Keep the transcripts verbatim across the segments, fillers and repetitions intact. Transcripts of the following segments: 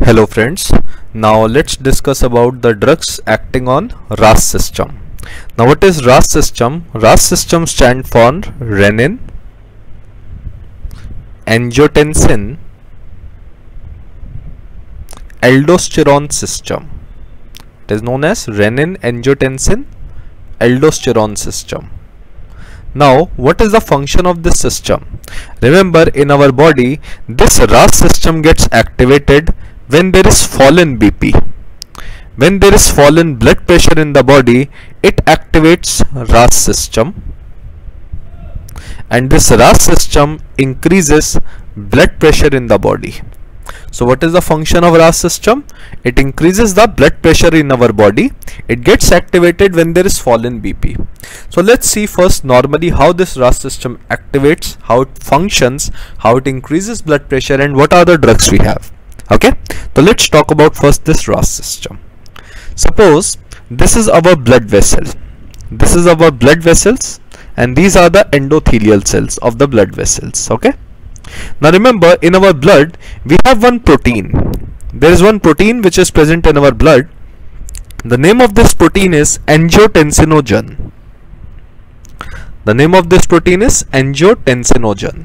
Hello friends, now let's discuss about the drugs acting on R A S system. Now what is R A S system? R A S system stands for renin, angiotensin, aldosterone system. It is known as renin, angiotensin, aldosterone system. Now what is the function of this system? Remember, in our body this R A S system gets activated when there is fallen B P. When there is fallen blood pressure in the body, it activates R A S system, and this R A S system increases blood pressure in the body. So what is the function of R A S system? It increases the blood pressure in our body. It gets activated when there is fallen B P. So let's see first normally how this R A S system activates, how it functions, how it increases blood pressure, and what are the drugs we have. Okay, so let's talk about first this R A S system. Suppose this is our blood vessel. This is our blood vessels, and these are the endothelial cells of the blood vessels. Okay. Now remember, in our blood we have one protein. There is one protein which is present in our blood. The name of this protein is angiotensinogen. The name of this protein is angiotensinogen.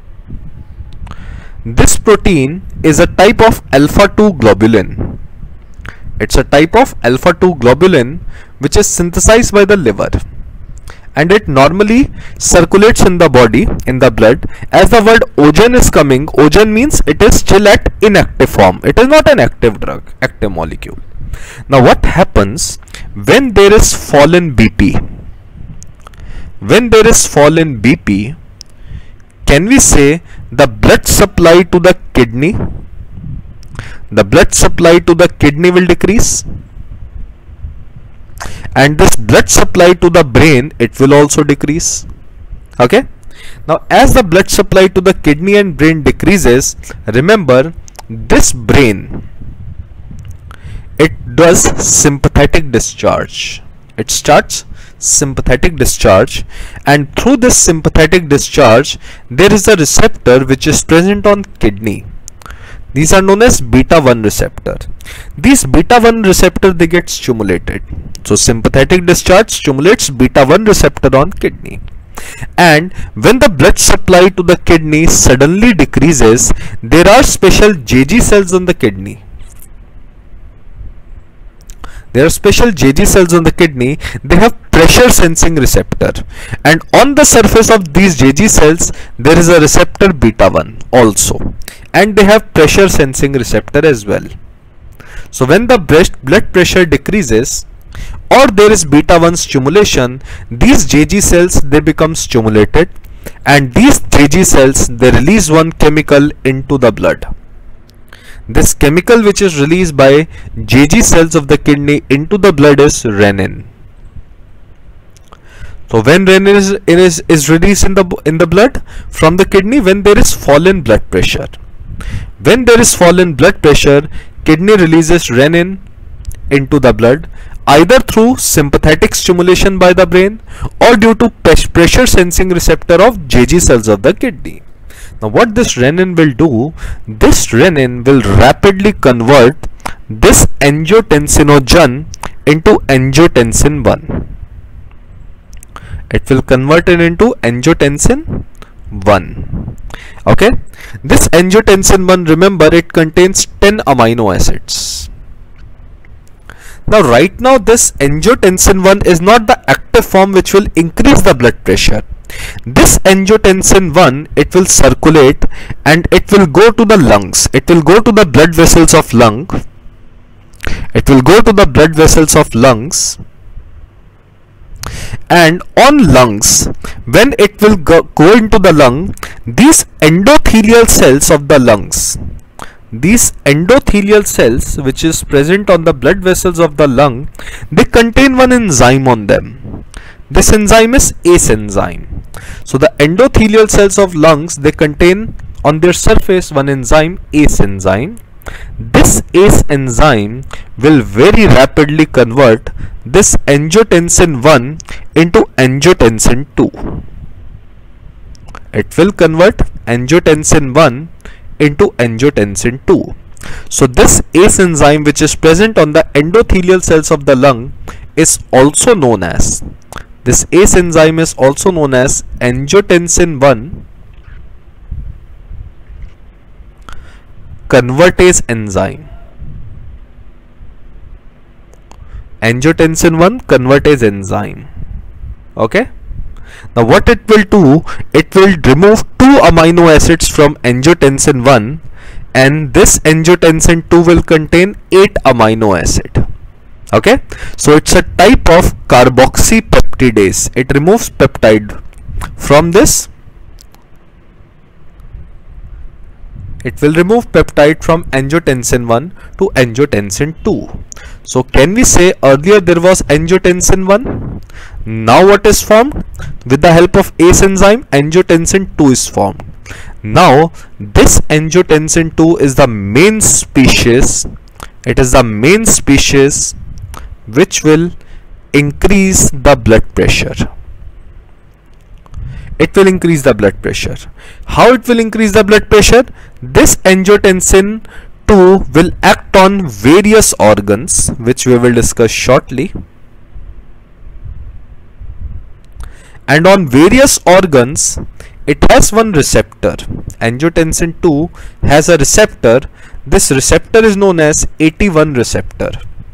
This protein is a type of alpha two globulin. It's a type of alpha two globulin which is synthesized by the liver, and it normally circulates in the body, in the blood. As the word ogen is coming, ogen means it is still at inactive form. It is not an active drug, active molecule. Now what happens when there is fallen B P? When there is fallen B P, can we say the blood supply to the kidney? The blood supply to the kidney will decrease, and this blood supply to the brain, it will also decrease. Okay. Now as the blood supply to the kidney and brain decreases, remember this brain, it does sympathetic discharge. It starts sympathetic discharge, and through this sympathetic discharge there is a receptor which is present on kidney. These are known as beta one receptor. These beta one receptor, they get stimulated. So sympathetic discharge stimulates beta one receptor on kidney, and when the blood supply to the kidney suddenly decreases, there are special J G cells on the kidney. There are special J G cells on the kidney. They have pressure sensing receptor, and on the surface of these J G cells there is a receptor beta one also, and they have pressure sensing receptor as well. So when the blood pressure decreases or there is beta one stimulation, these J G cells, they become stimulated, and these J G cells, they release one chemical into the blood. This chemical which is released by J G cells of the kidney into the blood is renin. So when renin is, it is, is released in the, in the blood from the kidney when there is fallen blood pressure. When there is fallen blood pressure, kidney releases renin into the blood, either through sympathetic stimulation by the brain or due to pressure sensing receptor of J G cells of the kidney. Now what this renin will do, this renin will rapidly convert this angiotensinogen into angiotensin one. It will convert it into angiotensin one. Okay. This angiotensin one, remember, it contains ten amino acids. Now right now this angiotensin one is not the active form which will increase the blood pressure. This angiotensin one, it will circulate and it will go to the lungs. It will go to the blood vessels of lung. It will go to the blood vessels of lungs. And on lungs, when it will go, go into the lung, these endothelial cells of the lungs, these endothelial cells which is present on the blood vessels of the lung, they contain one enzyme on them. This enzyme is A C E enzyme. So the endothelial cells of lungs, they contain on their surface one enzyme, A C E enzyme. This A C E enzyme will very rapidly convert this angiotensin one into angiotensin two. It will convert angiotensin one into angiotensin two. So this ACE enzyme, which is present on the endothelial cells of the lung, is also known as, this ACE enzyme is also known as angiotensin one convertase enzyme. Angiotensin one convertase enzyme. Okay. Now what it will do, it will remove two amino acids from angiotensin one, and this angiotensin two will contain eight amino acid. Okay, so it's a type of carboxypeptidase. It removes peptide from this. It will remove peptide from angiotensin one to angiotensin two. So can we say earlier there was angiotensin one? Now what is formed? With the help of ACE enzyme, angiotensin two is formed. Now this angiotensin two is the main species. It is the main species which will increase the blood pressure. It will increase the blood pressure. How it will increase the blood pressure? This angiotensin two will act on various organs, which we will discuss shortly. And on various organs, it has one receptor. Angiotensin two has a receptor. This receptor is known as A T one receptor.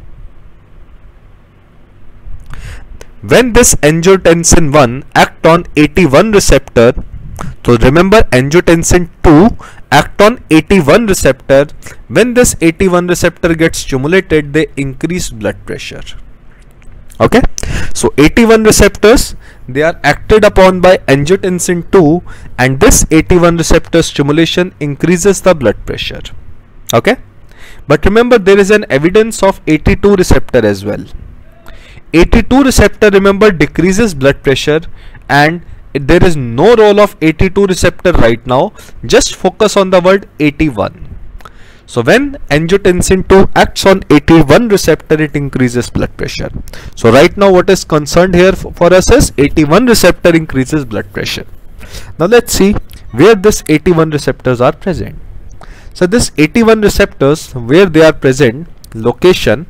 When this angiotensin one act on A T one receptor, so remember angiotensin two act on A T one receptor. When this A T one receptor gets stimulated, they increase blood pressure. Okay, so A T one receptors, they are acted upon by angiotensin two, and this A T one receptor stimulation increases the blood pressure. Okay, but remember there is an evidence of A T two receptor as well. A T two receptor, remember, decreases blood pressure, and there is no role of A T two receptor right now. Just focus on the word A T one. So when angiotensin two acts on A T one receptor, it increases blood pressure. So right now what is concerned here for us is A T one receptor increases blood pressure. Now let's see where this A T one receptors are present. So this A T one receptors, where they are present, location,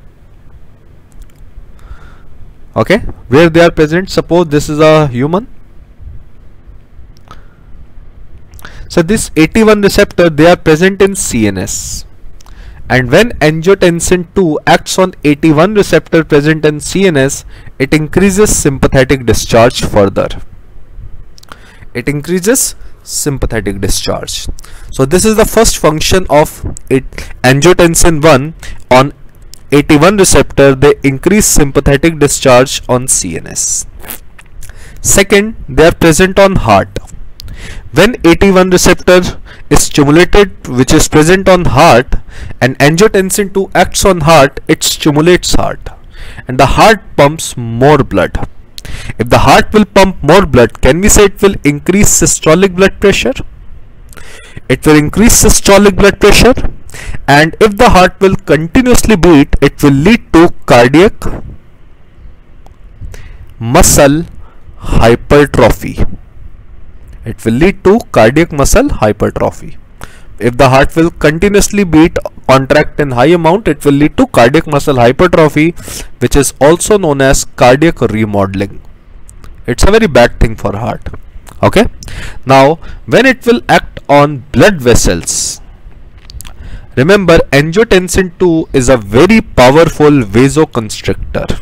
okay, where they are present, suppose this is a human. So this A T one receptor, they are present in C N S, and when angiotensin two acts on A T one receptor present in C N S, it increases sympathetic discharge further. It increases sympathetic discharge. So this is the first function of it, angiotensin one on A T one receptor. They increase sympathetic discharge on C N S. Second, they are present on heart. When A T one receptor is stimulated, which is present on heart, and angiotensin two acts on heart, it stimulates heart, and the heart pumps more blood. If the heart will pump more blood, can we say it will increase systolic blood pressure? It will increase systolic blood pressure, and if the heart will continuously beat, it will lead to cardiac muscle hypertrophy. It will lead to cardiac muscle hypertrophy. If the heart will continuously beat, contract in high amount, it will lead to cardiac muscle hypertrophy, which is also known as cardiac remodeling. It's a very bad thing for heart. Okay, now when it will act on blood vessels, remember angiotensin two is a very powerful vasoconstrictor.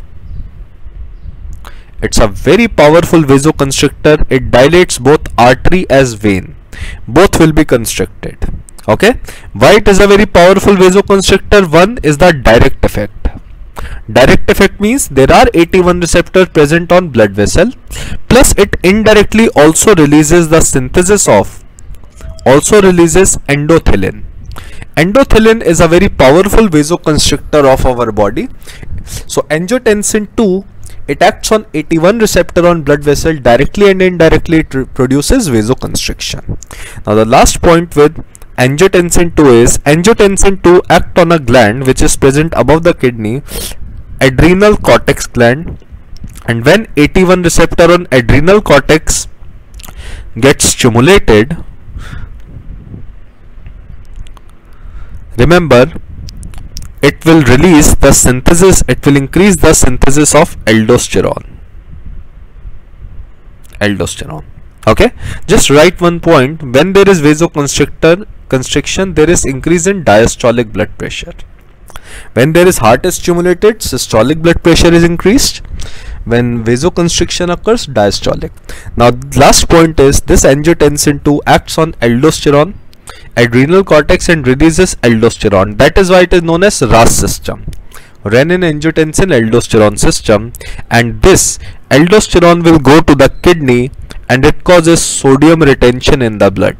It's a very powerful vasoconstrictor. It dilates both artery as vein. Both will be constricted. Okay, why it is a very powerful vasoconstrictor? One is the direct effect. Direct effect means there are A T one receptor present on blood vessel, plus it indirectly also releases the synthesis of, also releases endothelin. Endothelin is a very powerful vasoconstrictor of our body. So angiotensin two, it acts on A T one receptor on blood vessel directly and indirectly. It produces vasoconstriction. Now the last point with angiotensin two is angiotensin two act on a gland which is present above the kidney, adrenal cortex gland, and when A T one receptor on adrenal cortex gets stimulated, remember, it will release the synthesis, it will increase the synthesis of aldosterone. Aldosterone. Okay, just write one point. When there is vasoconstrictor constriction, there is increase in diastolic blood pressure. When there is heart is stimulated, systolic blood pressure is increased. When vasoconstriction occurs, diastolic. Now last point is this angiotensin two acts on aldosterone, adrenal cortex, and releases aldosterone. That is why it is known as R A S system, renin angiotensin aldosterone system. And this aldosterone will go to the kidney and it causes sodium retention in the blood.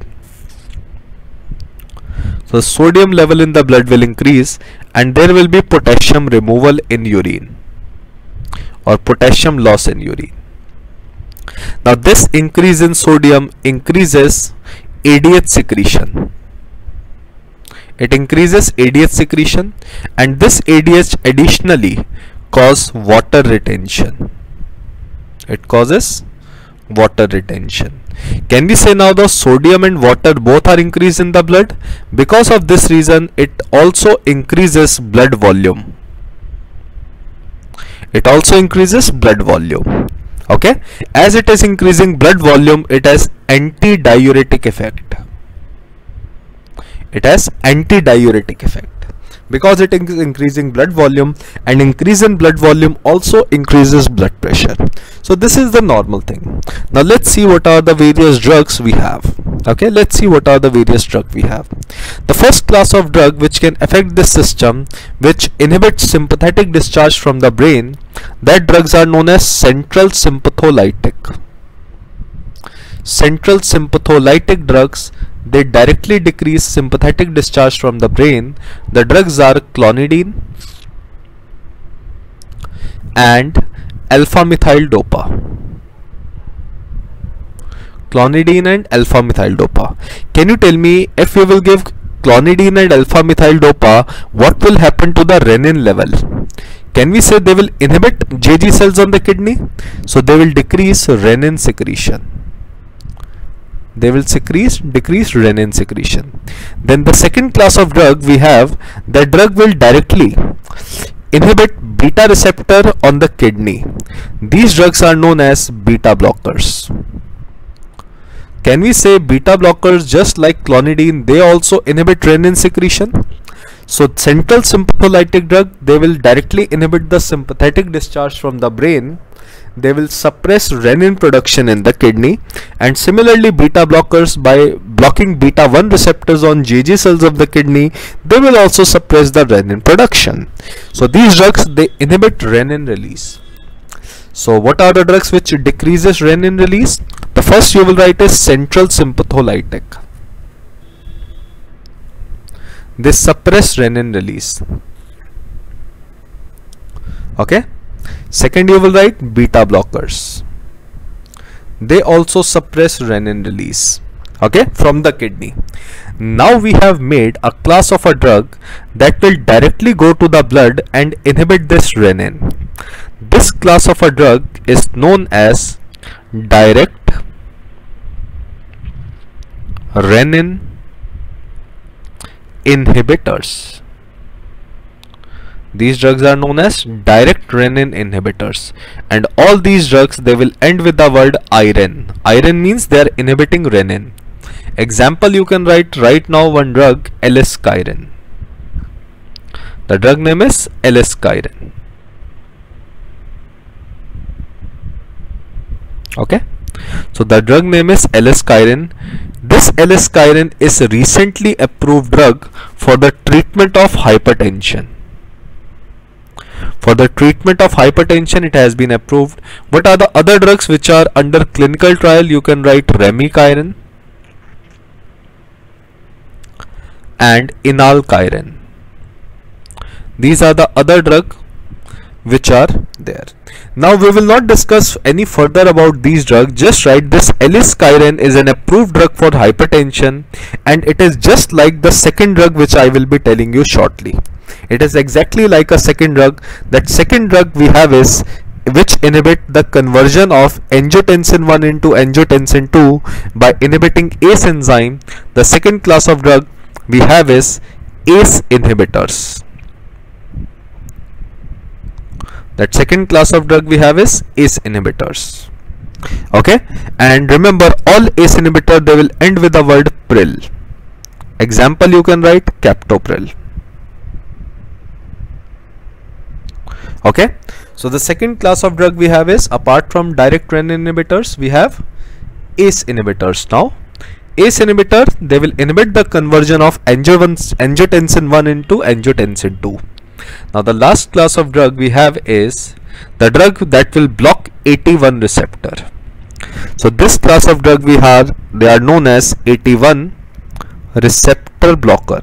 So sodium level in the blood will increase and there will be potassium removal in urine or potassium loss in urine. Now this increase in sodium increases A D H secretion. It increases A D H secretion, and this A D H additionally causes water retention. It causes water retention. Can we say now the sodium and water both are increased in the blood? Because of this reason, it also increases blood volume. It also increases blood volume. Okay, as it is increasing blood volume, it has anti-diuretic effect. It has anti-diuretic effect because it is increasing blood volume, and increase in blood volume also increases blood pressure. So this is the normal thing. Now let's see what are the various drugs we have. Okay, let's see what are the various drugs we have. The first class of drug which can affect this system, which inhibits sympathetic discharge from the brain, that drugs are known as central sympatholytic. Central sympatholytic drugs, they directly decrease sympathetic discharge from the brain. The drugs are clonidine and alpha methyl dopa. Clonidine and alpha methyl dopa. Can you tell me, if you will give clonidine and alpha methyl dopa, what will happen to the renin level? Can we say they will inhibit J G cells on the kidney? So they will decrease renin secretion. They will secrete, decrease renin secretion. Then the second class of drug we have, the drug will directly inhibit beta receptor on the kidney. These drugs are known as beta blockers. Can we say beta blockers, just like clonidine, they also inhibit renin secretion? So central sympatholytic drug, they will directly inhibit the sympathetic discharge from the brain. They will suppress renin production in the kidney, and similarly beta blockers, by blocking beta one receptors on J G cells of the kidney, they will also suppress the renin production. So these drugs, they inhibit renin release. So what are the drugs which decreases renin release? The first you will write is central sympatholytic. They suppress renin release. Okay. Second you will write beta blockers. They also suppress renin release, okay, from the kidney. Now we have made a class of a drug that will directly go to the blood and inhibit this renin. This class of a drug is known as direct renin inhibitors. These drugs are known as direct renin inhibitors, and all these drugs, they will end with the word iron. Iron means they are inhibiting renin. Example you can write right now one drug, L-aschirin. The drug name is L-aschirin. Okay, so the drug name is L-aschirin. This L-aschirin is a recently approved drug for the treatment of hypertension. For the treatment of hypertension, it has been approved. What are the other drugs which are under clinical trial? You can write remichirin and enalchirin. These are the other drugs which are there. Now we will not discuss any further about these drugs. Just write this L-aschirin is an approved drug for hypertension, and it is just like the second drug which I will be telling you shortly. It is exactly like a second drug. That second drug we have is which inhibit the conversion of angiotensin one into angiotensin two by inhibiting A C E enzyme. The second class of drug we have is ACE inhibitors. That second class of drug we have is ACE inhibitors. Okay, and remember, all ACE inhibitor, they will end with the word pril. Example, you can write captopril. Okay, so the second class of drug we have is, apart from direct renin inhibitors, we have ACE inhibitors. Now ACE inhibitor, they will inhibit the conversion of angiotensin one into angiotensin two. Now the last class of drug we have is the drug that will block A T one receptor. So this class of drug we have, they are known as A T one receptor blocker.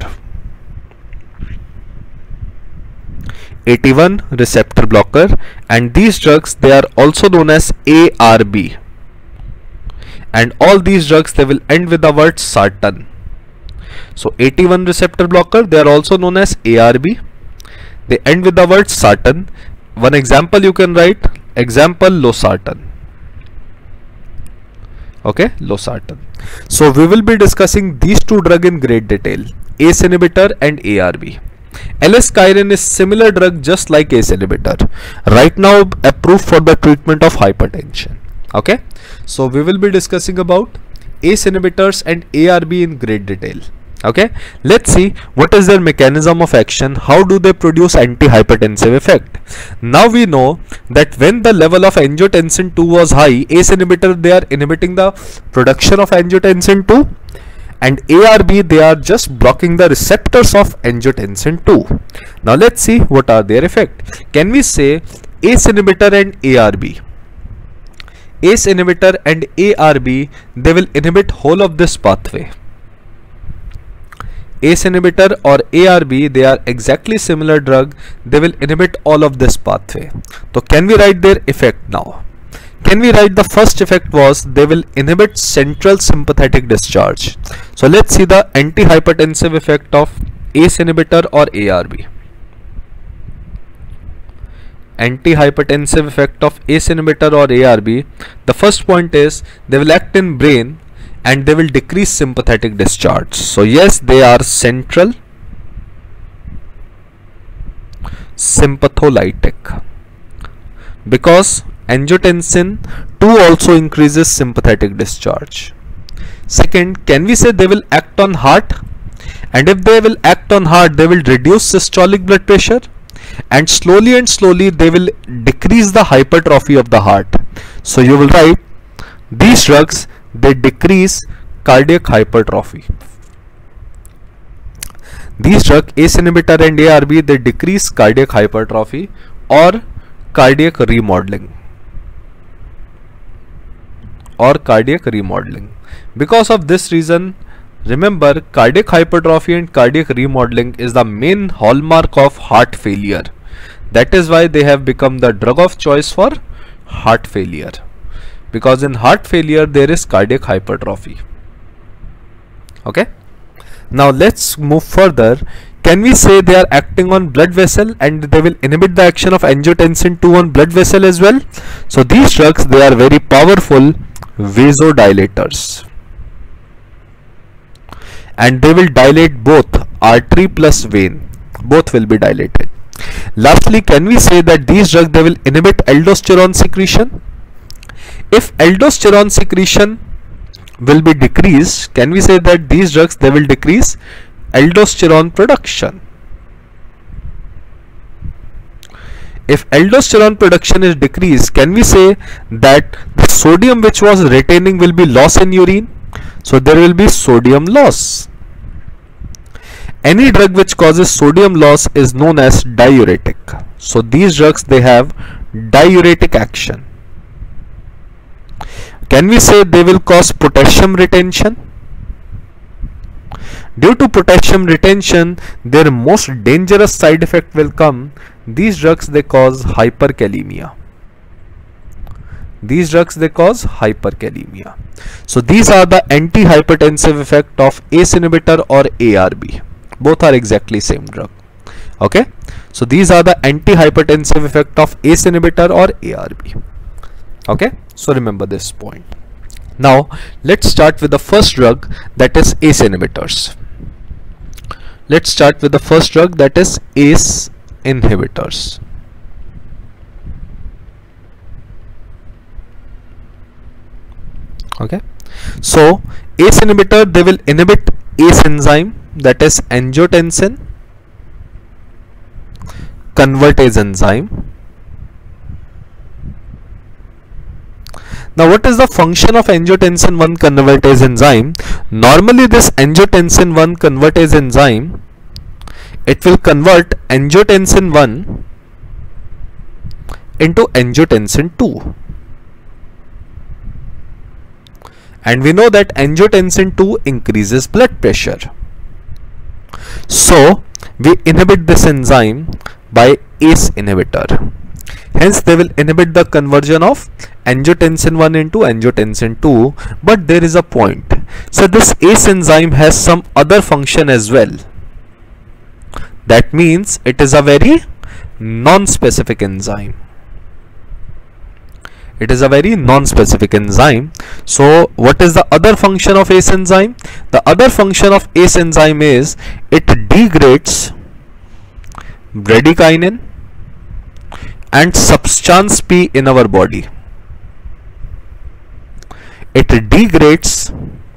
A T one receptor blocker, and these drugs, they are also known as A R B, and all these drugs, they will end with the word sartan. So A T one receptor blocker, they are also known as A R B, they end with the word sartan. One example you can write, example losartan. Okay, losartan. So we will be discussing these two drugs in great detail, ACE inhibitor and A R B. L-aschirin is similar drug just like ACE inhibitor, right now approved for the treatment of hypertension. Okay, so we will be discussing about ACE inhibitors and A R B in great detail. Okay, let's see what is their mechanism of action, how do they produce antihypertensive effect. Now we know that when the level of angiotensin two was high, ACE inhibitor, they are inhibiting the production of angiotensin two, and A R B, they are just blocking the receptors of angiotensin two. Now let's see what are their effect. Can we say ACE inhibitor and A R B? ACE inhibitor and A R B, they will inhibit whole of this pathway. ACE inhibitor or A R B, they are exactly similar drug, they will inhibit all of this pathway. So can we write their effect now? Can we write the first effect was they will inhibit central sympathetic discharge. So let's see the antihypertensive effect of ACE inhibitor or A R B. Antihypertensive effect of ACE inhibitor or A R B. The first point is they will act in brain and they will decrease sympathetic discharge. So yes, they are central sympatholytic, because angiotensin two also increases sympathetic discharge. Second, can we say they will act on heart? And if they will act on heart, they will reduce systolic blood pressure, and slowly and slowly they will decrease the hypertrophy of the heart. So you will write these drugs, they decrease cardiac hypertrophy. These drugs, ACE inhibitor and A R B, they decrease cardiac hypertrophy or cardiac remodeling or cardiac remodeling. Because of this reason, remember, cardiac hypertrophy and cardiac remodeling is the main hallmark of heart failure. That is why they have become the drug of choice for heart failure, because in heart failure there is cardiac hypertrophy. Okay, now let's move further. Can we say they are acting on blood vessel and they will inhibit the action of angiotensin two on blood vessel as well? So these drugs, they are very powerful vasodilators, and they will dilate both artery plus vein, both will be dilated. Lastly, can we say that these drugs, they will inhibit aldosterone secretion? If aldosterone secretion will be decreased, can we say that these drugs, they will decrease aldosterone production? If aldosterone production is decreased, can we say that the sodium which was retaining will be lost in urine? So there will be sodium loss. Any drug which causes sodium loss is known as diuretic. So these drugs, they have diuretic action. Can we say they will cause potassium retention? Due to potassium retention, their most dangerous side effect will come. These drugs, they cause hyperkalemia. These drugs, they cause hyperkalemia. So these are the antihypertensive effect of ACE inhibitor or A R B. Both are exactly same drug. Okay, so these are the antihypertensive effect of ACE inhibitor or A R B. Okay, so remember this point. Now let's start with the first drug, that is ACE inhibitors. Let's start with the first drug, that is A C E inhibitors. Okay, so A C E inhibitor, they will inhibit A C E enzyme, that is angiotensin convertase enzyme. Now what is the function of angiotensin one convertase enzyme? Normally this angiotensin one convertase enzyme, it will convert angiotensin one into angiotensin two. And we know that angiotensin two increases blood pressure. So we inhibit this enzyme by A C E inhibitor. Hence they will inhibit the conversion of angiotensin one into angiotensin two, but there is a point. So this A C E enzyme has some other function as well. That means it is a very non-specific enzyme. It is a very non-specific enzyme. So what is the other function of A C E enzyme? The other function of A C E enzyme is it degrades bradykinin and substance P in our body. It degrades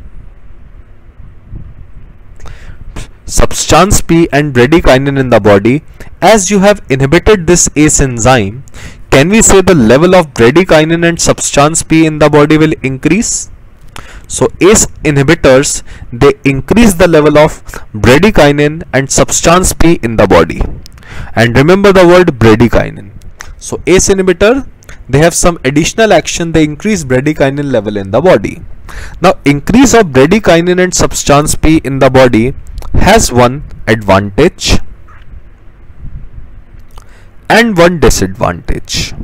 substance P and bradykinin in the body. As you have inhibited this A C E enzyme, can we say the level of bradykinin and substance P in the body will increase? So A C E inhibitors, they increase the level of bradykinin and substance P in the body. And remember the word bradykinin. So A C E inhibitor, they have some additional action, they increase bradykinin level in the body. Now increase of bradykinin and substance P in the body has one advantage and one disadvantage.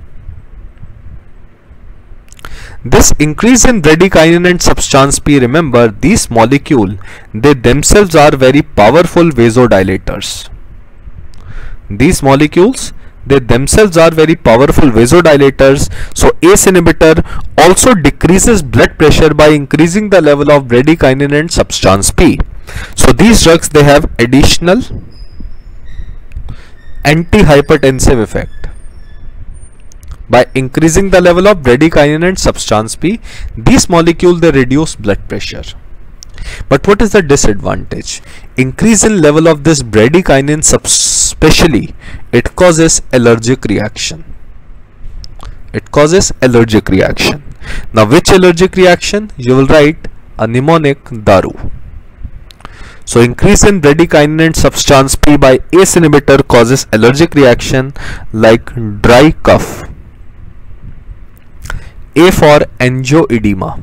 This increase in bradykinin and substance P, remember these molecule, they themselves are very powerful vasodilators. These molecules, they themselves are very powerful vasodilators. So A C E inhibitor also decreases blood pressure by increasing the level of bradykinin and substance P. So these drugs, they have additional antihypertensive effect. By increasing the level of bradykinin and substance P, these molecules, they reduce blood pressure. But what is the disadvantage? Increase in level of this bradykinin, especially it causes allergic reaction. It causes allergic reaction. Now which allergic reaction? You will write a mnemonic daru. So increase in bradykinin and substance P by A C E inhibitor causes allergic reaction like dry cough. A for angioedema.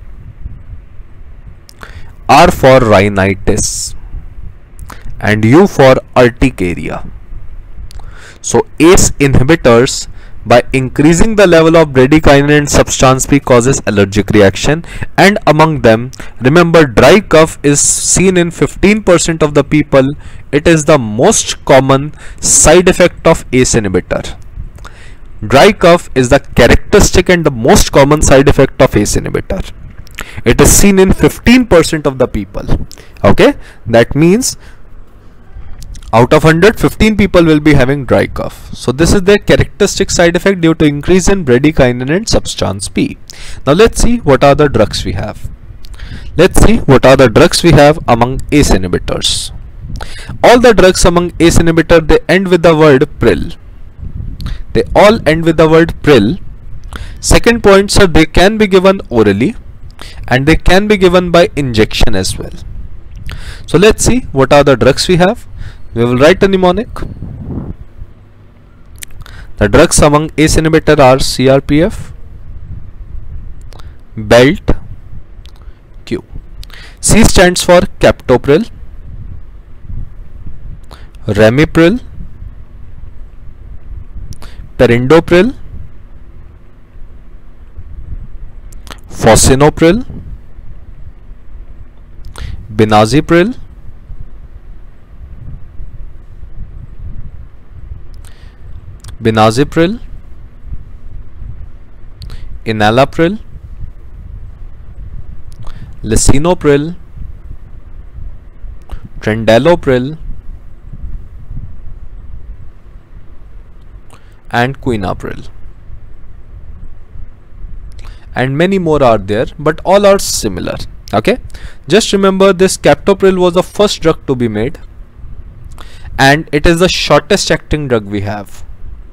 R for rhinitis. And U for urticaria. So A C E inhibitors, by increasing the level of bradykinin and substance P, causes allergic reaction, and among them, remember dry cough is seen in fifteen percent of the people. It is the most common side effect of A C E inhibitor. Dry cough is the characteristic and the most common side effect of A C E inhibitor. It is seen in fifteen percent of the people. Okay, that means out of one hundred, fifteen people will be having dry cough. So this is their characteristic side effect due to increase in bradykinin and substance P. Now let's see what are the drugs we have. Let's see what are the drugs we have among A C E inhibitors. All the drugs among A C E inhibitor, they end with the word pril. They all end with the word pril. Second point, sir, they can be given orally and they can be given by injection as well. So let's see what are the drugs we have. We will write a mnemonic. The drugs among A C E inhibitor are C R P F, Belt, Q. C stands for captopril, ramipril, perindopril, fosinopril, benazepril, benazepril, enalapril, lisinopril, Trendalopril, and Quinapril. And many more are there, but all are similar. Okay, just remember this captopril was the first drug to be made, and it is the shortest acting drug we have.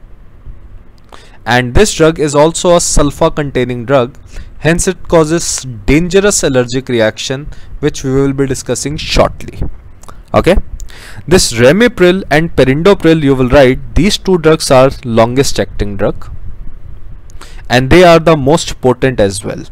And this drug is also a sulfa containing drug, hence it causes dangerous allergic reaction, which we will be discussing shortly. Okay, this Ramipril and Perindopril, you will write, these two drugs are longest acting drug, and they are the most potent as well.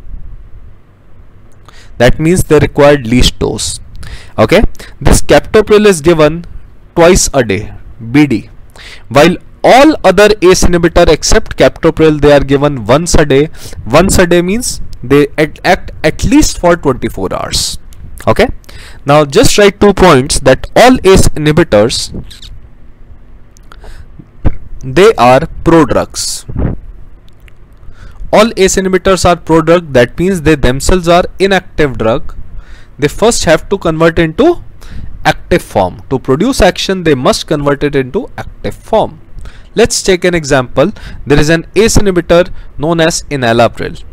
That means they require least dose. Okay, this captopril is given twice a day, B D, while all other A C E inhibitor except captopril, they are given once a day. Once a day means they act, act at least for twenty-four hours. Okay, now just write two points, that all A C E inhibitors, they are prodrugs. All A C E inhibitors are prodrug, that means they themselves are inactive drug. They first have to convert into active form. To produce action, they must convert it into active form. Let's take an example. There is an A C E inhibitor known as enalapril.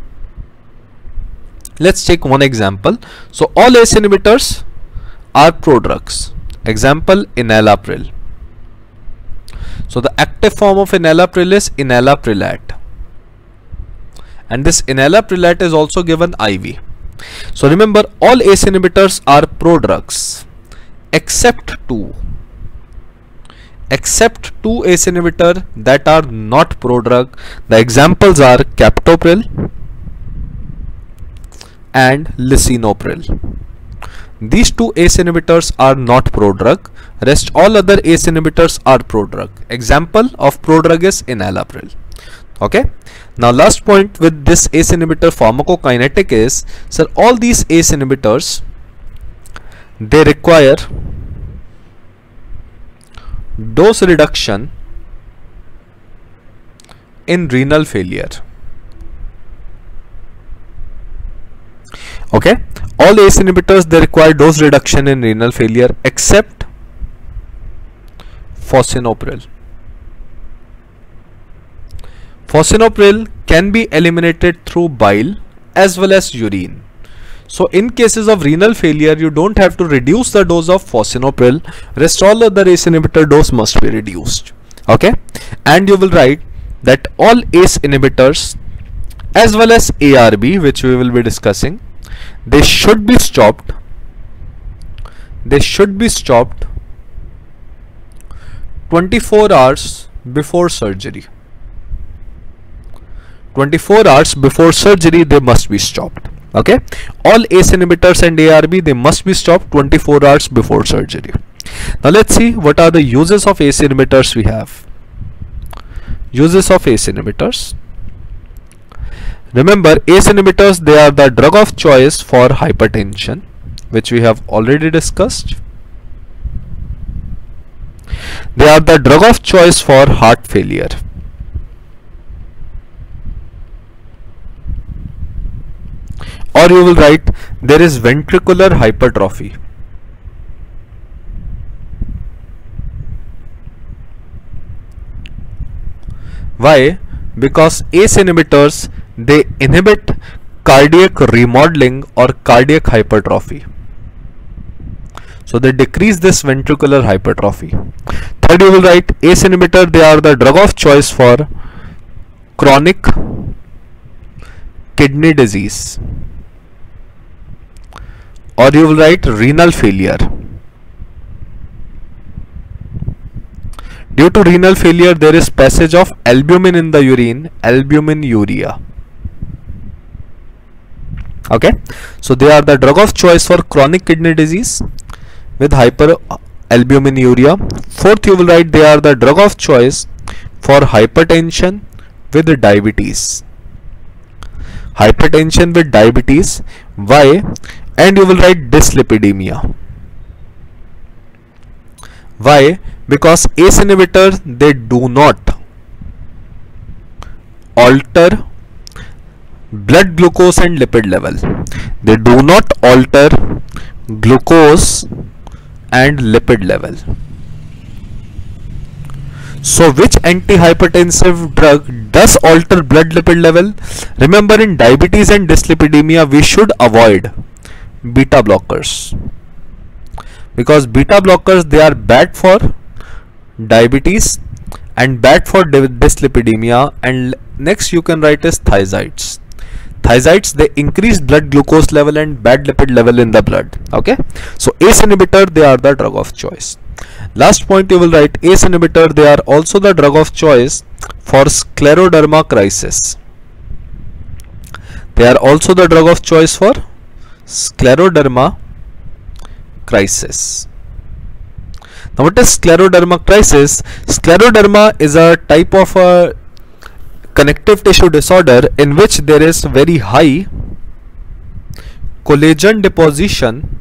Let's take one example. So all A C E inhibitors are prodrugs. Example, enalapril. So the active form of enalapril is enalaprilat, and this enalaprilat is also given I V. So remember, all A C E inhibitors are prodrugs except two. Except two A C E inhibitor that are not prodrug. The examples are captopril and lisinopril. These two A C E inhibitors are not prodrug. Rest all other A C E inhibitors are prodrug. Example of prodrug is enalapril. Okay. Now last point with this A C E inhibitor pharmacokinetic is, sir, all these A C E inhibitors, they require dose reduction in renal failure. Okay, all A C E inhibitors, they require dose reduction in renal failure except fosinopril. Fosinopril can be eliminated through bile as well as urine. So in cases of renal failure, you don't have to reduce the dose of fosinopril. Rest all other A C E inhibitor dose must be reduced. Okay, and you will write that all A C E inhibitors as well as A R B, which we will be discussing, they should be stopped. They should be stopped twenty-four hours before surgery. twenty-four hours before surgery they must be stopped. Okay, all A C E inhibitors and A R B, they must be stopped twenty-four hours before surgery. Now let's see what are the uses of A C E inhibitors we have. Uses of A C E inhibitors. Remember, A C E inhibitors, they are the drug of choice for hypertension, which we have already discussed. They are the drug of choice for heart failure. Or you will write, there is ventricular hypertrophy. Why? Because A C E inhibitors, they inhibit cardiac remodeling or cardiac hypertrophy. So they decrease this ventricular hypertrophy. Third, you will write, A C E inhibitor, they are the drug of choice for chronic kidney disease. Or you will write renal failure. Due to renal failure, there is passage of albumin in the urine, albuminuria. Okay, so they are the drug of choice for chronic kidney disease with hyperalbuminuria. Fourth, you will write, they are the drug of choice for hypertension with diabetes. Hypertension with diabetes. Why? And you will write dyslipidemia. Why? Because A C E inhibitors, they do not alter blood glucose and lipid level. They do not alter glucose and lipid level. So which antihypertensive drug does alter blood lipid level? Remember, in diabetes and dyslipidemia we should avoid beta blockers, because beta blockers, they are bad for diabetes and bad for dyslipidemia. And next you can write is thiazides. Thiazides, they increase blood glucose level and bad lipid level in the blood. Okay, so A C E inhibitor, they are the drug of choice. Last point you will write, A C E inhibitor, they are also the drug of choice for scleroderma crisis. They are also the drug of choice for scleroderma crisis. Now what is scleroderma crisis? Scleroderma is a type of a connective tissue disorder in which there is very high collagen deposition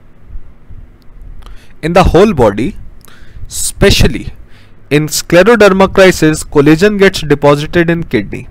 in the whole body. Especially in scleroderma crisis, collagen gets deposited in kidney,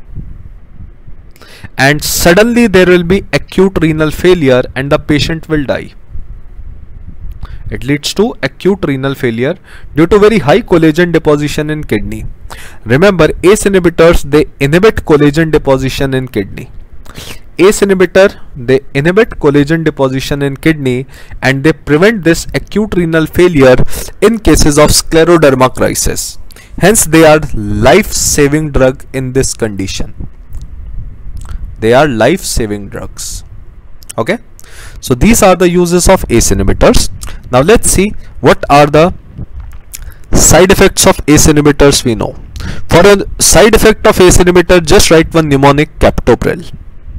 and suddenly there will be acute renal failure and the patient will die. It leads to acute renal failure due to very high collagen deposition in kidney. Remember, A C E inhibitors, they inhibit collagen deposition in kidney. A C E inhibitor, they inhibit collagen deposition in kidney and they prevent this acute renal failure in cases of scleroderma crisis. Hence they are life-saving drug in this condition. They are life-saving drugs. Okay, so these are the uses of A C E inhibitors. Now let's see what are the side effects of A C E inhibitors we know. For a side effect of A C E inhibitor, just write one mnemonic: captopril.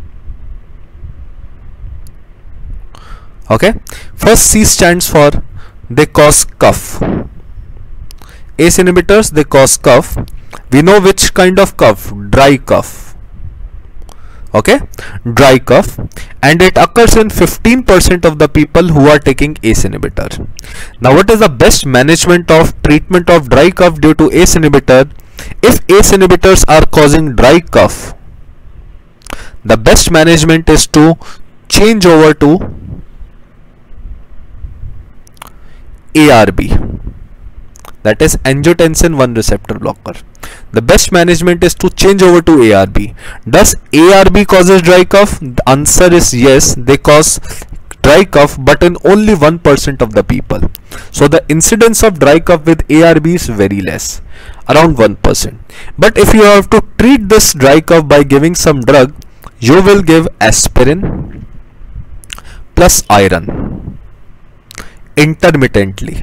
Okay, first C stands for they cause cough. A C E inhibitors, they cause cough. We know which kind of cough: dry cough. Okay, dry cough, and it occurs in fifteen percent of the people who are taking A C E inhibitor. Now what is the best management of treatment of dry cough due to A C E inhibitor? If A C E inhibitors are causing dry cough, the best management is to change over to A R B, that is angiotensin one receptor blocker. The best management is to change over to A R B. Does A R B causes dry cough? The answer is yes, they cause dry cough, but in only one percent of the people. So the incidence of dry cough with A R B is very less, around one percent. But if you have to treat this dry cough by giving some drug, you will give aspirin plus iron intermittently.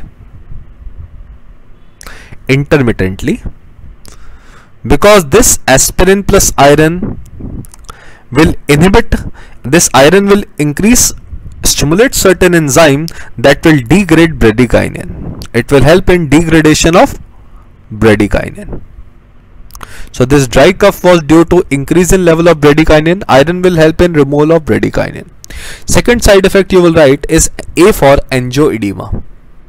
Intermittently. Because this aspirin plus iron will inhibit, this iron will increase, stimulate certain enzyme that will degrade bradykinin. It will help in degradation of bradykinin. So this dry cough was due to increase in level of bradykinin. Iron will help in removal of bradykinin. Second side effect you will write is A for angioedema.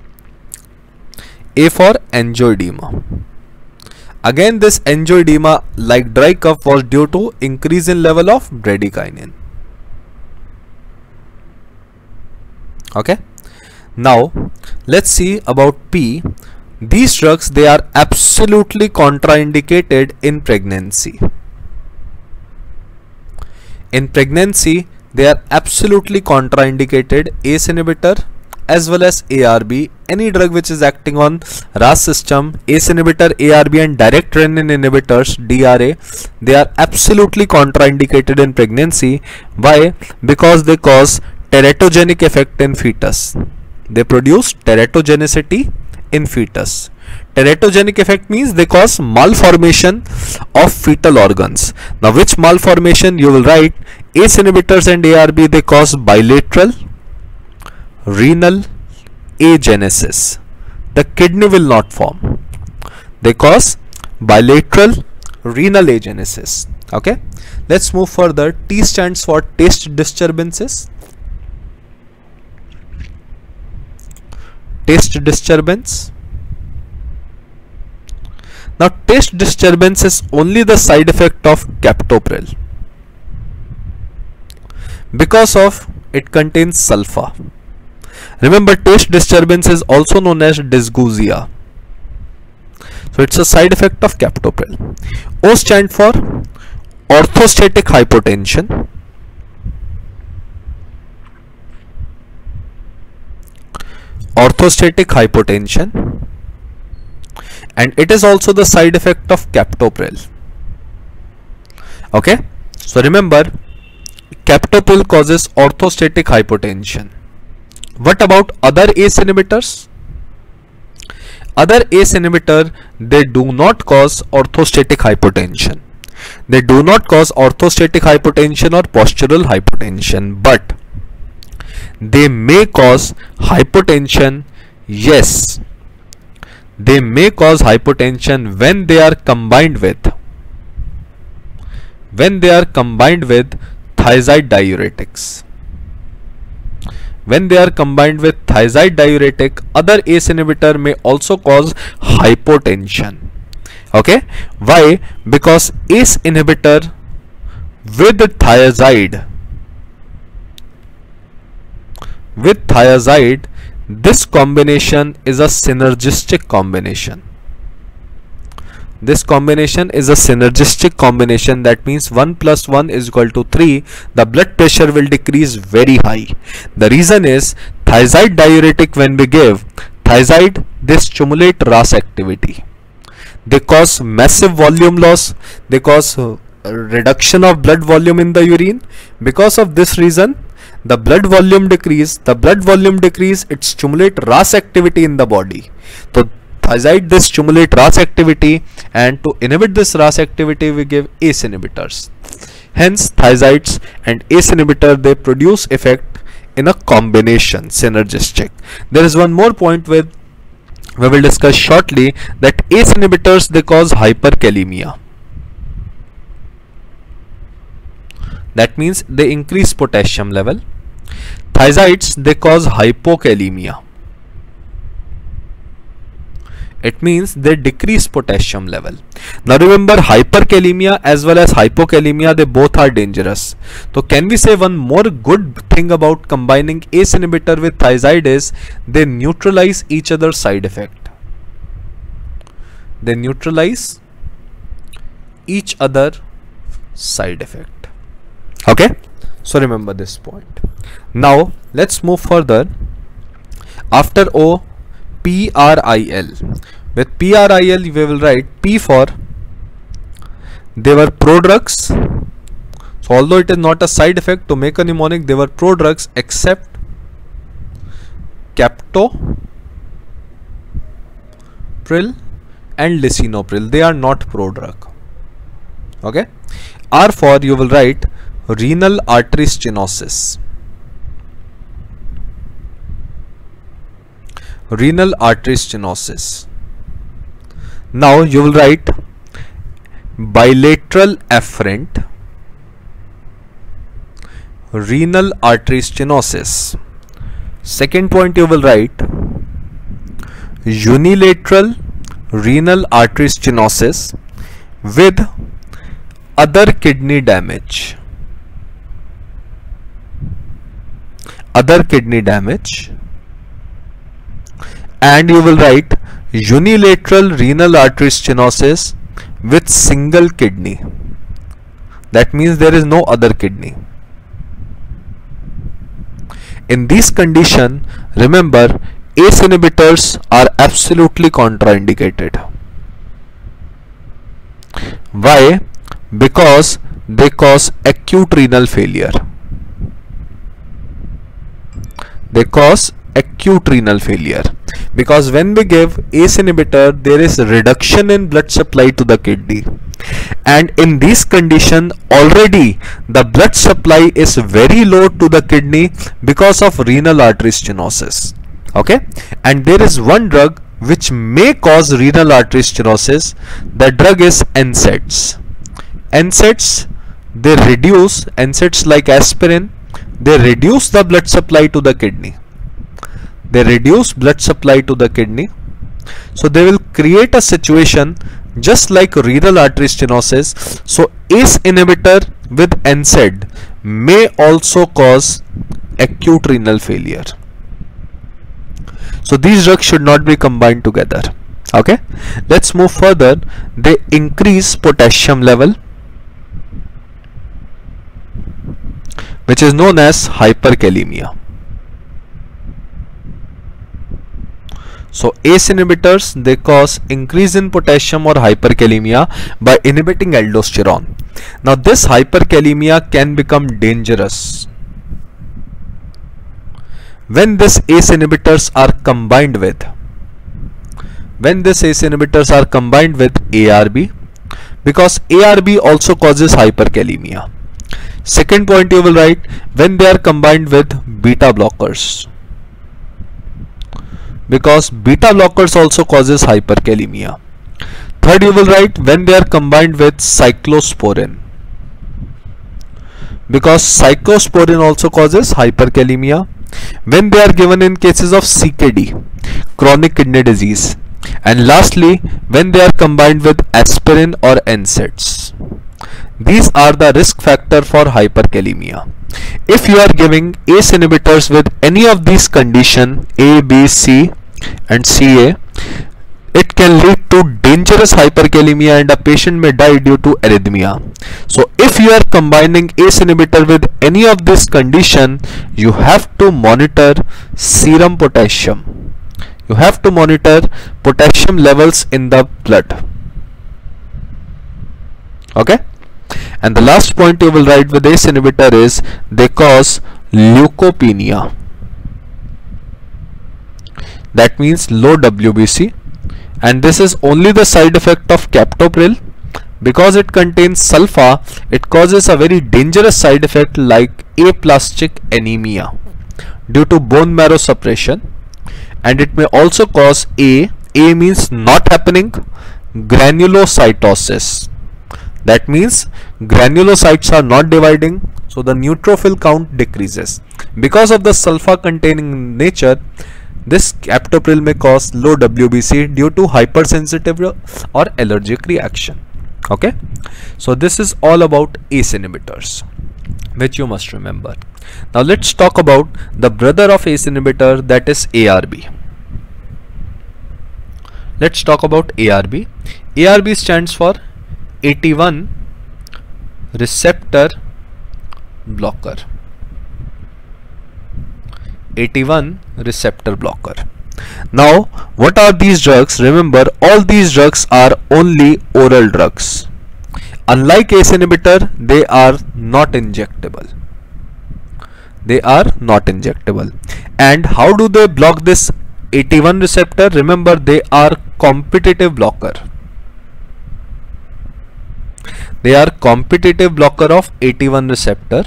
A for angioedema. Again, this angioedema, like dry cough, was due to increase in level of bradykinin. Okay, now let's see about P. These drugs, they are absolutely contraindicated in pregnancy. In pregnancy, they are absolutely contraindicated. A C E inhibitor as well as A R B, any drug which is acting on R A S system, A C E inhibitor, A R B and direct renin inhibitors, D R A, they are absolutely contraindicated in pregnancy. Why? Because they cause teratogenic effect in fetus. They produce teratogenicity in fetus. Teratogenic effect means they cause malformation of fetal organs. Now which malformation you will write? A C E inhibitors and A R B, they cause bilateral renal agenesis. The kidney will not form. They cause bilateral renal agenesis. Okay, let's move further. T stands for taste disturbances. Taste disturbance. Now taste disturbance is only the side effect of captopril because of it contains sulfa. Remember, taste disturbance is also known as dysgeusia. So it's a side effect of captopril. O stand for orthostatic hypotension. Orthostatic hypotension, and it is also the side effect of captopril. Okay, so remember, captopril causes orthostatic hypotension. What about other A C E inhibitors? Other A C E inhibitor, they do not cause orthostatic hypotension. They do not cause orthostatic hypotension or postural hypotension, but they may cause hypotension. Yes, they may cause hypotension when they are combined with when they are combined with thiazide diuretics. When they are combined with thiazide diuretic, other A C E inhibitor may also cause hypotension. Okay, why? Because A C E inhibitor with thiazide with thiazide, this combination is a synergistic combination. This combination is a synergistic combination. That means one plus one is equal to three. The blood pressure will decrease very high. The reason is thiazide diuretic, when we give thiazide, they stimulate R A S activity. They cause massive volume loss. They cause uh, reduction of blood volume in the urine. Because of this reason, the blood volume decrease. The blood volume decrease, it stimulate R A S activity in the body. So thiazide, they stimulate R A S activity, and to inhibit this R A S activity, we give A C E inhibitors. Hence, thiazides and A C E inhibitor, they produce effect in a combination, synergistic. There is one more point with we will discuss shortly, that A C E inhibitors, they cause hyperkalemia. That means they increase potassium level. Thiazides, they cause hypokalemia. It means they decrease potassium level. Now remember, hyperkalemia as well as hypokalemia, they both are dangerous. So can we say one more good thing about combining A C E inhibitor with thiazide is they neutralize each other's side effect. They neutralize each other side effect. Okay, so remember this point. Now let's move further. After O, P R I L. With P R I L, we will write P for they were prodrugs. So although it is not a side effect, to make a mnemonic, they were prodrugs except captopril and lisinopril. They are not prodrug. Okay. R for you will write renal artery stenosis. Renal artery stenosis. Now you will write bilateral afferent renal artery stenosis. Second point you will write unilateral renal artery stenosis with other kidney damage. Other kidney damage. And you will write unilateral renal artery stenosis with single kidney. That means there is no other kidney. In this condition, remember, A C E inhibitors are absolutely contraindicated. Why? Because they cause acute renal failure. They cause acute renal failure. Because when we give A C E inhibitor, there is reduction in blood supply to the kidney, and in this condition already the blood supply is very low to the kidney because of renal artery stenosis. Okay, and there is one drug which may cause renal artery stenosis. The drug is N SAIDs. N SAIDs, they reduce, N SAIDs like aspirin, they reduce the blood supply to the kidney. They reduce blood supply to the kidney. So they will create a situation just like renal artery stenosis. So A C E inhibitor with N SAID may also cause acute renal failure. So these drugs should not be combined together. Okay, let's move further. They increase potassium level, which is known as hyperkalemia. So A C E inhibitors, they cause increase in potassium or hyperkalemia by inhibiting aldosterone. Now this hyperkalemia can become dangerous when this A C E inhibitors are combined with when this A C E inhibitors are combined with A R B, because A R B also causes hyperkalemia. Second point you will write, when they are combined with beta blockers, because beta blockers also causes hyperkalemia. Third you will write, when they are combined with cyclosporin, because cyclosporin also causes hyperkalemia. When they are given in cases of C K D, chronic kidney disease. And lastly, when they are combined with aspirin or N SAIDs. These are the risk factor for hyperkalemia. If you are giving A C E inhibitors with any of these conditions A, B, C and C A, it can lead to dangerous hyperkalemia and a patient may die due to arrhythmia. So if you are combining A C E inhibitor with any of this condition, you have to monitor serum potassium. You have to monitor potassium levels in the blood. Okay? And the last point you will write with A C E inhibitor is they cause leukopenia. That means low W B C, and this is only the side effect of captopril. Because it contains sulfa, it causes a very dangerous side effect like aplastic anemia due to bone marrow suppression, and it may also cause A, A means not happening, granulocytosis. That means granulocytes are not dividing, so the neutrophil count decreases. Because of the sulfa containing nature, this captopril may cause low W B C due to hypersensitive or allergic reaction. Okay, so this is all about A C E inhibitors, which you must remember. Now let's talk about the brother of A C E inhibitor, that is A R B. Let's talk about A R B. A R B stands for A T one receptor blocker. A T one receptor blocker. Now what are these drugs? Remember, all these drugs are only oral drugs. Unlike A C E inhibitor, they are not injectable. They are not injectable. And how do they block this A T one receptor? Remember, they are competitive blocker. They are competitive blocker of A T one receptor,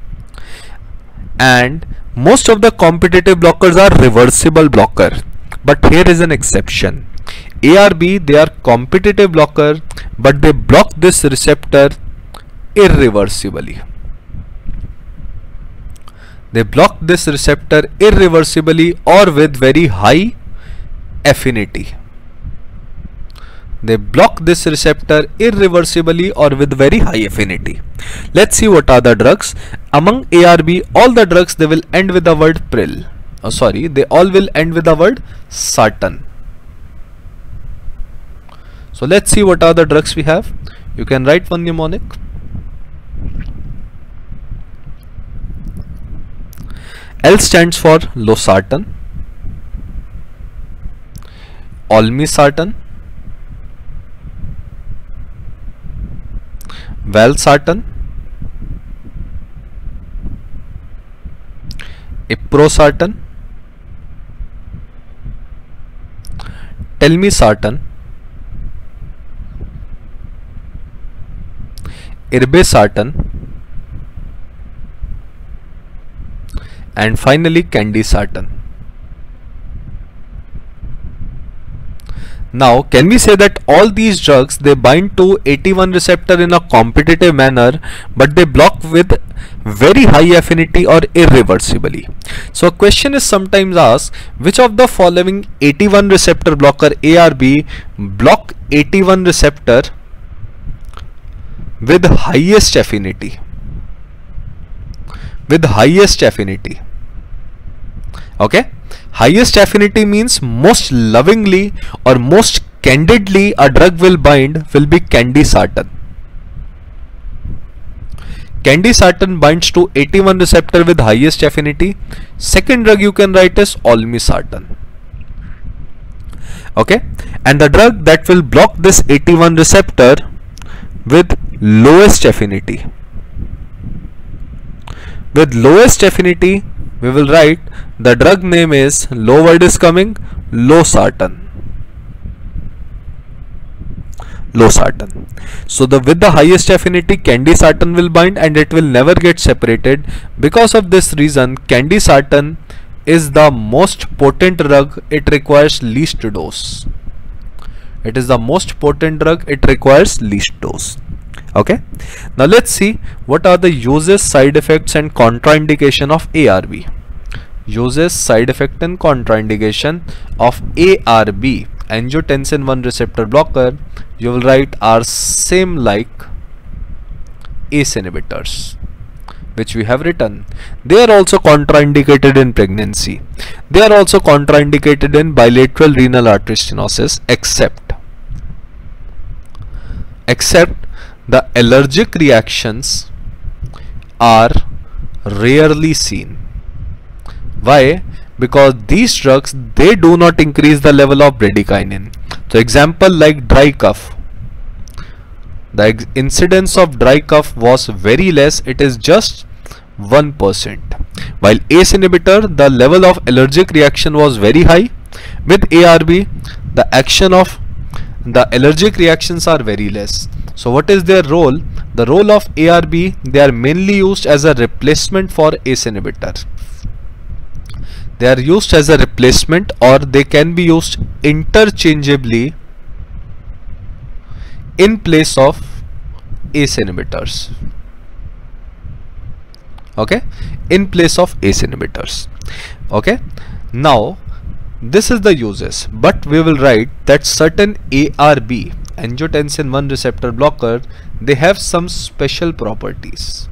and most of the competitive blockers are reversible blocker, but here is an exception. A R B, they are competitive blocker, but they block this receptor irreversibly. They block this receptor irreversibly or with very high affinity. They block this receptor irreversibly or with very high affinity. Let's see what are the drugs. Among A R B, all the drugs, they will end with the word pril. Oh, sorry, they all will end with the word sartan. So let's see what are the drugs we have. You can write one mnemonic. L stands for losartan, olmesartan, valsartan, iprosartan, telmisartan, irbesartan, and finally candesartan. Now can we say that all these drugs, they bind to A T one receptor in a competitive manner, but they block with very high affinity or irreversibly? So a question is sometimes asked, which of the following A T one receptor blocker A R B block A T one receptor with highest affinity? With highest affinity. Okay, Highest affinity means most lovingly or most candidly a drug will bind will be candesartan. Candesartan binds to A T one receptor with highest affinity. Second drug you can write is olmesartan. Okay, and the drug that will block this A T one receptor with lowest affinity. With lowest affinity, we will write the drug name is, low word is coming, losartan. Losartan. So the with the highest affinity, candesartan will bind and it will never get separated. Because of this reason, candesartan is the most potent drug. It requires least dose. It is the most potent drug. It requires least dose. Okay. Now let's see what are the uses, side effects and contraindication of A R B. Uses, side effect and contraindication of A R B, angiotensin one receptor blocker, you will write are same like A C E inhibitors, which we have written. They are also contraindicated in pregnancy. They are also contraindicated in bilateral renal artery stenosis, except except the allergic reactions are rarely seen. Why? Because these drugs, they do not increase the level of bradykinin. So example like dry cough, the incidence of dry cough was very less, it is just one percent. While A C E inhibitor, the level of allergic reaction was very high. With A R B, the action of the allergic reactions are very less. So what is their role? The role of A R B, they are mainly used as a replacement for A C E inhibitor. They are used as a replacement, or they can be used interchangeably in place of A C E inhibitors. Okay, in place of A C E inhibitors. Okay, now this is the uses, but we will write that certain A R B, angiotensin one receptor blocker, they have some special properties.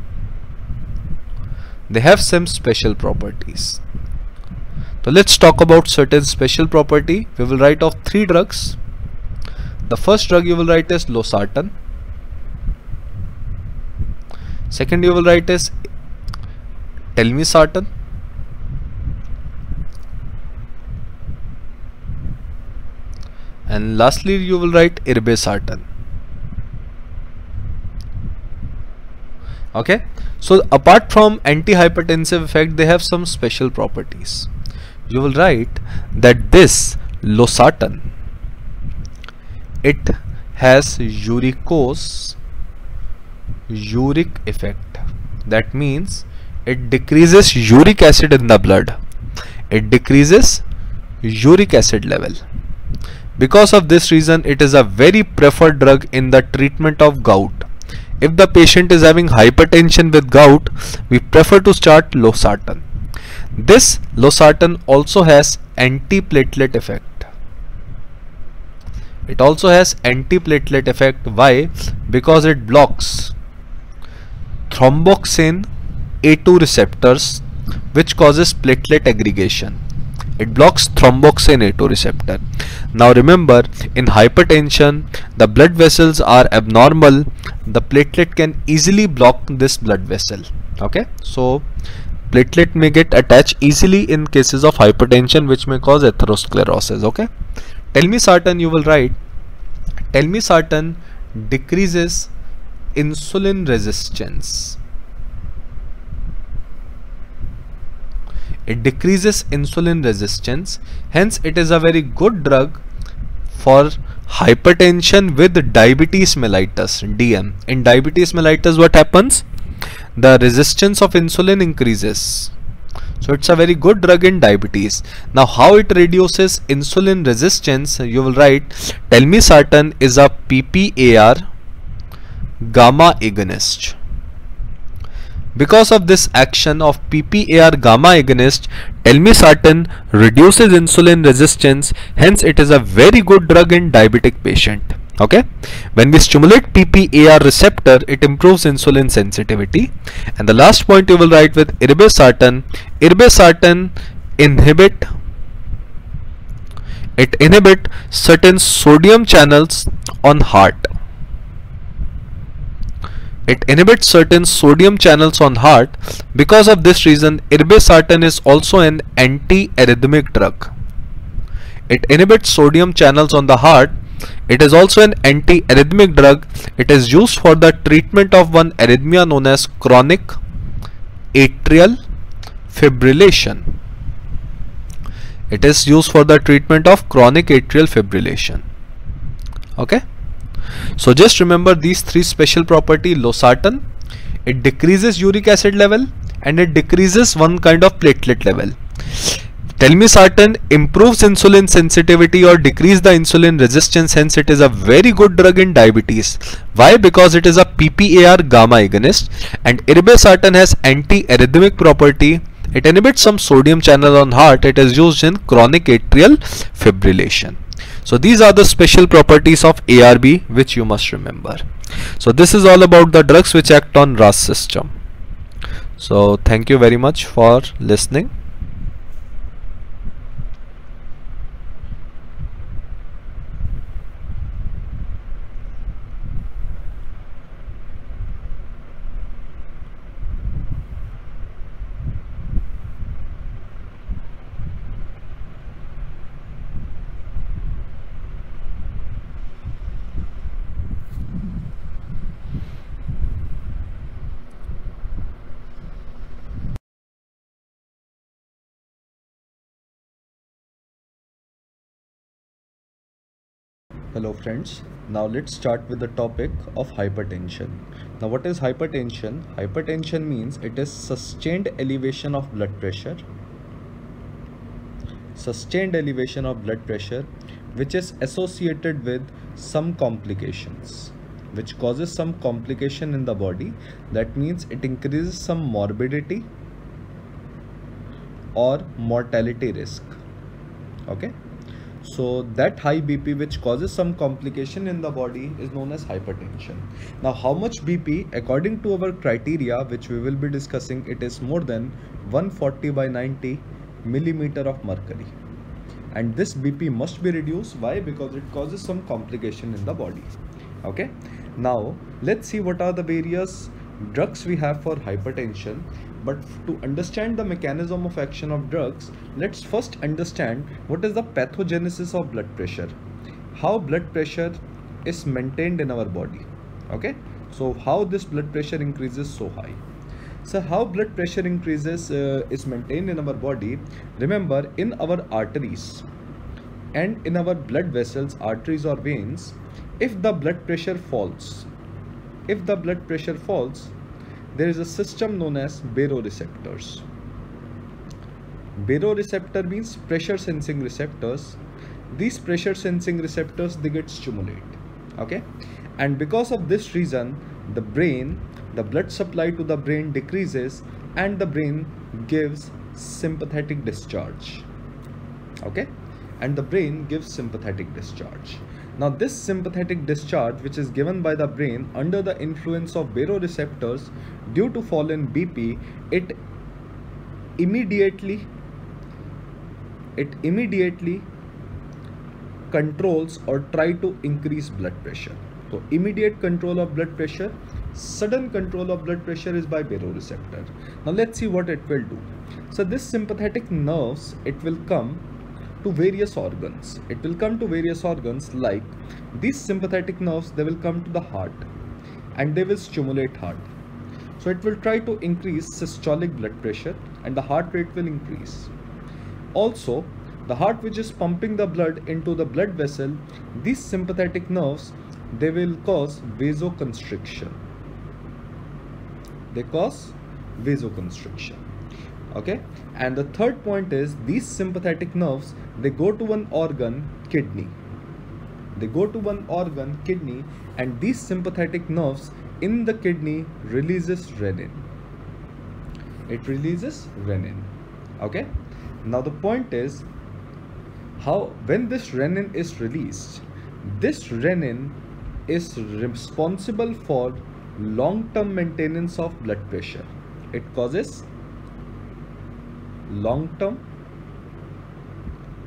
They have some special properties. So let's talk about certain special property. We will write of three drugs. The first drug you will write is losartan. Second you will write is telmisartan. And lastly you will write irbesartan. Okay, so apart from antihypertensive effect, they have some special properties. You will write that this losartan, it has uricose uric effect. That means it decreases uric acid in the blood. It decreases uric acid level. Because of this reason, it is a very preferred drug in the treatment of gout. If the patient is having hypertension with gout, we prefer to start losartan. This losartan also has antiplatelet effect. It also has antiplatelet effect. Why? Because it blocks thromboxane A two receptors, which causes platelet aggregation. It blocks thromboxane A two receptor. Now remember, in hypertension, the blood vessels are abnormal. The platelet can easily block this blood vessel. Okay, so platelet may get attached easily in cases of hypertension, which may cause atherosclerosis. Okay, telmisartan you will write, telmisartan decreases insulin resistance. It decreases insulin resistance, hence it is a very good drug for hypertension with diabetes mellitus, D M. In diabetes mellitus, what happens? The resistance of insulin increases. So it's a very good drug in diabetes. Now how it reduces insulin resistance? You will write telmisartan is a P P A R gamma agonist. Because of this action of P P A R gamma agonist, telmisartan reduces insulin resistance, hence it is a very good drug in diabetic patient. Okay, when we stimulate P P A R receptor, it improves insulin sensitivity. And the last point you will write with irbesartan. Irbesartan inhibit it inhibit certain sodium channels on heart. It inhibits certain sodium channels on heart. Because of this reason, irbesartan is also an anti-arrhythmic drug. It inhibits sodium channels on the heart. It is also an anti-arrhythmic drug. It is used for the treatment of one arrhythmia known as chronic atrial fibrillation. It is used for the treatment of chronic atrial fibrillation. Okay. So just remember these three special property. Losartan, it decreases uric acid level and it decreases one kind of platelet level. Telmisartan improves insulin sensitivity or decrease the insulin resistance, hence it is a very good drug in diabetes. Why? Because it is a P P A R gamma agonist, and irbesartan has anti-arrhythmic property. It inhibits some sodium channel on heart. It is used in chronic atrial fibrillation. So these are the special properties of A R B which you must remember. So this is all about the drugs which act on R A S system. So thank you very much for listening. Hello friends, now let's start with the topic of hypertension. Now what is hypertension? Hypertension means it is sustained elevation of blood pressure. Sustained elevation of blood pressure which is associated with some complications, which causes some complication in the body. That means it increases some morbidity or mortality risk. Okay. So that high B P which causes some complication in the body is known as hypertension. Now how much B P? According to our criteria which we will be discussing, it is more than one forty by ninety millimeter of mercury. And this B P must be reduced. Why? Because it causes some complication in the body. Okay. Now let's see what are the various drugs we have for hypertension. But to understand the mechanism of action of drugs, let's first understand what is the pathogenesis of blood pressure. How blood pressure is maintained in our body. Okay. So how this blood pressure increases so high. So how blood pressure increases uh, is maintained in our body. Remember, in our arteries and in our blood vessels, arteries or veins, if the blood pressure falls, if the blood pressure falls, there is a system known as baroreceptors. Baroreceptor means pressure sensing receptors. These pressure sensing receptors, they get stimulated. Okay. And because of this reason, the brain, the blood supply to the brain decreases and the brain gives sympathetic discharge. Okay. And the brain gives sympathetic discharge. Now this sympathetic discharge which is given by the brain under the influence of baroreceptors, due to fallen B P, it immediately it immediately controls or try to increase blood pressure. So immediate control of blood pressure, sudden control of blood pressure is by baroreceptor. Now let's see what it will do. So this sympathetic nerves, it will come to various organs. It will come to various organs like these sympathetic nerves, they will come to the heart and they will stimulate heart. So it will try to increase systolic blood pressure and the heart rate will increase. Also, the heart which is pumping the blood into the blood vessel, these sympathetic nerves, they will cause vasoconstriction. They cause vasoconstriction. Okay. And the third point is these sympathetic nerves, they go to one organ, kidney. They go to one organ, kidney, and these sympathetic nerves in the kidney releases renin. It releases renin. Okay. Now the point is how when this renin is released, this renin is responsible for long-term maintenance of blood pressure. It causes long-term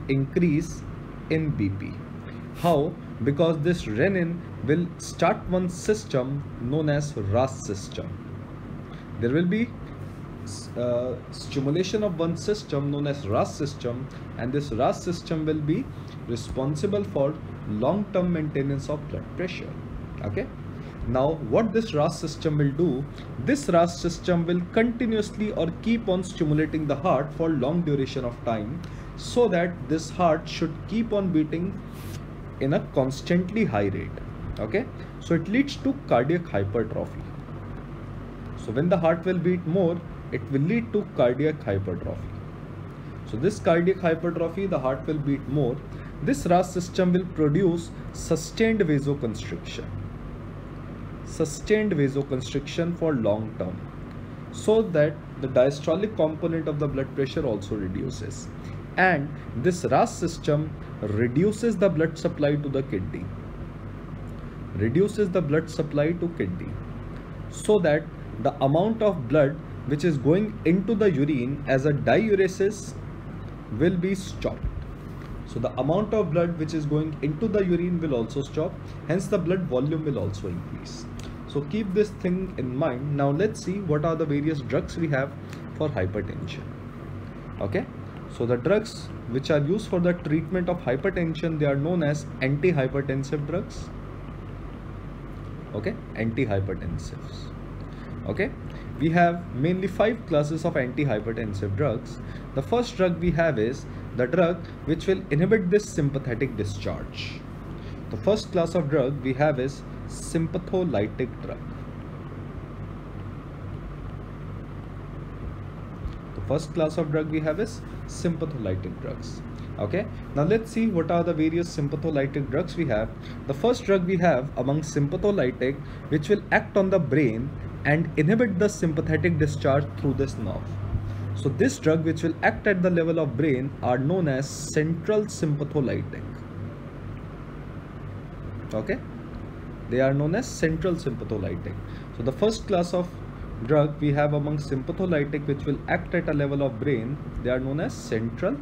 increase in B P. How? Because this renin will start one system known as R A S system. There will be uh, stimulation of one system known as R A S system, and this R A S system will be responsible for long-term maintenance of blood pressure. Okay. Now what this R A S system will do, this R A S system will continuously or keep on stimulating the heart for long duration of time, so that this heart should keep on beating in a constantly high rate. Okay, so it leads to cardiac hypertrophy. So when the heart will beat more, it will lead to cardiac hypertrophy. So this cardiac hypertrophy, the heart will beat more. This R A S system will produce sustained vasoconstriction. Sustained vasoconstriction for long term, so that the diastolic component of the blood pressure also reduces. And this R A S system reduces the blood supply to the kidney. Reduces the blood supply to kidney, so that the amount of blood which is going into the urine as a diuresis will be stopped. So the amount of blood which is going into the urine will also stop, hence the blood volume will also increase. So keep this thing in mind. Now let's see what are the various drugs we have for hypertension. Okay, so the drugs which are used for the treatment of hypertension, they are known as antihypertensive drugs. Okay, antihypertensives. Okay, we have mainly five classes of antihypertensive drugs. The first drug we have is the drug which will inhibit this sympathetic discharge. The first class of drug we have is sympatholytic drug. The first class of drug we have is sympatholytic drugs. Okay, now let's see what are the various sympatholytic drugs we have. The first drug we have among sympatholytic, which will act on the brain and inhibit the sympathetic discharge through this nerve. So this drug which will act at the level of brain are known as central sympatholytic. Okay, they are known as central sympatholytic. So the first class of drug we have among sympatholytic which will act at a level of brain, they are known as central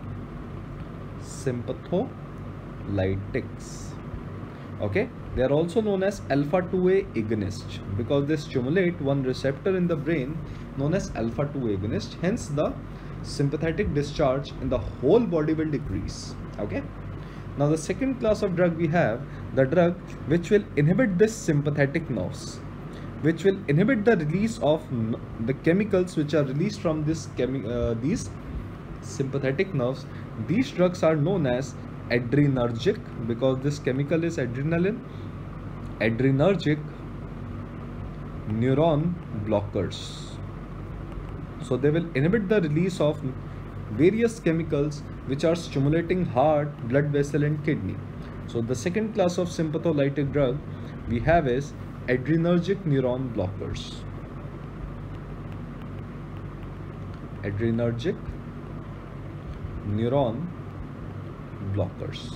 sympatholytics. Okay, they are also known as alpha two A agonist because they stimulate one receptor in the brain known as alpha two agonist. Hence the sympathetic discharge in the whole body will decrease. Okay, now the second class of drug we have the drug which will inhibit this sympathetic nerves, which will inhibit the release of the chemicals which are released from this chemi uh, these sympathetic nerves. These drugs are known as adrenergic because this chemical is adrenaline. Adrenergic neuron blockers. So they will inhibit the release of various chemicals which are stimulating heart, blood vessel and kidney. So the second class of sympatholytic drug we have is adrenergic neuron blockers. Adrenergic neuron blockers.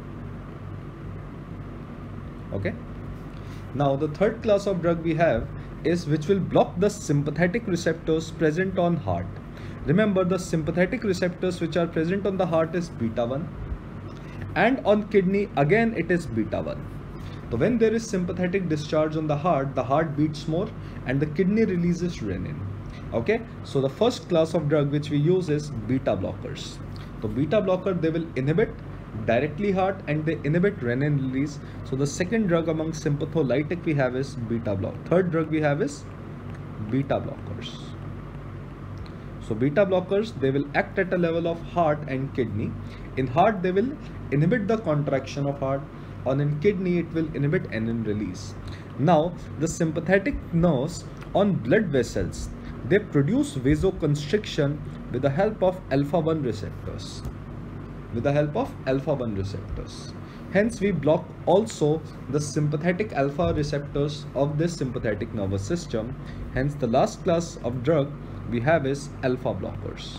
Okay, now the third class of drug we have is which will block the sympathetic receptors present on heart. Remember, the sympathetic receptors which are present on the heart is beta one, and on kidney again it is beta one. So when there is sympathetic discharge on the heart, the heart beats more and the kidney releases renin. Okay, so the first class of drug which we use is beta blockers. So beta blocker, they will inhibit directly heart and they inhibit renin release. So the second drug among sympatholytic we have is beta block. Third drug we have is beta blockers. So beta blockers, they will act at a level of heart and kidney. In heart they will inhibit the contraction of heart, and in kidney it will inhibit renin release. Now the sympathetic nerves on blood vessels, they produce vasoconstriction with the help of alpha one receptors. With the help of alpha one receptors. Hence we block also the sympathetic alpha receptors of this sympathetic nervous system. Hence the last class of drug we have is alpha blockers.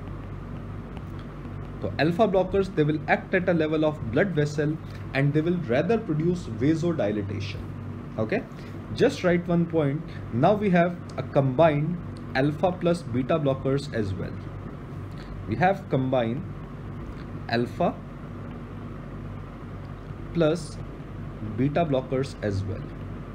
So alpha blockers, they will act at a level of blood vessel and they will rather produce vasodilatation. Okay, just write one point. Now we have a combined alpha plus beta blockers as well. We have combined alpha plus beta blockers as well.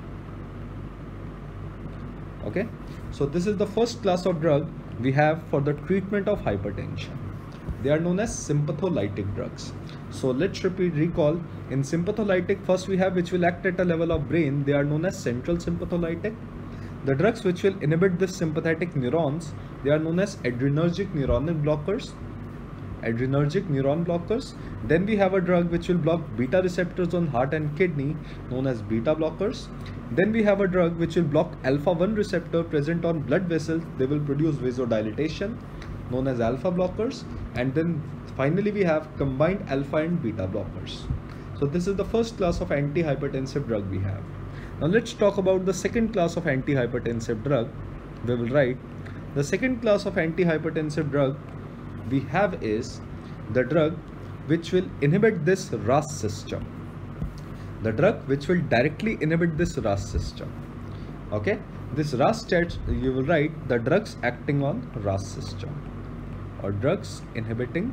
Okay, so this is the first class of drug we have for the treatment of hypertension. They are known as sympatholytic drugs. So let's repeat, recall. In sympatholytic, first we have which will act at a level of brain. They are known as central sympatholytic. The drugs which will inhibit the sympathetic neurons, they are known as adrenergic neuronal blockers. Adrenergic neuron blockers. Then we have a drug which will block beta receptors on heart and kidney, known as beta blockers. Then we have a drug which will block alpha one receptor present on blood vessels. They will produce vasodilatation, known as alpha blockers. And then finally we have combined alpha and beta blockers. So this is the first class of antihypertensive drug we have. Now let's talk about the second class of antihypertensive drug. We will write the second class of antihypertensive drug we have is the drug which will inhibit this R A S system. The drug which will directly inhibit this R A S system. Okay, this R A S stats, you will write the drugs acting on R A S system or drugs inhibiting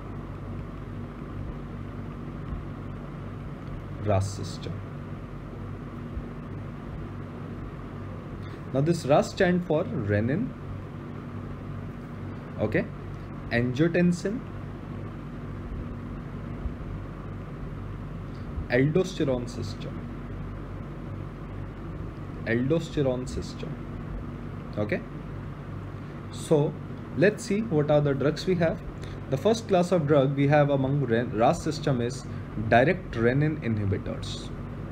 R A S system. Now this R A S stands for renin, okay, angiotensin, aldosterone system, aldosterone system. Okay, so let's see what are the drugs we have. The first class of drug we have among R A S system is direct renin inhibitors.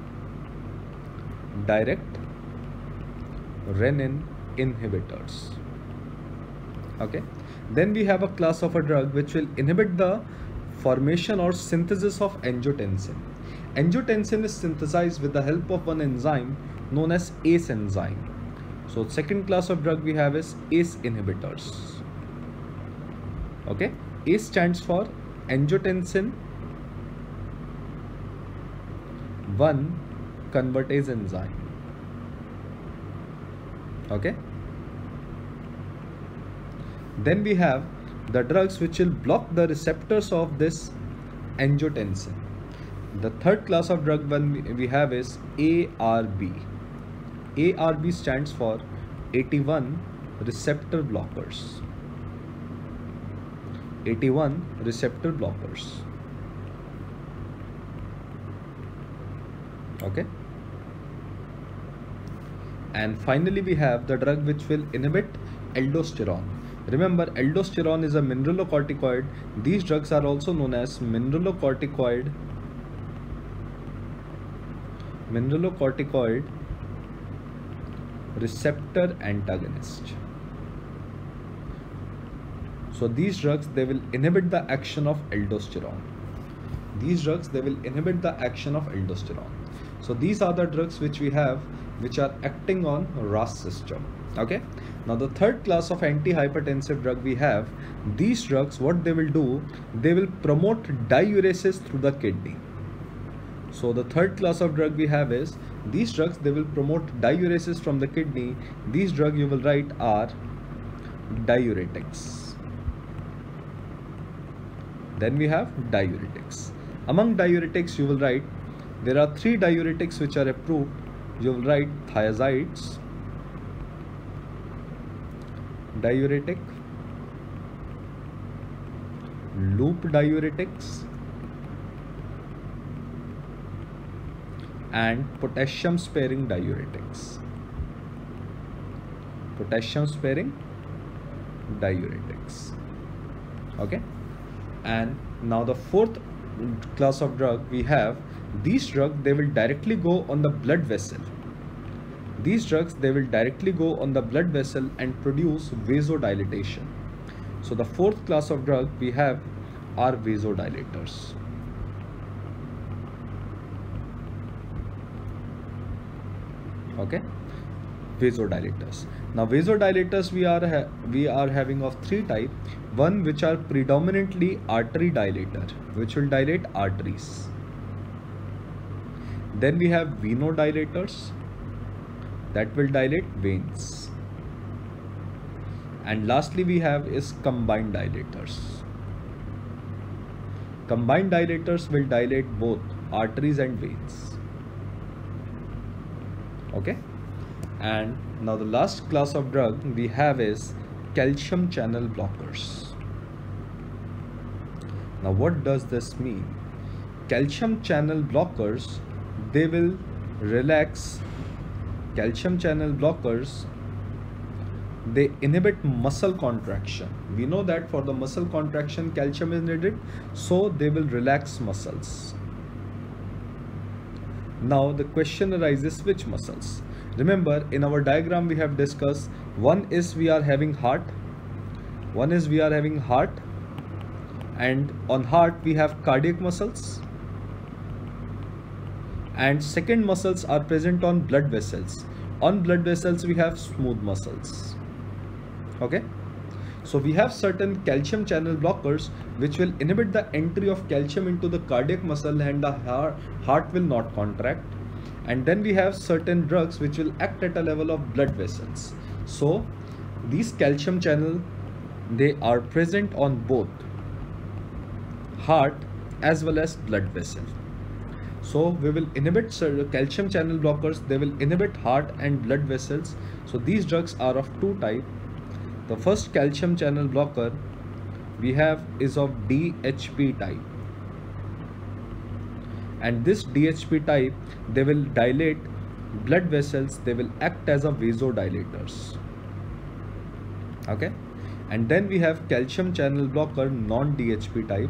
Direct renin inhibitors. Okay, then we have a class of a drug which will inhibit the formation or synthesis of angiotensin. Angiotensin is synthesized with the help of one enzyme known as A C E enzyme. So second class of drug we have is A C E inhibitors. Okay, A stands for angiotensin one convertase enzyme. Okay, then we have the drugs which will block the receptors of this angiotensin. The third class of drug one we have is A R B. A R B stands for A T one receptor blockers. A T one receptor blockers. Okay, and finally we have the drug which will inhibit aldosterone. Remember, aldosterone is a mineralocorticoid. These drugs are also known as mineralocorticoid mineralocorticoid receptor antagonist. So these drugs, they will inhibit the action of aldosterone. These drugs, they will inhibit the action of aldosterone. So these are the drugs which we have which are acting on R A S system. Okay, now the third class of antihypertensive drug we have, these drugs, what they will do, they will promote diuresis through the kidney. So the third class of drug we have is these drugs, they will promote diuresis from the kidney. These drugs you will write are diuretics. Then we have diuretics. Among diuretics you will write, there are three diuretics which are approved. You will write thiazides, diuretic, loop diuretics, and potassium sparing diuretics. Potassium sparing diuretics. Okay, and now the fourth class of drug we have, these drugs, they will directly go on the blood vessel. These drugs, they will directly go on the blood vessel and produce vasodilatation. So the fourth class of drug we have are vasodilators. Okay, vasodilators. Now vasodilators we are ha we are having of three types. One which are predominantly artery dilator, which will dilate arteries. Then we have venodilators, that will dilate veins. And lastly we have is combined dilators. Combined dilators will dilate both arteries and veins. Okay. And now the last class of drug we have is calcium channel blockers. Now what does this mean? Calcium channel blockers, they will relax. Calcium channel blockers, they inhibit muscle contraction. We know that for the muscle contraction calcium is needed, so they will relax muscles. Now the question arises, which muscles? Remember, in our diagram we have discussed, one is we are having heart, one is we are having heart, and on heart we have cardiac muscles, and second muscles are present on blood vessels. On blood vessels we have smooth muscles. Okay, so we have certain calcium channel blockers which will inhibit the entry of calcium into the cardiac muscle, and the heart, heart will not contract. And then we have certain drugs which will act at a level of blood vessels. So these calcium channel, they are present on both heart as well as blood vessel. So we will inhibit calcium channel blockers, they will inhibit heart and blood vessels. So these drugs are of two types. The first calcium channel blocker we have is of D H P type, and this D H P type, they will dilate blood vessels, they will act as a vasodilators. Okay, and then we have calcium channel blocker non D H P type.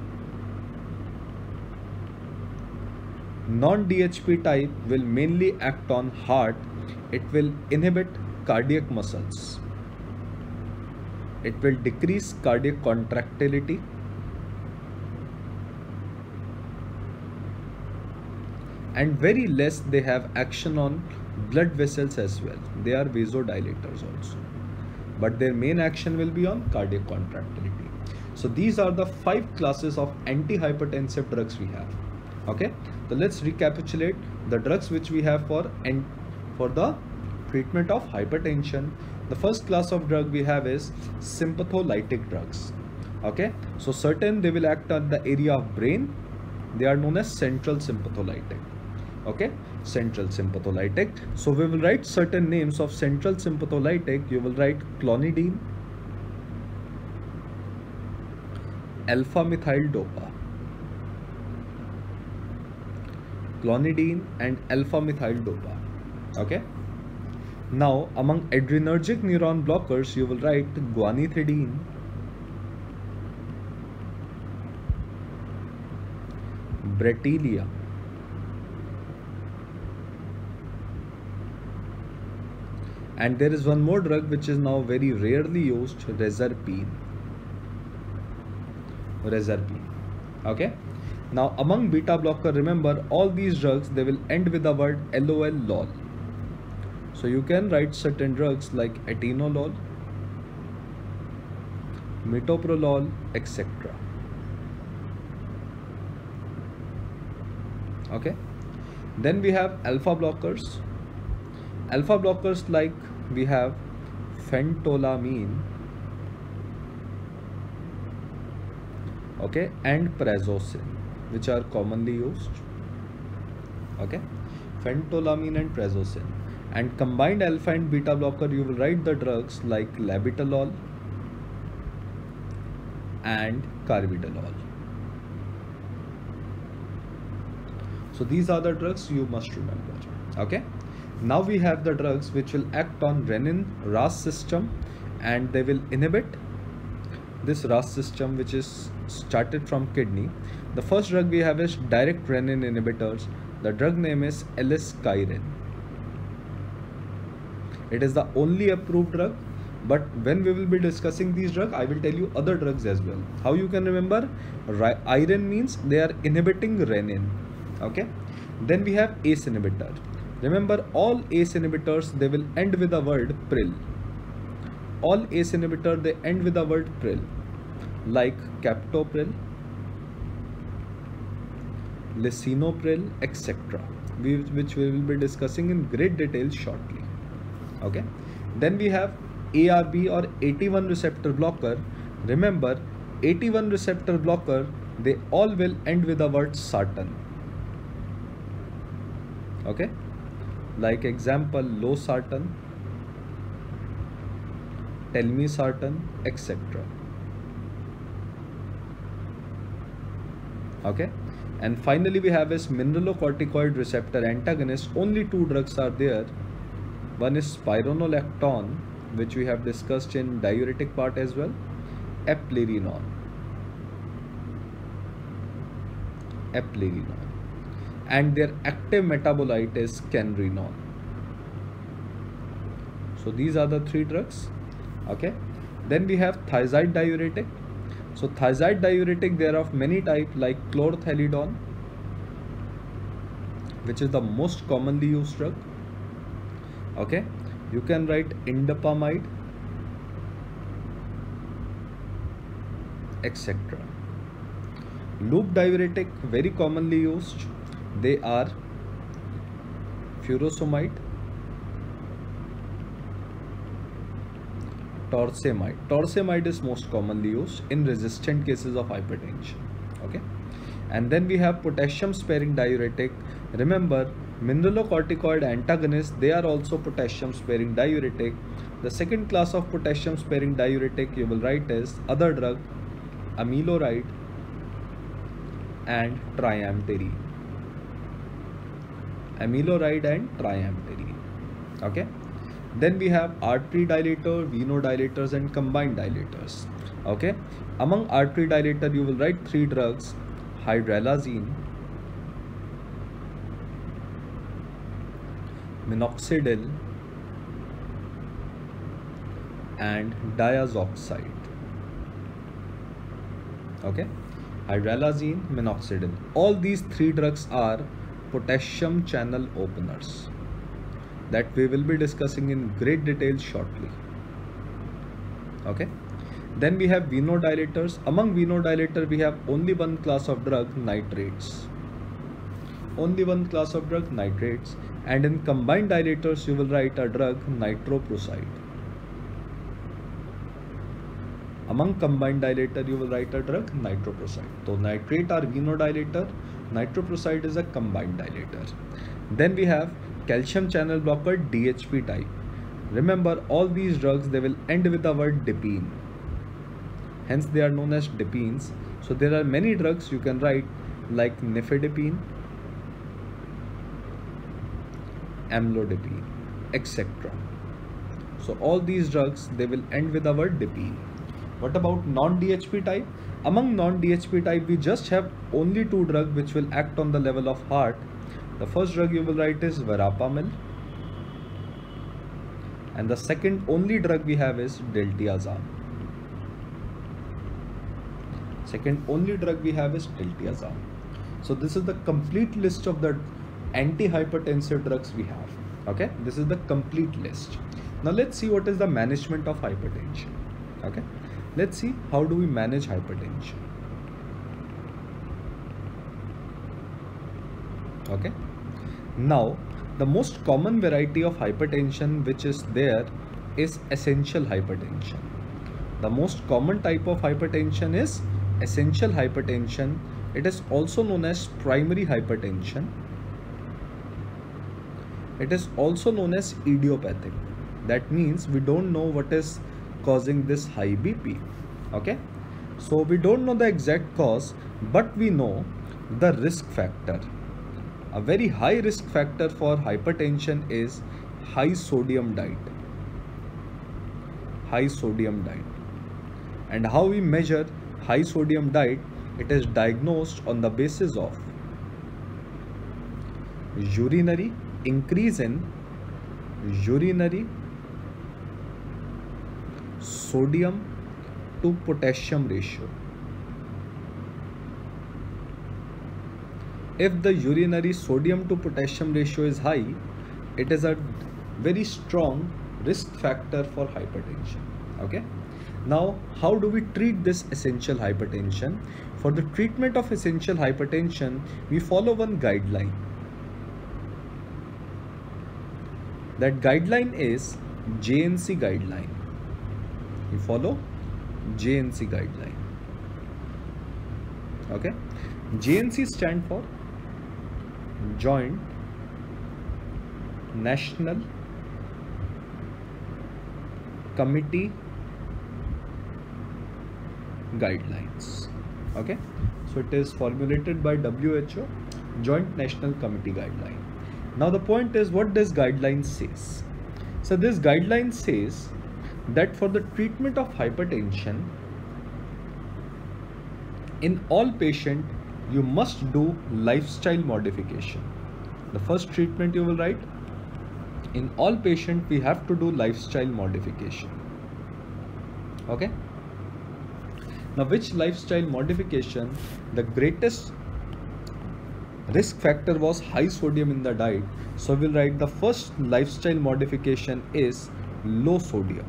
Non D H P type will mainly act on heart. It will inhibit cardiac muscles. It will decrease cardiac contractility. And very less they have action on blood vessels as well. They are vasodilators also, but their main action will be on cardiac contractility. So these are the five classes of antihypertensive drugs we have. Okay, so let's recapitulate the drugs which we have for and for the treatment of hypertension. The first class of drug we have is sympatholytic drugs. Okay, so certain they will act on the area of brain. They are known as central sympatholytic. Okay, central sympatholytic. So we will write certain names of central sympatholytic. You will write clonidine, alpha methyl dopa, clonidine and alpha methyl dopa. Okay, now among adrenergic neuron blockers you will write guanethidine, bretillia, and there is one more drug which is now very rarely used, reserpine. Reserpine. Okay. Now among beta blocker, remember all these drugs, they will end with the word LOL, lol. So you can write certain drugs like atenolol, metoprolol, et cetera. Okay. Then we have alpha blockers. Alpha blockers like we have phentolamine, okay, and prazosin, which are commonly used. Okay, phentolamine and prazosin. And combined alpha and beta blocker, you will write the drugs like labetalol and carvedilol. So these are the drugs you must remember. Okay. Now we have the drugs which will act on renin R A S system, and they will inhibit this R A S system which is started from kidney. The first drug we have is direct renin inhibitors. The drug name is L-Skiren. It is the only approved drug, but when we will be discussing these drugs, I will tell you other drugs as well. How you can remember? Iron means they are inhibiting renin. Okay. Then we have A C E inhibitor. Remember, all A C E inhibitors, they will end with the word pril. All A C E inhibitor, they end with the word pril, like captopril, lisinopril, et cetera, which we will be discussing in great detail shortly. Okay. Then we have A R B or A T one receptor blocker. Remember, A T one receptor blocker, they all will end with the word sartan. Okay, like example, losartan, telmisartan, et cetera. Okay, and finally we have is mineralocorticoid receptor antagonist. Only two drugs are there. One is spironolactone, which we have discussed in diuretic part as well, eplerenone, eplerenone, and their active metabolite is canrenone. So these are the three drugs. Okay, then we have thiazide diuretic. So thiazide diuretic, there are of many types, like chlorthalidone, which is the most commonly used drug. Okay, you can write indapamide, et cetera. Loop diuretic, very commonly used. They are furosemide, torsemide. Torsemide is most commonly used in resistant cases of hypertension. Okay, and then we have potassium sparing diuretic. Remember, mineralocorticoid antagonists, they are also potassium sparing diuretic. The second class of potassium sparing diuretic you will write is other drug, amiloride and triamterene. Amiloride and triamterene. Okay, then we have artery dilator, venodilators and combined dilators. Okay, among artery dilator you will write three drugs, hydralazine, minoxidil and diazoxide. Okay, hydralazine, minoxidil. All these three drugs are potassium channel openers that we will be discussing in great detail shortly. Okay, then we have venodilators. Among venodilator we have only one class of drug, nitrates. Only one class of drug, nitrates. And in combined dilators you will write a drug, nitroprusside. Among combined dilator you will write a drug, nitroprusside. So nitrate are venodilator, nitroprusside is a combined dilator. Then we have calcium channel blocker, D H P type. Remember, all these drugs, they will end with the word dipene. Hence they are known as dipenes. So there are many drugs you can write, like nifedipine, amlodipine, et cetera. So all these drugs, they will end with the word dipene. What about non-D H P type? Among non-D H P type, we just have only two drugs which will act on the level of heart. The first drug you will write is verapamil, and the second only drug we have is diltiazem. Second only drug we have is diltiazem. So this is the complete list of the antihypertensive drugs we have. Okay, this is the complete list. Now let's see what is the management of hypertension. Okay, let's see how do we manage hypertension. Okay, now the most common variety of hypertension which is there is essential hypertension. The most common type of hypertension is essential hypertension. It is also known as primary hypertension. It is also known as idiopathic. That means we don't know what is causing this high B P. Okay, so we don't know the exact cause, but we know the risk factor. A very high risk factor for hypertension is high sodium diet. High sodium diet. And how we measure high sodium diet? It is diagnosed on the basis of urinary increase in urinary sodium to potassium ratio. If the urinary sodium to potassium ratio is high, it is a very strong risk factor for hypertension. Okay, now how do we treat this essential hypertension? For the treatment of essential hypertension, we follow one guideline. That guideline is J N C guideline. We follow J N C guideline. Okay, J N C stand for Joint National Committee Guidelines. Okay, so it is formulated by W H O, Joint National Committee Guideline. Now the point is, what this guideline says. So this guideline says that for the treatment of hypertension in all patient, you must do lifestyle modification. The first treatment you will write, in all patient we have to do lifestyle modification. Okay, now which lifestyle modification? The greatest risk factor was high sodium in the diet, so we'll write the first lifestyle modification is low sodium.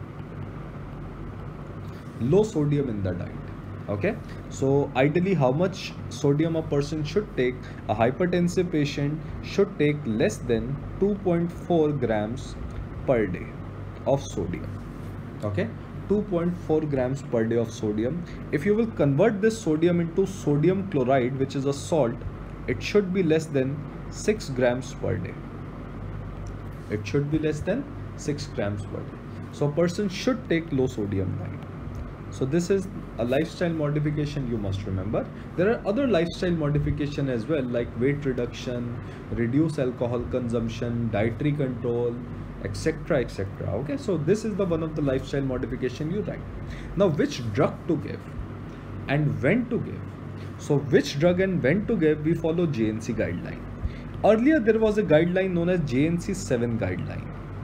Low sodium in the diet. Okay, so ideally how much sodium a person should take? A hypertensive patient should take less than two point four grams per day of sodium. Okay, two point four grams per day of sodium. If you will convert this sodium into sodium chloride, which is a salt, it should be less than six grams per day. It should be less than six grams per day. So a person should take low sodium diet. So this is a lifestyle modification you must remember. There are other lifestyle modification as well, like weight reduction, reduce alcohol consumption, dietary control, etc, etc. Okay, so this is the one of the lifestyle modification you write. Now which drug to give and when to give? So which drug and when to give, we follow J N C guideline. Earlier there was a guideline known as J N C seven guideline.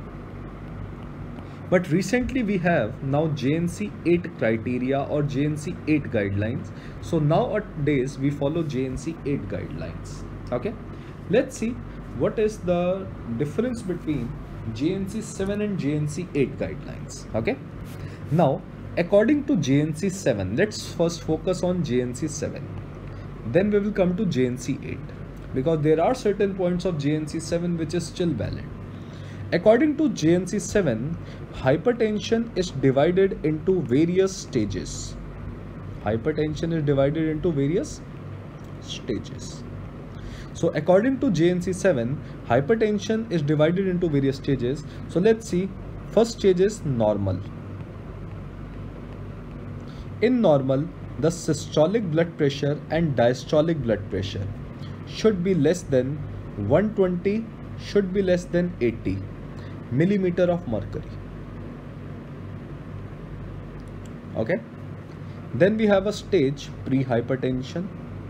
But recently we have now J N C eight criteria or J N C eight guidelines. So nowadays we follow J N C eight guidelines. Okay, let's see what is the difference between J N C seven and J N C eight guidelines. Okay, now according to J N C seven, let's first focus on J N C seven. Then we will come to J N C eight, because there are certain points of J N C seven which is still valid. According to J N C seven, hypertension is divided into various stages. Hypertension is divided into various stages. So according to J N C seven, hypertension is divided into various stages. So let's see. First stage is normal. In normal, the systolic blood pressure and diastolic blood pressure should be less than one twenty, should be less than eighty millimeter of mercury. Okay, then we have a stage pre-hypertension.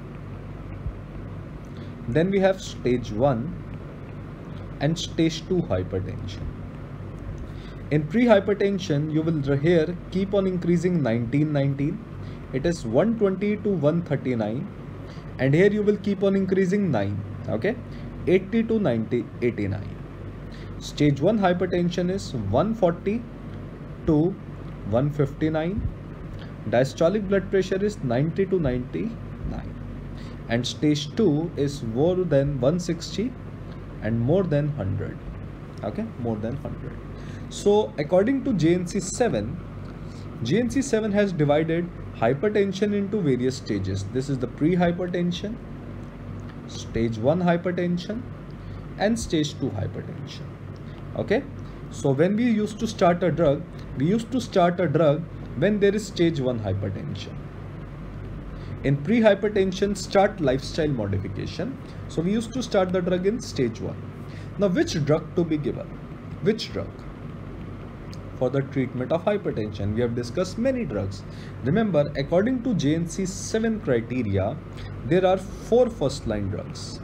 Then we have stage one and stage two hypertension. In pre-hypertension, you will here keep on increasing nineteen nineteen. It is one twenty to one thirty-nine, and here you will keep on increasing nine. Okay, eighty to ninety, eighty-nine. Stage one hypertension is one forty to one fifty-nine. Diastolic blood pressure is ninety to ninety-nine. And stage two is more than one sixty and more than one hundred. Okay, more than one hundred. So according to J N C seven, J N C seven has divided hypertension into various stages. This is the pre-hypertension, stage one hypertension, and stage two hypertension. Okay, so when we used to start a drug, we used to start a drug when there is stage one hypertension. In pre-hypertension, start lifestyle modification. So we used to start the drug in stage one. Now which drug to be given? Which drug? For the treatment of hypertension, we have discussed many drugs. Remember, according to J N C seven criteria, there are four first line drugs.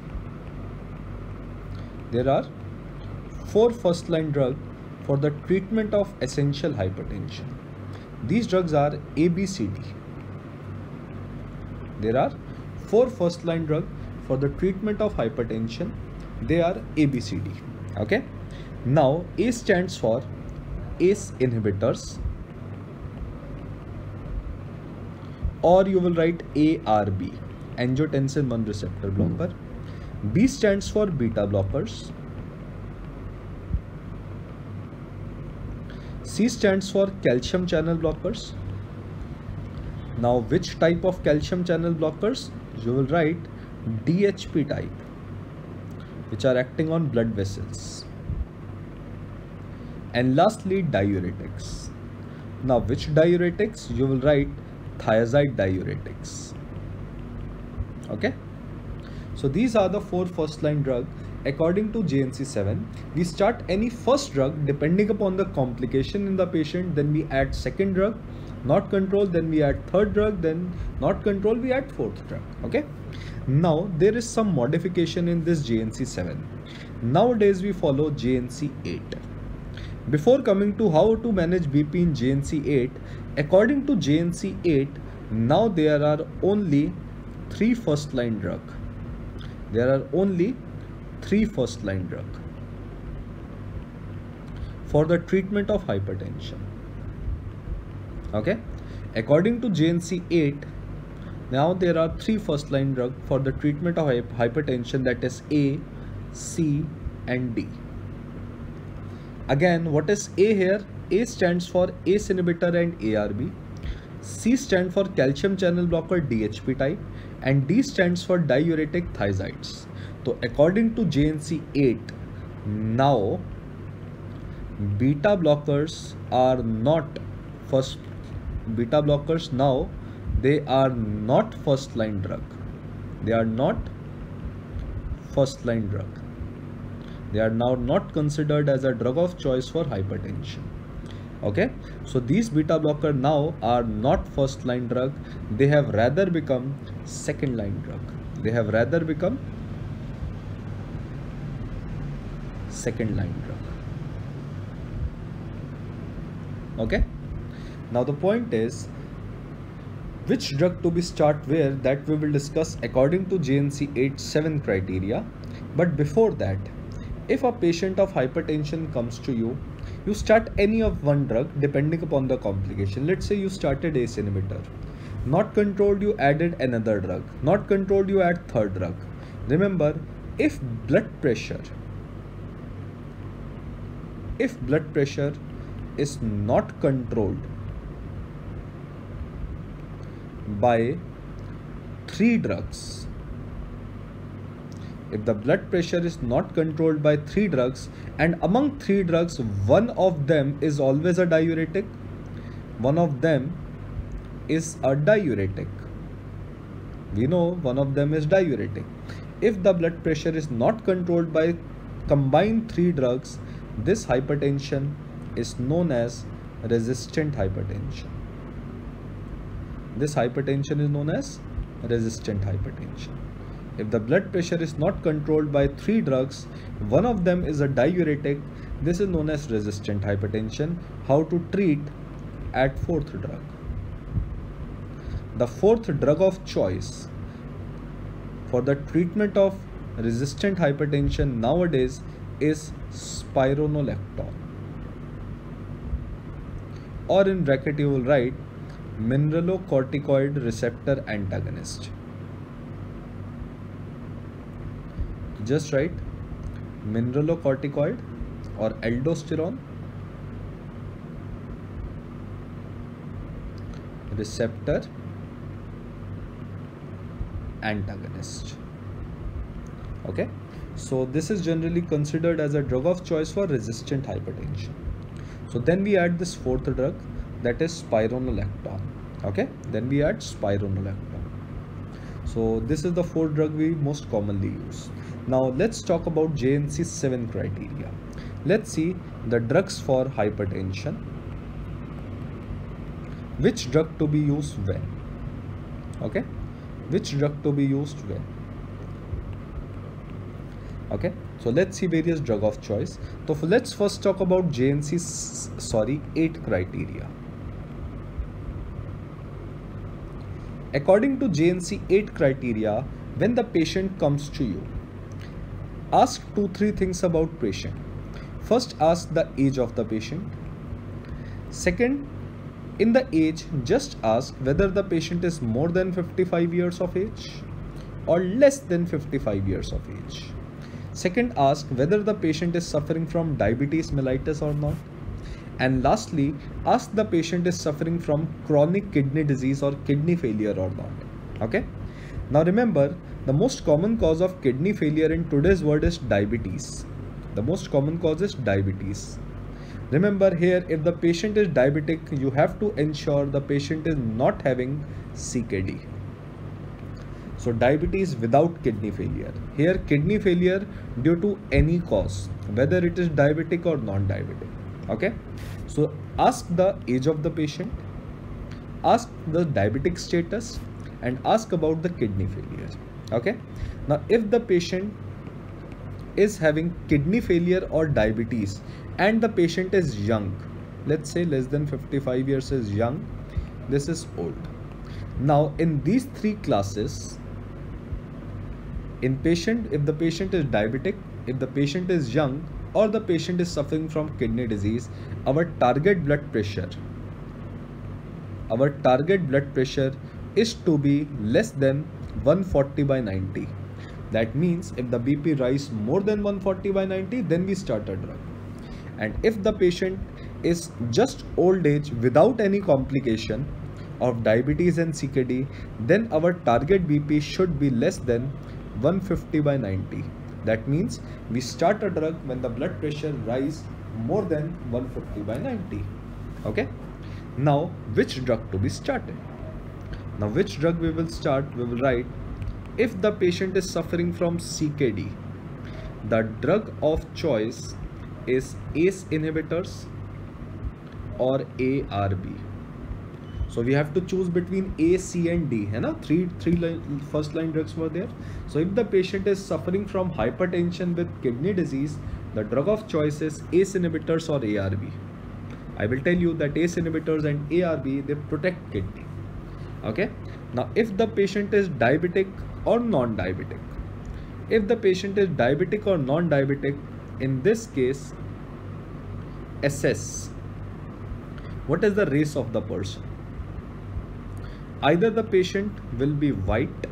There are four first line drugs for the treatment of essential hypertension. These drugs are A, B, C, D. There are four first line drugs for the treatment of hypertension. They are A, B, C, D. Okay. Now A stands for A C E inhibitors, or you will write A R B, angiotensin one receptor blocker. B stands for beta blockers. C stands for calcium channel blockers. Now which type of calcium channel blockers? You will write D H P type, which are acting on blood vessels. And lastly, diuretics. Now which diuretics? You will write thiazide diuretics. Okay, so these are the four first line drugs according to J N C seven. We start any first drug depending upon the complication in the patient, then we add second drug, not controlled, then we add third drug, then not controlled, we add fourth drug. Okay, now there is some modification in this J N C seven. Nowadays we follow J N C eight. Before coming to how to manage B P in J N C eight, according to J N C eight, now there are only three first line drug. There are only three first line drug for the treatment of hypertension. Okay, according to J N C eight, now there are three first line drug for the treatment of hypertension, that is A, C and D. Again, what is A here? A stands for A C E inhibitor and A R B. C stands for calcium channel blocker D H P type, and D stands for diuretic thiazides. So according to J N C eight, now beta blockers are not first beta blockers now they are not first line drug. They are not first line drug. They are now not considered as a drug of choice for hypertension. Okay, so these beta blocker now are not first line drug. They have rather become second line drug. They have rather become second line drug. Okay, now the point is which drug to be start where, that we will discuss according to J N C eight seven criteria. But before that, if a patient of hypertension comes to you, you start any of one drug depending upon the complication. Let's say you started A C E inhibitor, not controlled, you added another drug, not controlled, you add third drug. Remember, if blood pressure if blood pressure is not controlled by three drugs, if the blood pressure is not controlled by three drugs, and among three drugs one of them is always a diuretic, one of them is a diuretic, we know one of them is diuretic. If the blood pressure is not controlled by combined three drugs, this hypertension is known as resistant hypertension. This hypertension is known as resistant hypertension. If the blood pressure is not controlled by three drugs, one of them is a diuretic, this is known as resistant hypertension. How to treat? Add fourth drug. The fourth drug of choice for the treatment of resistant hypertension nowadays is spironolactone, or in bracket you will write mineralocorticoid receptor antagonist. Just write mineralocorticoid or aldosterone receptor antagonist. Okay, so this is generally considered as a drug of choice for resistant hypertension. So then we add this fourth drug, that is spironolactone. Okay, then we add spironolactone. So this is the fourth drug we most commonly use. Now let's talk about J N C seven criteria. Let's see the drugs for hypertension. Which drug to be used when? Okay, which drug to be used when? Okay, so let's see various drug of choice. So let's first talk about J N C sorry eight criteria. According to J N C eight criteria, when the patient comes to you, ask two three things about patient. First, ask the age of the patient. Second, in the age, just ask whether the patient is more than fifty-five years of age or less than fifty-five years of age. Second, ask whether the patient is suffering from diabetes mellitus or not. And lastly, ask the patient is suffering from chronic kidney disease or kidney failure or not. Okay. Now remember, the most common cause of kidney failure in today's world is diabetes. The most common cause is diabetes. Remember here, if the patient is diabetic, you have to ensure the patient is not having C K D. So diabetes without kidney failure. Here kidney failure due to any cause, whether it is diabetic or non-diabetic. Okay. So ask the age of the patient, ask the diabetic status, and ask about the kidney failure. Okay. Now if the patient is having kidney failure or diabetes and the patient is young, let's say less than fifty-five years is young, this is old. Now in these three classes, in patient, if the patient is diabetic, if the patient is young, or the patient is suffering from kidney disease, our target blood pressure, our target blood pressure is to be less than one forty by ninety. That means if the B P rise more than one forty by ninety, then we start a drug. And if the patient is just old age without any complication of diabetes and C K D, then our target B P should be less than one fifty by ninety. That means we start a drug when the blood pressure rise more than one fifty by ninety. Okay. Now which drug to be started? Now which drug we will start? We will write, if the patient is suffering from C K D, the drug of choice is A C E inhibitors or A R B. So we have to choose between A, C and D. है ना? Three, three line, first line drugs were there. So if the patient is suffering from hypertension with kidney disease, the drug of choice is A C E inhibitors or A R B. I will tell you that A C E inhibitors and A R B, they protect kidney. Okay. Now if the patient is diabetic or non-diabetic, if the patient is diabetic or non-diabetic, in this case, assess what is the race of the person. Either the patient will be white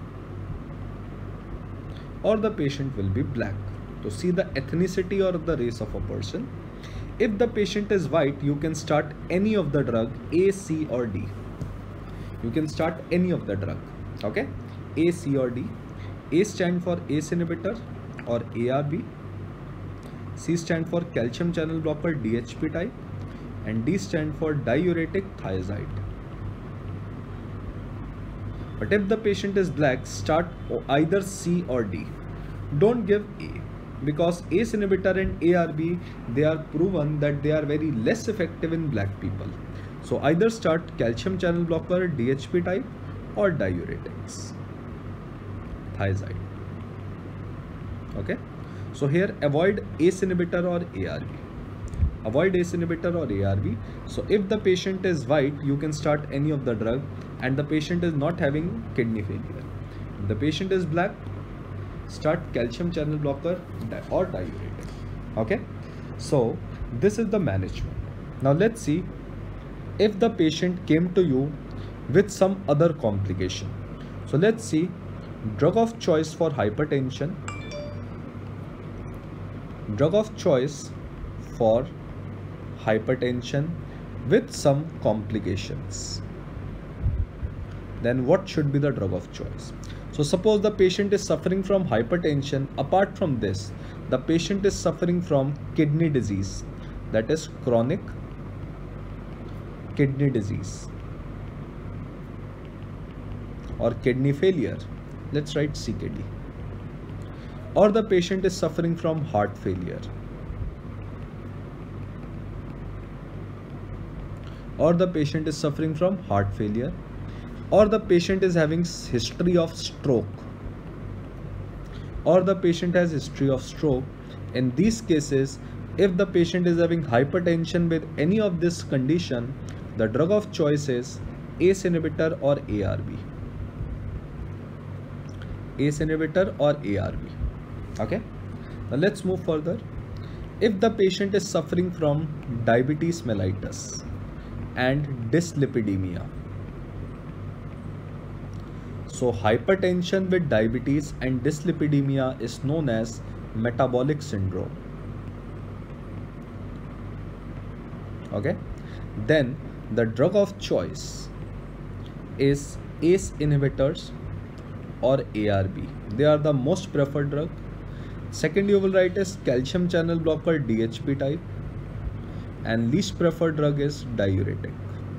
or the patient will be black. To see the ethnicity or the race of a person. If the patient is white, you can start any of the drug A, C or D. You can start any of the drug. Okay. A, C or D. A stand for A C E inhibitor or A R B. C stand for calcium channel blocker D H P type. And D stand for diuretic thiazide. But if the patient is black, start either C or D. Don't give A, because A C E inhibitor and A R B, they are proven that they are very less effective in black people. So either start calcium channel blocker D H P type or diuretics thiazide. Okay. So here avoid A C E inhibitor or A R B. Avoid A C E inhibitor or A R B. So if the patient is white, you can start any of the drug and the patient is not having kidney failure. If the patient is black, start calcium channel blocker or diuretic. Okay. So this is the management. Now let's see if the patient came to you with some other complication. So let's see, drug of choice for hypertension, drug of choice for hypertension with some complications. Then what should be the drug of choice? So suppose the patient is suffering from hypertension. Apart from this, the patient is suffering from kidney disease, that is chronic kidney disease or kidney failure. Let's write C K D. Or the patient is suffering from heart failure, or the patient is suffering from heart failure, or the patient is having history of stroke, or the patient has history of stroke. In these cases, if the patient is having hypertension with any of this condition, the drug of choice is A C E inhibitor or A R B. A C E inhibitor or A R B. Okay. Now let's move further. If the patient is suffering from diabetes mellitus and dyslipidemia, so hypertension with diabetes and dyslipidemia is known as metabolic syndrome. Okay, then the drug of choice is A C E inhibitors or A R B. They are the most preferred drug. Second you will write is calcium channel blocker D H P type, and least preferred drug is diuretic.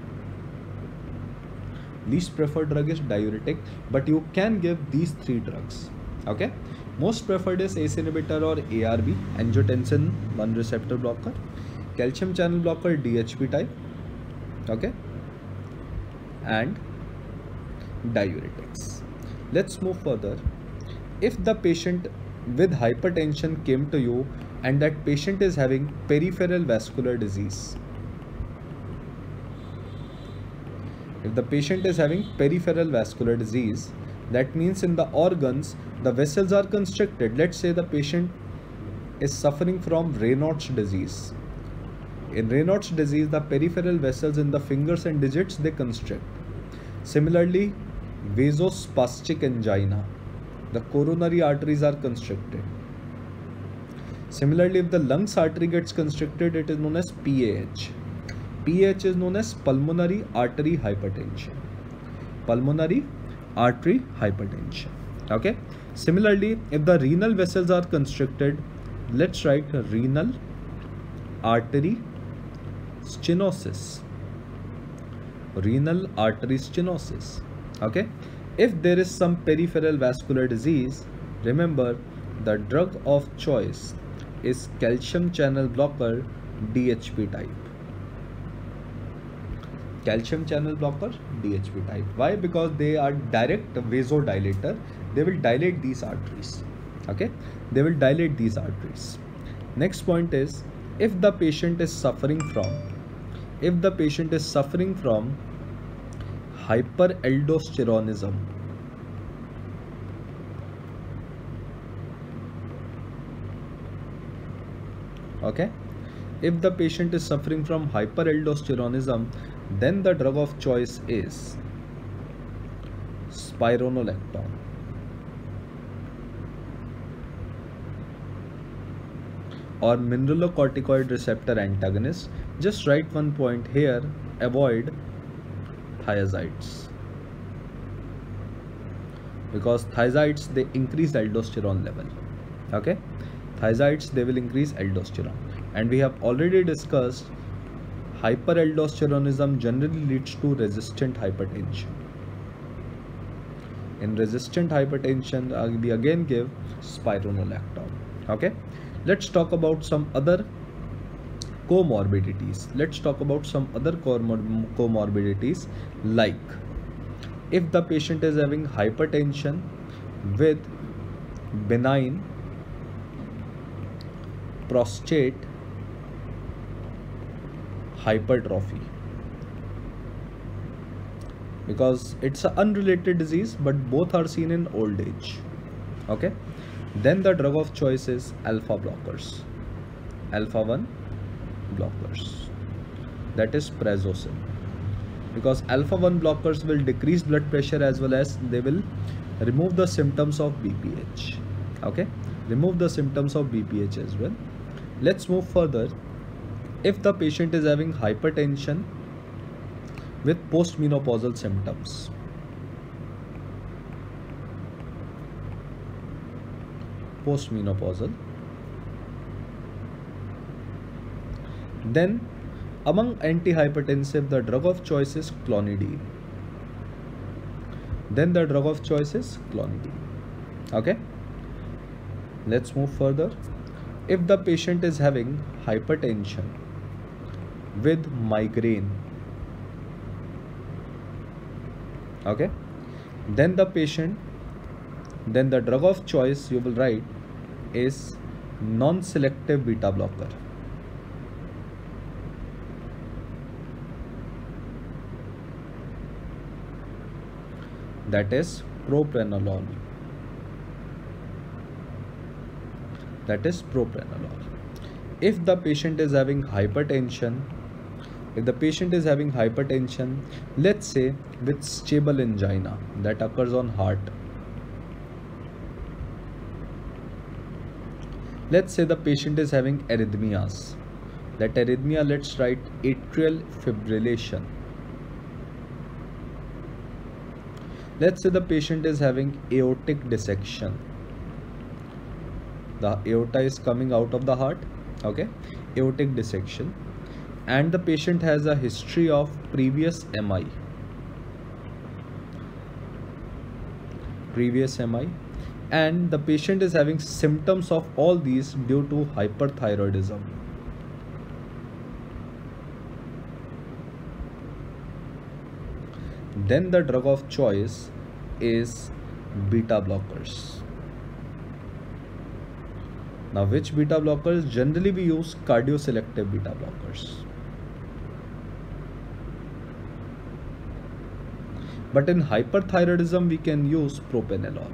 Least preferred drug is diuretic, but you can give these three drugs. Okay, most preferred is A C E inhibitor or A R B, angiotensin one receptor blocker, calcium channel blocker D H P type, okay, and diuretics. Let's move further. If the patient with hypertension came to you and that patient is having peripheral vascular disease, if the patient is having peripheral vascular disease, that means in the organs the vessels are constricted. Let's say the patient is suffering from Raynaud's disease. In Raynaud's disease, the peripheral vessels in the fingers and digits, they constrict. Similarly, vasospastic angina, the coronary arteries are constricted. Similarly, if the lungs artery gets constricted, it is known as P A H. P A H is known as pulmonary artery hypertension. Pulmonary artery hypertension. Okay. Similarly, if the renal vessels are constricted, let's write renal artery stenosis. Renal artery stenosis. Okay. If there is some peripheral vascular disease, remember the drug of choice is calcium channel blocker D H P type. Calcium channel blocker D H P type. Why? Because they are direct vasodilator. They will dilate these arteries. Okay, they will dilate these arteries. Next point is, if the patient is suffering from if the patient is suffering from hyperaldosteronism, okay, if the patient is suffering from hyperaldosteronism, then the drug of choice is spironolactone. Or mineralocorticoid receptor antagonist. Just write one point here, avoid thiazides, because thiazides, they increase aldosterone level. Okay, thiazides, they will increase aldosterone, and we have already discussed hyperaldosteronism generally leads to resistant hypertension. In resistant hypertension, uh, we again give spironolactone. Okay, let's talk about some other comorbidities. Let's talk about some other comorbidities, like if the patient is having hypertension with benign prostate hypertrophy, because it's an unrelated disease but both are seen in old age. Okay, then the drug of choice is alpha blockers, alpha one blockers, that is prazosin, because alpha one blockers will decrease blood pressure as well as they will remove the symptoms of B P H. Okay, remove the symptoms of B P H as well. Let's move further. If the patient is having hypertension with postmenopausal symptoms, postmenopausal, then among antihypertensive, the drug of choice is clonidine. Then the drug of choice is clonidine. Okay, let's move further. If the patient is having hypertension with migraine, okay, then the patient then the drug of choice you will write is non-selective beta blocker. That is propranolol. That is propranolol. If the patient is having hypertension, if the patient is having hypertension, let's say with stable angina that occurs on heart, let's say the patient is having arrhythmias, That arrhythmia, let's write atrial fibrillation. Let's say the patient is having aortic dissection. The aorta is coming out of the heart, okay, aortic dissection, and the patient has a history of previous M I, previous M I, and the patient is having symptoms of all these due to hyperthyroidism. Then the drug of choice is beta blockers. Now, which beta blockers? Generally we use cardioselective beta blockers. But in hyperthyroidism we can use propranolol.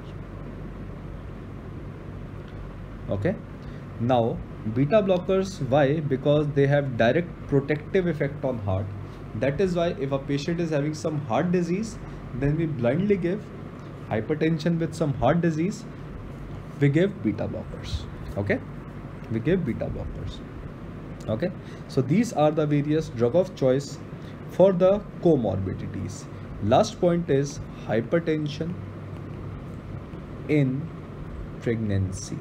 Okay. Now, beta blockers, why? Because they have direct protective effect on heart. That is why if a patient is having some heart disease, then we blindly give hypertension with some heart disease, we give beta blockers. Okay, we give beta blockers. Okay, so these are the various drug of choice for the comorbidities. Last point is hypertension in pregnancy.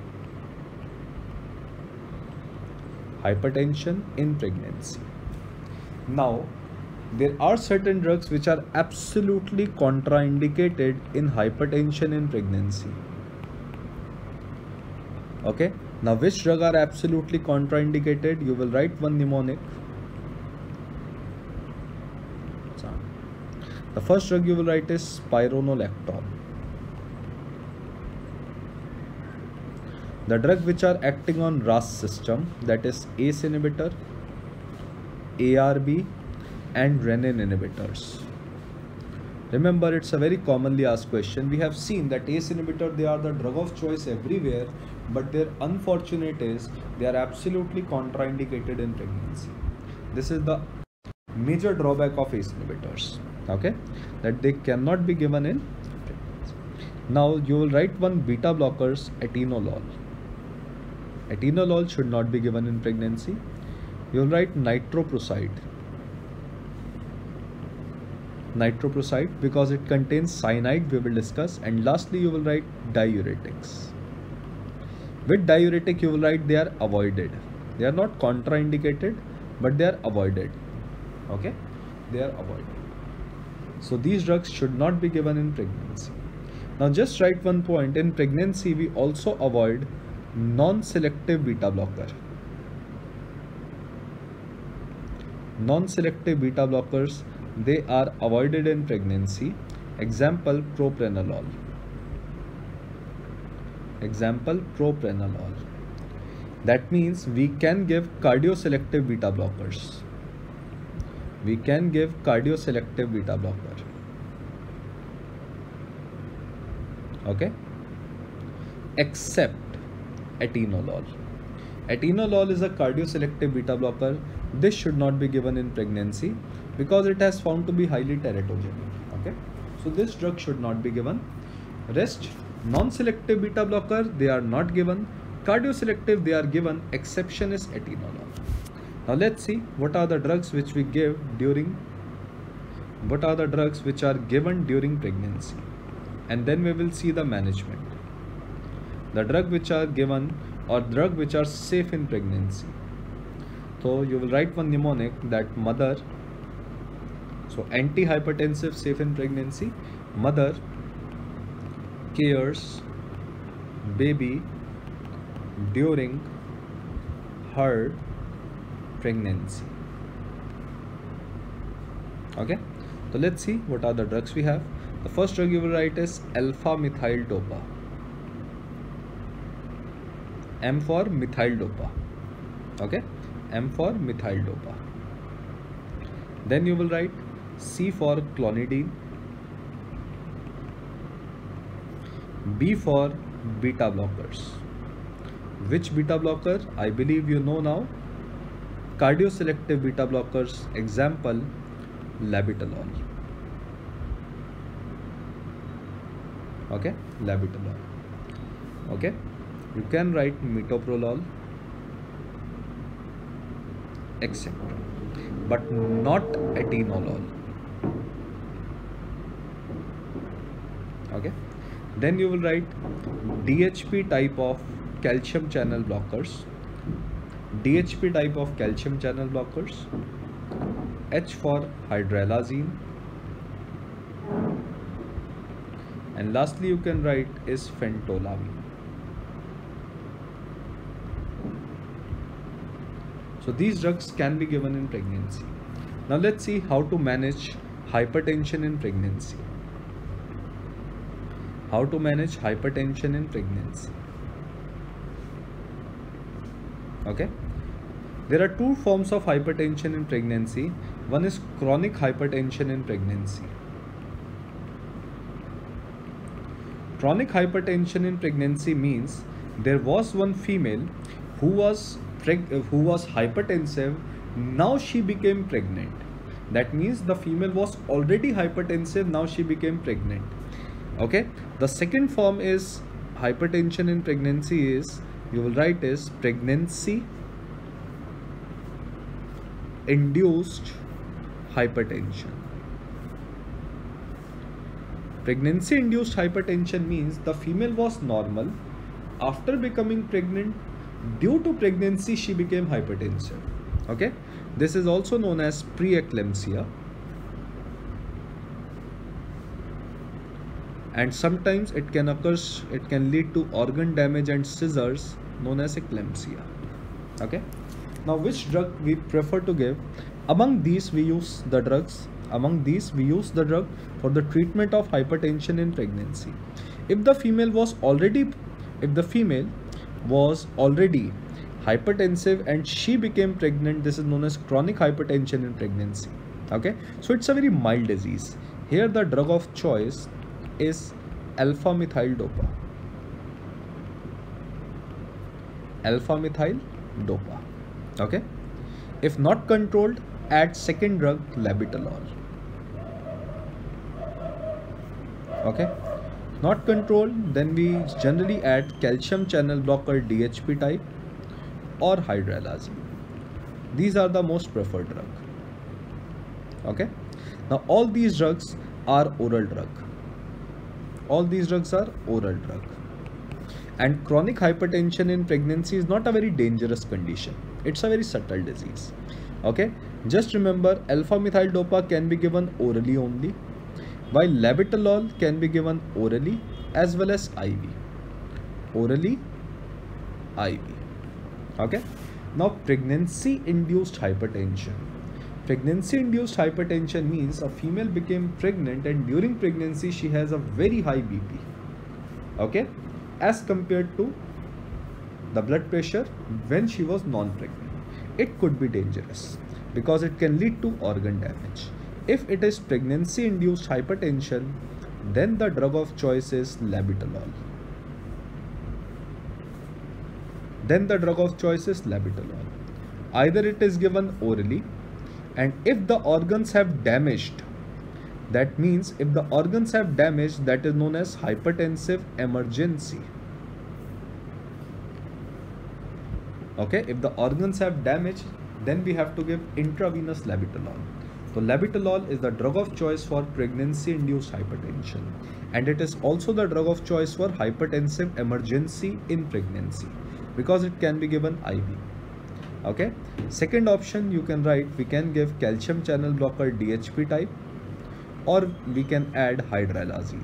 Hypertension in pregnancy. Now, there are certain drugs which are absolutely contraindicated in hypertension in pregnancy. Okay, now which drug are absolutely contraindicated? You will write one mnemonic. The first drug you will write is spironolactone. The drug which are acting on R A S system, that is A C E inhibitor, A R B and renin inhibitors. Remember, it's a very commonly asked question. We have seen that A C E inhibitor, they are the drug of choice everywhere, but their unfortunate is they are absolutely contraindicated in pregnancy. This is the major drawback of A C E inhibitors, okay, that they cannot be given in pregnancy. Now you will write one beta blockers, atenolol. Atenolol should not be given in pregnancy. You will write nitroprusside. Nitroprusside because it contains cyanide, we will discuss. And lastly you will write diuretics. With diuretic you will write they are avoided. They are not contraindicated, but they are avoided. Okay, they are avoided. So these drugs should not be given in pregnancy. Now just write one point. In pregnancy we also avoid non-selective beta blocker. Non-selective beta blockers, they are avoided in pregnancy. Example, propranolol. Example, propranolol. That means we can give cardioselective beta blockers. We can give cardioselective beta blocker. Okay, except atenolol. Atenolol is a cardioselective beta blocker. This should not be given in pregnancy because it has found to be highly teratogenic. Okay, so this drug should not be given. Rest, non-selective beta blocker, they are not given. Cardioselective, they are given. Exception is atenolol. Now let's see what are the drugs which we give during, what are the drugs which are given during pregnancy, and then we will see the management. The drug which are given or drug which are safe in pregnancy. So you will write one mnemonic, that mother, so antihypertensive safe in pregnancy, mother cares baby during her pregnancy. Okay, so let's see what are the drugs we have. The first drug you will write is alpha methyl dopa. M for methyl dopa. Okay, M for methyl dopa. Then you will write C for clonidine, B for beta blockers. Which beta blocker? I believe you know now. Cardioselective beta blockers. Example, labetalol. Okay, labetalol. Okay, you can write metoprolol. et cetera, but not atenolol. Okay, then you will write D H P type of calcium channel blockers, D H P type of calcium channel blockers, H for hydralazine, and lastly you can write is phentolamine. So these drugs can be given in pregnancy. Now let's see how to manage hypertension in pregnancy. How to manage hypertension in pregnancy. Okay, there are two forms of hypertension in pregnancy. One is chronic hypertension in pregnancy. Chronic hypertension in pregnancy means there was one female who was who was hypertensive. Now she became pregnant. That means the female was already hypertensive, now she became pregnant. Okay, the second form is hypertension in pregnancy is, you will write is pregnancy induced hypertension. Pregnancy induced hypertension means the female was normal, after becoming pregnant, due to pregnancy she became hypertensive. Okay, this is also known as preeclampsia, and sometimes it can occur, it can lead to organ damage and seizures known as eclampsia. Okay, now which drug we prefer to give? Among these we use the drugs among these we use the drug for the treatment of hypertension in pregnancy. If the female was already if the female was already hypertensive and she became pregnant, this is known as chronic hypertension in pregnancy. Okay, so it's a very mild disease. Here the drug of choice is alpha methyl dopa. Alpha methyl dopa. Okay, if not controlled, add second drug labetalol. Okay, not controlled, then we generally add calcium channel blocker D H P type or hydralazine. These are the most preferred drug. Okay, now all these drugs are oral drug. All these drugs are oral drug. And chronic hypertension in pregnancy is not a very dangerous condition. It's a very subtle disease. Okay, just remember alpha methyl dopa can be given orally only, while labetalol can be given orally as well as I V. Orally, I V. Okay, now pregnancy induced hypertension. Pregnancy induced hypertension means a female became pregnant and during pregnancy she has a very high B P. Okay, as compared to the blood pressure when she was non-pregnant. It could be dangerous because it can lead to organ damage. If it is pregnancy induced hypertension, then the drug of choice is labetalol. Then the drug of choice is labetalol. Either it is given orally, and if the organs have damaged, that means if the organs have damaged, that is known as hypertensive emergency. Okay, if the organs have damage, then we have to give intravenous labetalol. So labetalol is the drug of choice for pregnancy induced hypertension, and it is also the drug of choice for hypertensive emergency in pregnancy because it can be given I V. Okay, second option you can write, we can give calcium channel blocker D H P type, or we can add hydralazine,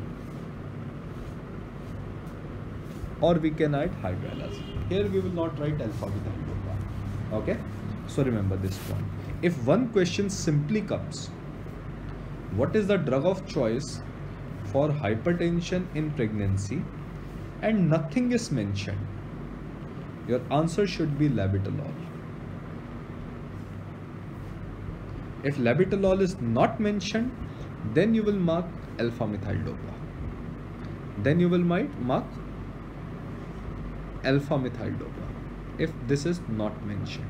or we can add hydralazine. Here we will not write alpha methyl dopa. Okay, so remember this point. If one question simply comes, what is the drug of choice for hypertension in pregnancy, and nothing is mentioned, your answer should be labetalol. If labetalol is not mentioned, then you will mark alpha methyl dopa. Then you will mark alpha methyl dopa if this is not mentioned.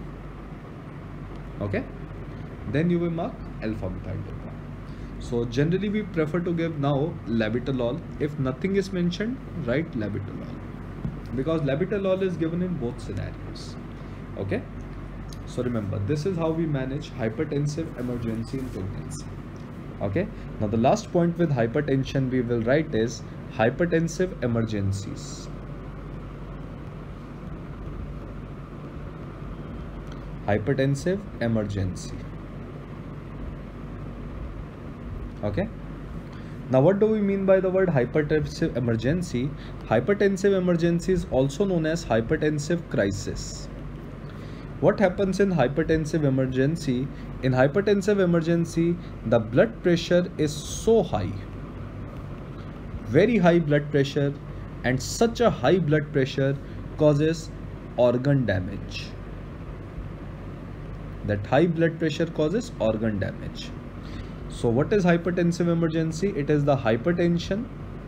Okay, then you will mark alpha methyl dopa. So generally we prefer to give now labetalol. If nothing is mentioned, write labetalol because labetalol is given in both scenarios. Okay, So remember, this is how we manage hypertensive emergency in pregnancy. Okay, now the last point with hypertension we will write is hypertensive emergencies. Hypertensive emergency. Okay, now what do we mean by the word hypertensive emergency? Hypertensive emergency is also known as hypertensive crisis. What happens in hypertensive emergency? In hypertensive emergency, the blood pressure is so high, very high blood pressure, and such a high blood pressure causes organ damage. That high blood pressure causes organ damage. So what is hypertensive emergency? It is the hypertension,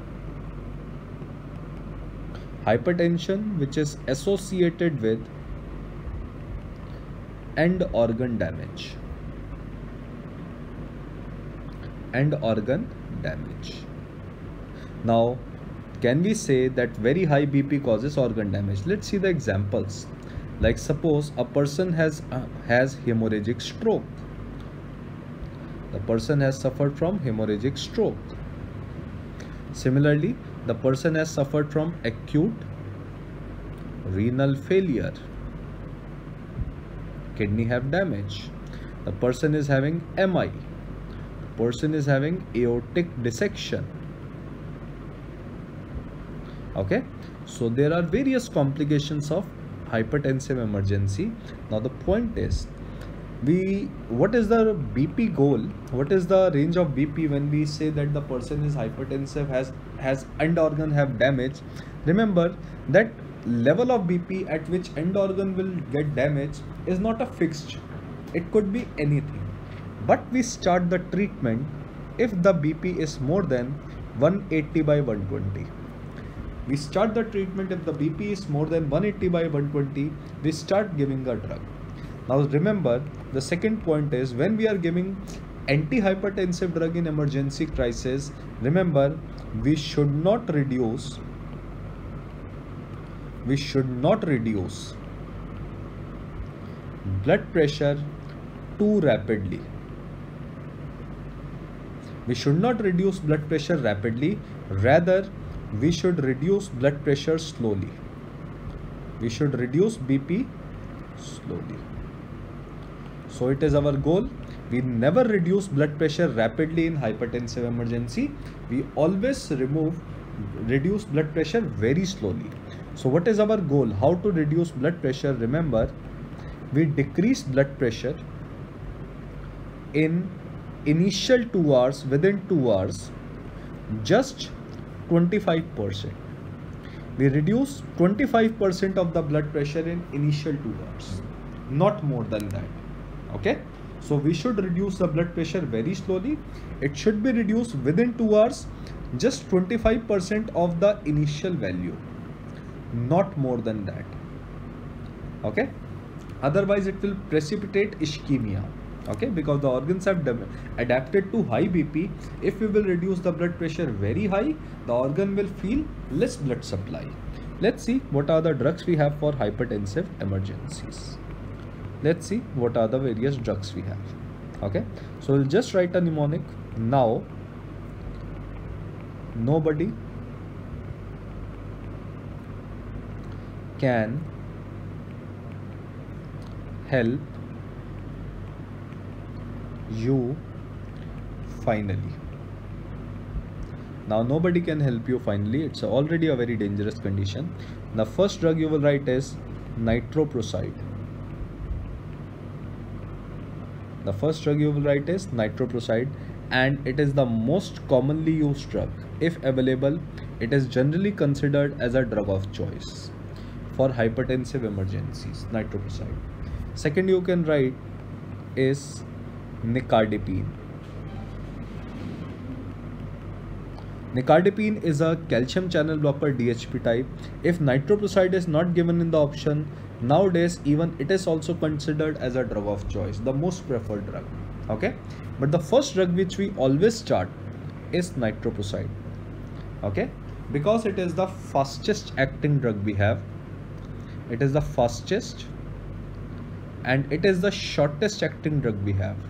hypertension which is associated with end organ damage. End organ damage. Now, can we say that very high B P causes organ damage? Let's see the examples. Like suppose a person has uh, has hemorrhagic stroke. The person has suffered from hemorrhagic stroke. Similarly, the person has suffered from acute renal failure. Kidney have damage. The person is having M I. The person is having aortic dissection. Okay, so there are various complications of hypertensive emergency. Now the point is, we what is the B P goal? What is the range of B P when we say that the person is hypertensive, has has end organ have damage? Remember that level of B P at which end organ will get damaged is not a fixed. It could be anything. But we start the treatment if the B P is more than one eighty by one twenty. We start the treatment if the B P is more than one eighty by one twenty. We start giving a drug. Now remember, the second point is when we are giving antihypertensive drug in emergency crisis, remember we should not reduce we should not reduce blood pressure too rapidly. We should not reduce blood pressure rapidly, rather we should reduce blood pressure slowly. We should reduce B P slowly. So it is our goal. We never reduce blood pressure rapidly in hypertensive emergency. We always remove, reduce blood pressure very slowly. So what is our goal? How to reduce blood pressure? Remember, we decrease blood pressure in initial two hours, within two hours, just twenty-five percent. We reduce twenty-five percent of the blood pressure in initial two hours, not more than that. Okay, so we should reduce the blood pressure very slowly. It should be reduced within two hours, just twenty-five percent of the initial value, not more than that. Okay, otherwise it will precipitate ischemia. Okay, because the organs have adapted to high B P. If we will reduce the blood pressure very high, the organ will feel less blood supply. Let's see what are the drugs we have for hypertensive emergencies. Let's see what are the various drugs we have. Okay, so we'll just write a mnemonic. Now, nobody can help you finally. Now nobody can help you finally. It's already a very dangerous condition. The first drug you will write is nitroprusside. The first drug you will write is nitroprusside, and it is the most commonly used drug. If available, it is generally considered as a drug of choice for hypertensive emergencies. Nitroprusside. Second you can write is nicardipine. Nicardipine is a calcium channel blocker D H P type. If nitroprusside is not given in the option, nowadays even it is also considered as a drug of choice, the most preferred drug. Okay, but the first drug which we always start is nitroprusside. Okay, because it is the fastest acting drug we have. It is the fastest and it is the shortest acting drug we have,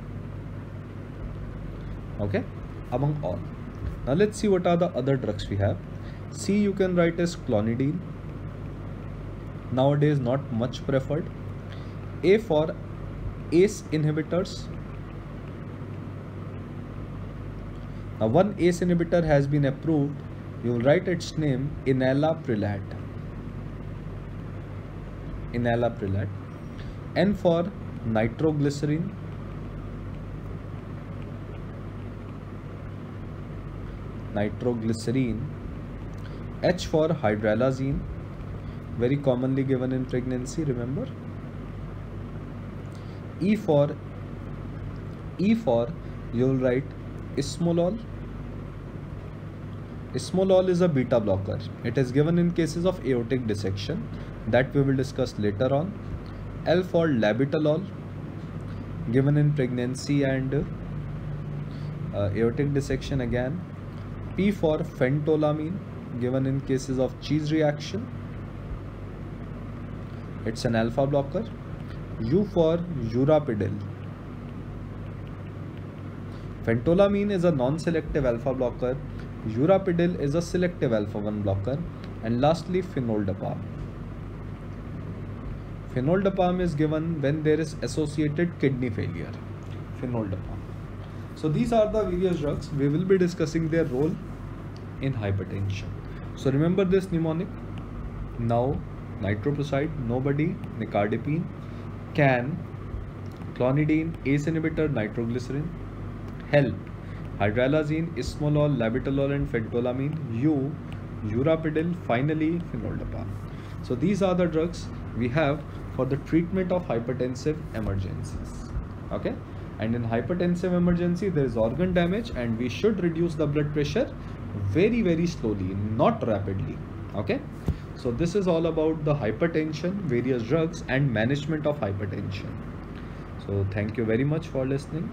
okay, among all. Now let's see what are the other drugs we have. C you can write as clonidine, nowadays not much preferred. A for A C E inhibitors. Now one A C E inhibitor has been approved, you will write its name enalaprilat. Enalaprilat. N for nitroglycerin. Nitroglycerin. H for hydralazine, very commonly given in pregnancy, remember. E for E for you will write ismolol. Ismolol is a beta blocker. It is given in cases of aortic dissection, that we will discuss later on. L for labetalol, given in pregnancy and uh, aortic dissection again. P for phentolamine, given in cases of cheese reaction. It's an alpha blocker. U for urapidil. Phentolamine is a non-selective alpha blocker. Urapidil is a selective alpha one blocker. And lastly, phenoldapam. Phenoldapam is given when there is associated kidney failure. Phenoldapam. So these are the various drugs. We will be discussing their role in hypertension. So remember this mnemonic. Now, nitroprusside, nobody, nicardipine, can, clonidine, A C E inhibitor, nitroglycerin, help, hydralazine, ismolol, labetalol and phentolamine, U, urapidil, finally phenoldapam. So these are the drugs we have for the treatment of hypertensive emergencies. Okay, and in hypertensive emergency there is organ damage and we should reduce the blood pressure very very slowly, not rapidly. Okay, so this is all about the hypertension, various drugs and management of hypertension. So thank you very much for listening.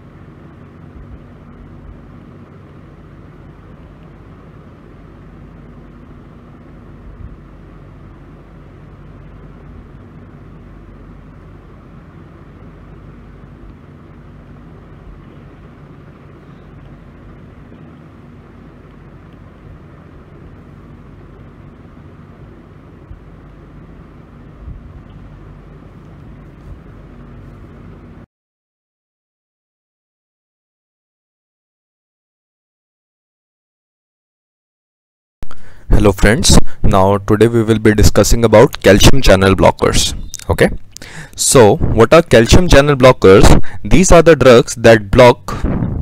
Hello friends, now today we will be discussing about calcium channel blockers. Okay, so what are calcium channel blockers? These are the drugs that block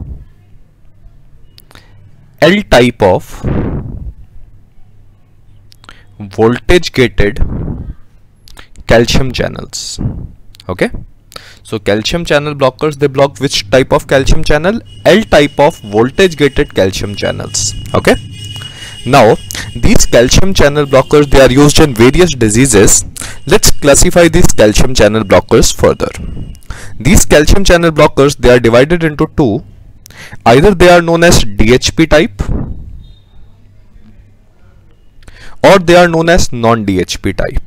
L type of voltage gated calcium channels. Okay, so calcium channel blockers, they block which type of calcium channel? L type of voltage gated calcium channels. Okay, now these calcium channel blockers, they are used in various diseases. Let's classify these calcium channel blockers further. These calcium channel blockers, they are divided into two. Either they are known as D H P type or they are known as non-D H P type.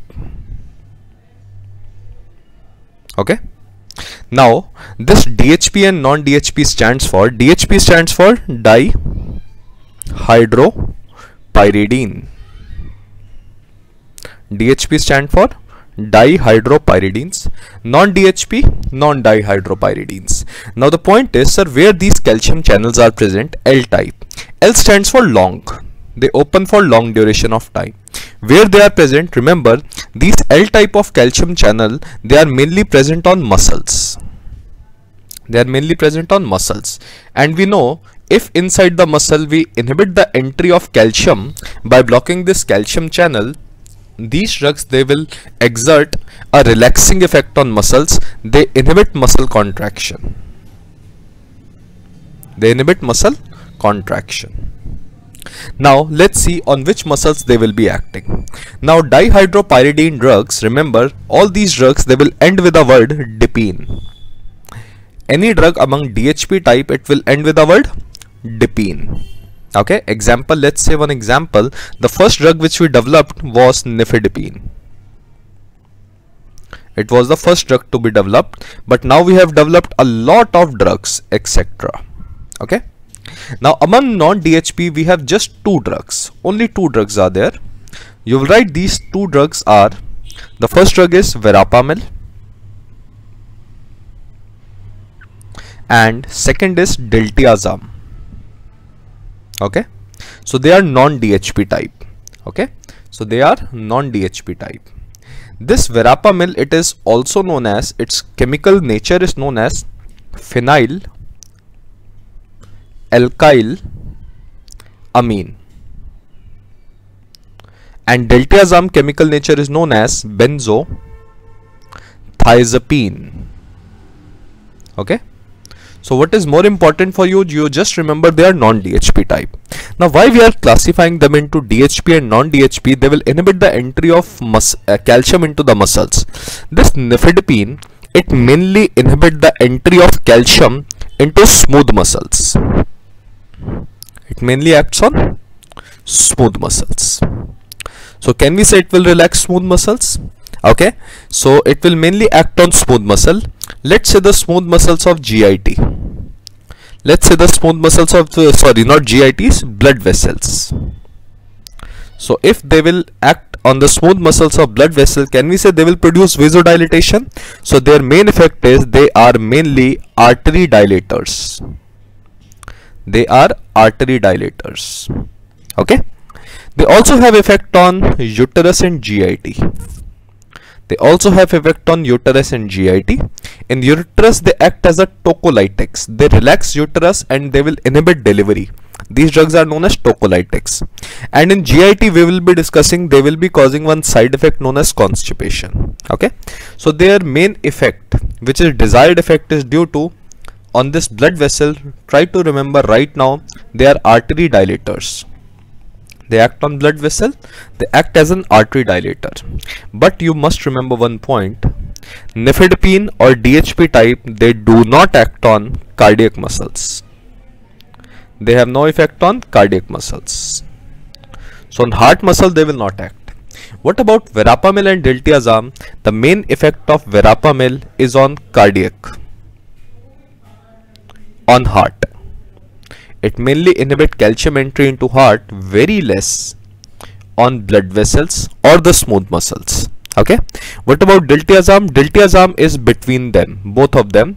Okay, now this D H P and non-D H P stands for, D H P stands for dihydropyridine. D H P stand for dihydropyridines, non-D H P non-dihydropyridines. Now the point is, sir, where these calcium channels are present? L type. L stands for long. They open for long duration of time. Where they are present? Remember, these L type of calcium channel, they are mainly present on muscles. They are mainly present on muscles, and we know if inside the muscle we inhibit the entry of calcium by blocking this calcium channel, these drugs, they will exert a relaxing effect on muscles. They inhibit muscle contraction. They inhibit muscle contraction. Now let's see on which muscles they will be acting. Now dihydropyridine drugs, remember all these drugs, they will end with the word dipene. Any drug among D H P type, it will end with the word dipene. Okay, example, let's say one example, the first drug which we developed was nifedipine. It was the first drug to be developed, but now we have developed a lot of drugs, et cetera. Okay. Now among non-D H P we have just two drugs. Only two drugs are there. You will write these two drugs are, the first drug is verapamil and second is diltiazem. Okay. So they are non-D H P type. Okay. So they are non-D H P type. This verapamil, it is also known as, its chemical nature is known as phenyl alkyl amine, and diltiazem chemical nature is known as benzothiazepine. Okay. So what is more important for you, you just remember they are non-D H P type. Now why we are classifying them into D H P and non-D H P, they will inhibit the entry of mus uh, calcium into the muscles. This nifedipine, it mainly inhibit the entry of calcium into smooth muscles. It mainly acts on smooth muscles. So can we say it will relax smooth muscles? Okay, so it will mainly act on smooth muscle. Let's say the smooth muscles of G I T. Let's say the smooth muscles of uh, sorry not G I Ts, blood vessels. So if they will act on the smooth muscles of blood vessel, can we say they will produce vasodilatation? So their main effect is they are mainly artery dilators. They are artery dilators. Okay. They also have effect on uterus and G I T. They also have effect on uterus and G I T. In uterus, they act as a tocolytics. They relax uterus and they will inhibit delivery. These drugs are known as tocolytics. And in G I T, we will be discussing, they will be causing one side effect known as constipation. Okay. So their main effect, which is desired effect, is due to on this blood vessel. Try to remember right now, they are artery dilators. They act on blood vessel, they act as an artery dilator. But you must remember one point, nifedipine or D H P type, they do not act on cardiac muscles. They have no effect on cardiac muscles. So on heart muscle they will not act. What about verapamil and diltiazem? The main effect of verapamil is on cardiac, on heart. It mainly inhibits calcium entry into heart, very less on blood vessels or the smooth muscles. Okay. What about diltiazem? Diltiazem is between them, both of them.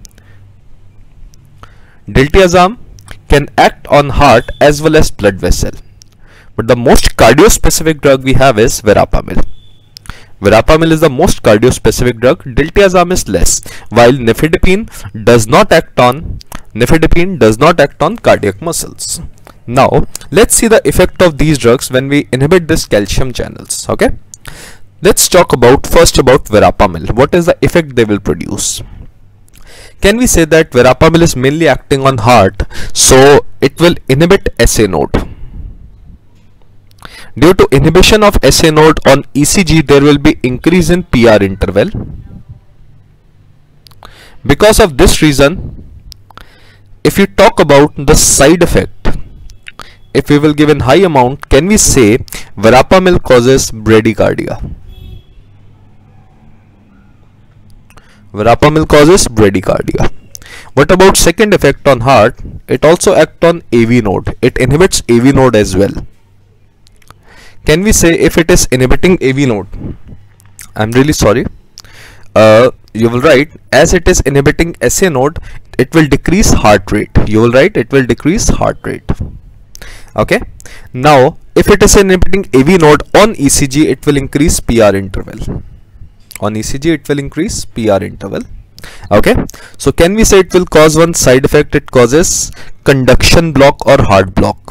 Diltiazem can act on heart as well as blood vessel. But the most cardio-specific drug we have is verapamil. Verapamil is the most cardio-specific drug. Diltiazem is less, while nifedipine does not act on Nifedipine does not act on cardiac muscles. Now let's see the effect of these drugs when we inhibit this calcium channels. Okay, let's talk about first about verapamil. What is the effect they will produce? Can we say that verapamil is mainly acting on heart, so it will inhibit S A node. Due to inhibition of S A node on E C G, there will be increase in P R interval. Because of this reason, if you talk about the side effect, if we will give in high amount, can we say verapamil causes bradycardia? Verapamil causes bradycardia. What about second effect on heart? It also acts on A V node. It inhibits A V node as well. Can we say if it is inhibiting A V node? I'm really sorry. Uh, you will write as it is inhibiting S A node, it will decrease heart rate. You will write it will decrease heart rate. Okay. Now if it is inhibiting A V node on E C G, it will increase P R interval. On E C G it will increase P R interval. Okay. So can we say it will cause one side effect? It causes conduction block or heart block.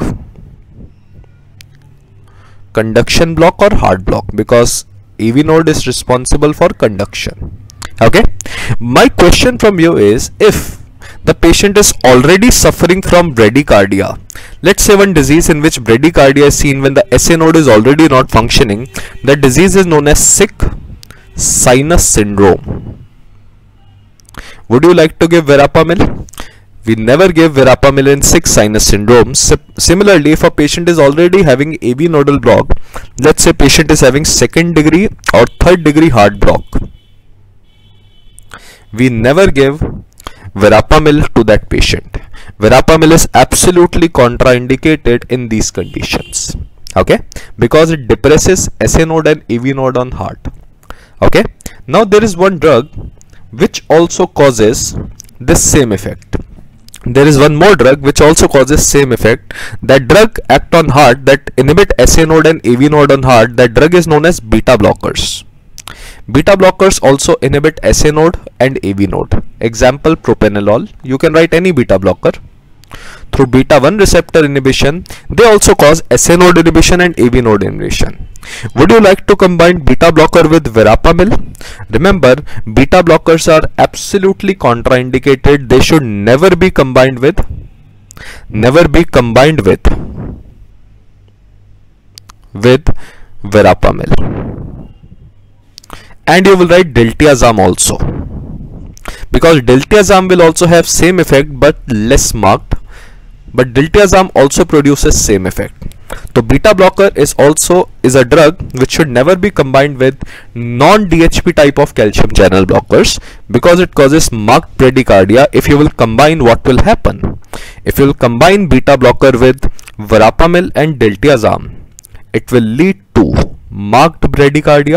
Conduction block or heart block, because A V node is responsible for conduction. Okay. My question from you is, if the patient is already suffering from bradycardia, let's say one disease in which bradycardia is seen when the S A node is already not functioning, the disease is known as sick sinus syndrome. Would you like to give verapamil? We never give verapamil in sick sinus syndrome. Similarly, if a patient is already having A V nodal block, let's say patient is having second degree or third degree heart block, we never give verapamil to that patient. Verapamil is absolutely contraindicated in these conditions, okay, because it depresses S A node and A V node on heart. Okay, now there is one drug which also causes this same effect. There is one more drug which also causes same effect. That drug act on heart, that inhibit S A node and A V node on heart. That drug is known as beta blockers. Beta blockers also inhibit S A node and A V node. Example, propranolol. You can write any beta blocker. Through beta one receptor inhibition, they also cause S A node inhibition and A V node inhibition. Would you like to combine beta blocker with verapamil? Remember, beta blockers are absolutely contraindicated. They should never be combined with, never be combined with, with verapamil. And you will write diltiazem also, because diltiazem will also have same effect but less marked. But diltiazem also produces same effect. So beta blocker is also is a drug which should never be combined with non-D H P type of calcium channel blockers, because it causes marked bradycardia. If you will combine, what will happen? If you will combine beta blocker with verapamil and diltiazem, it will lead to marked bradycardia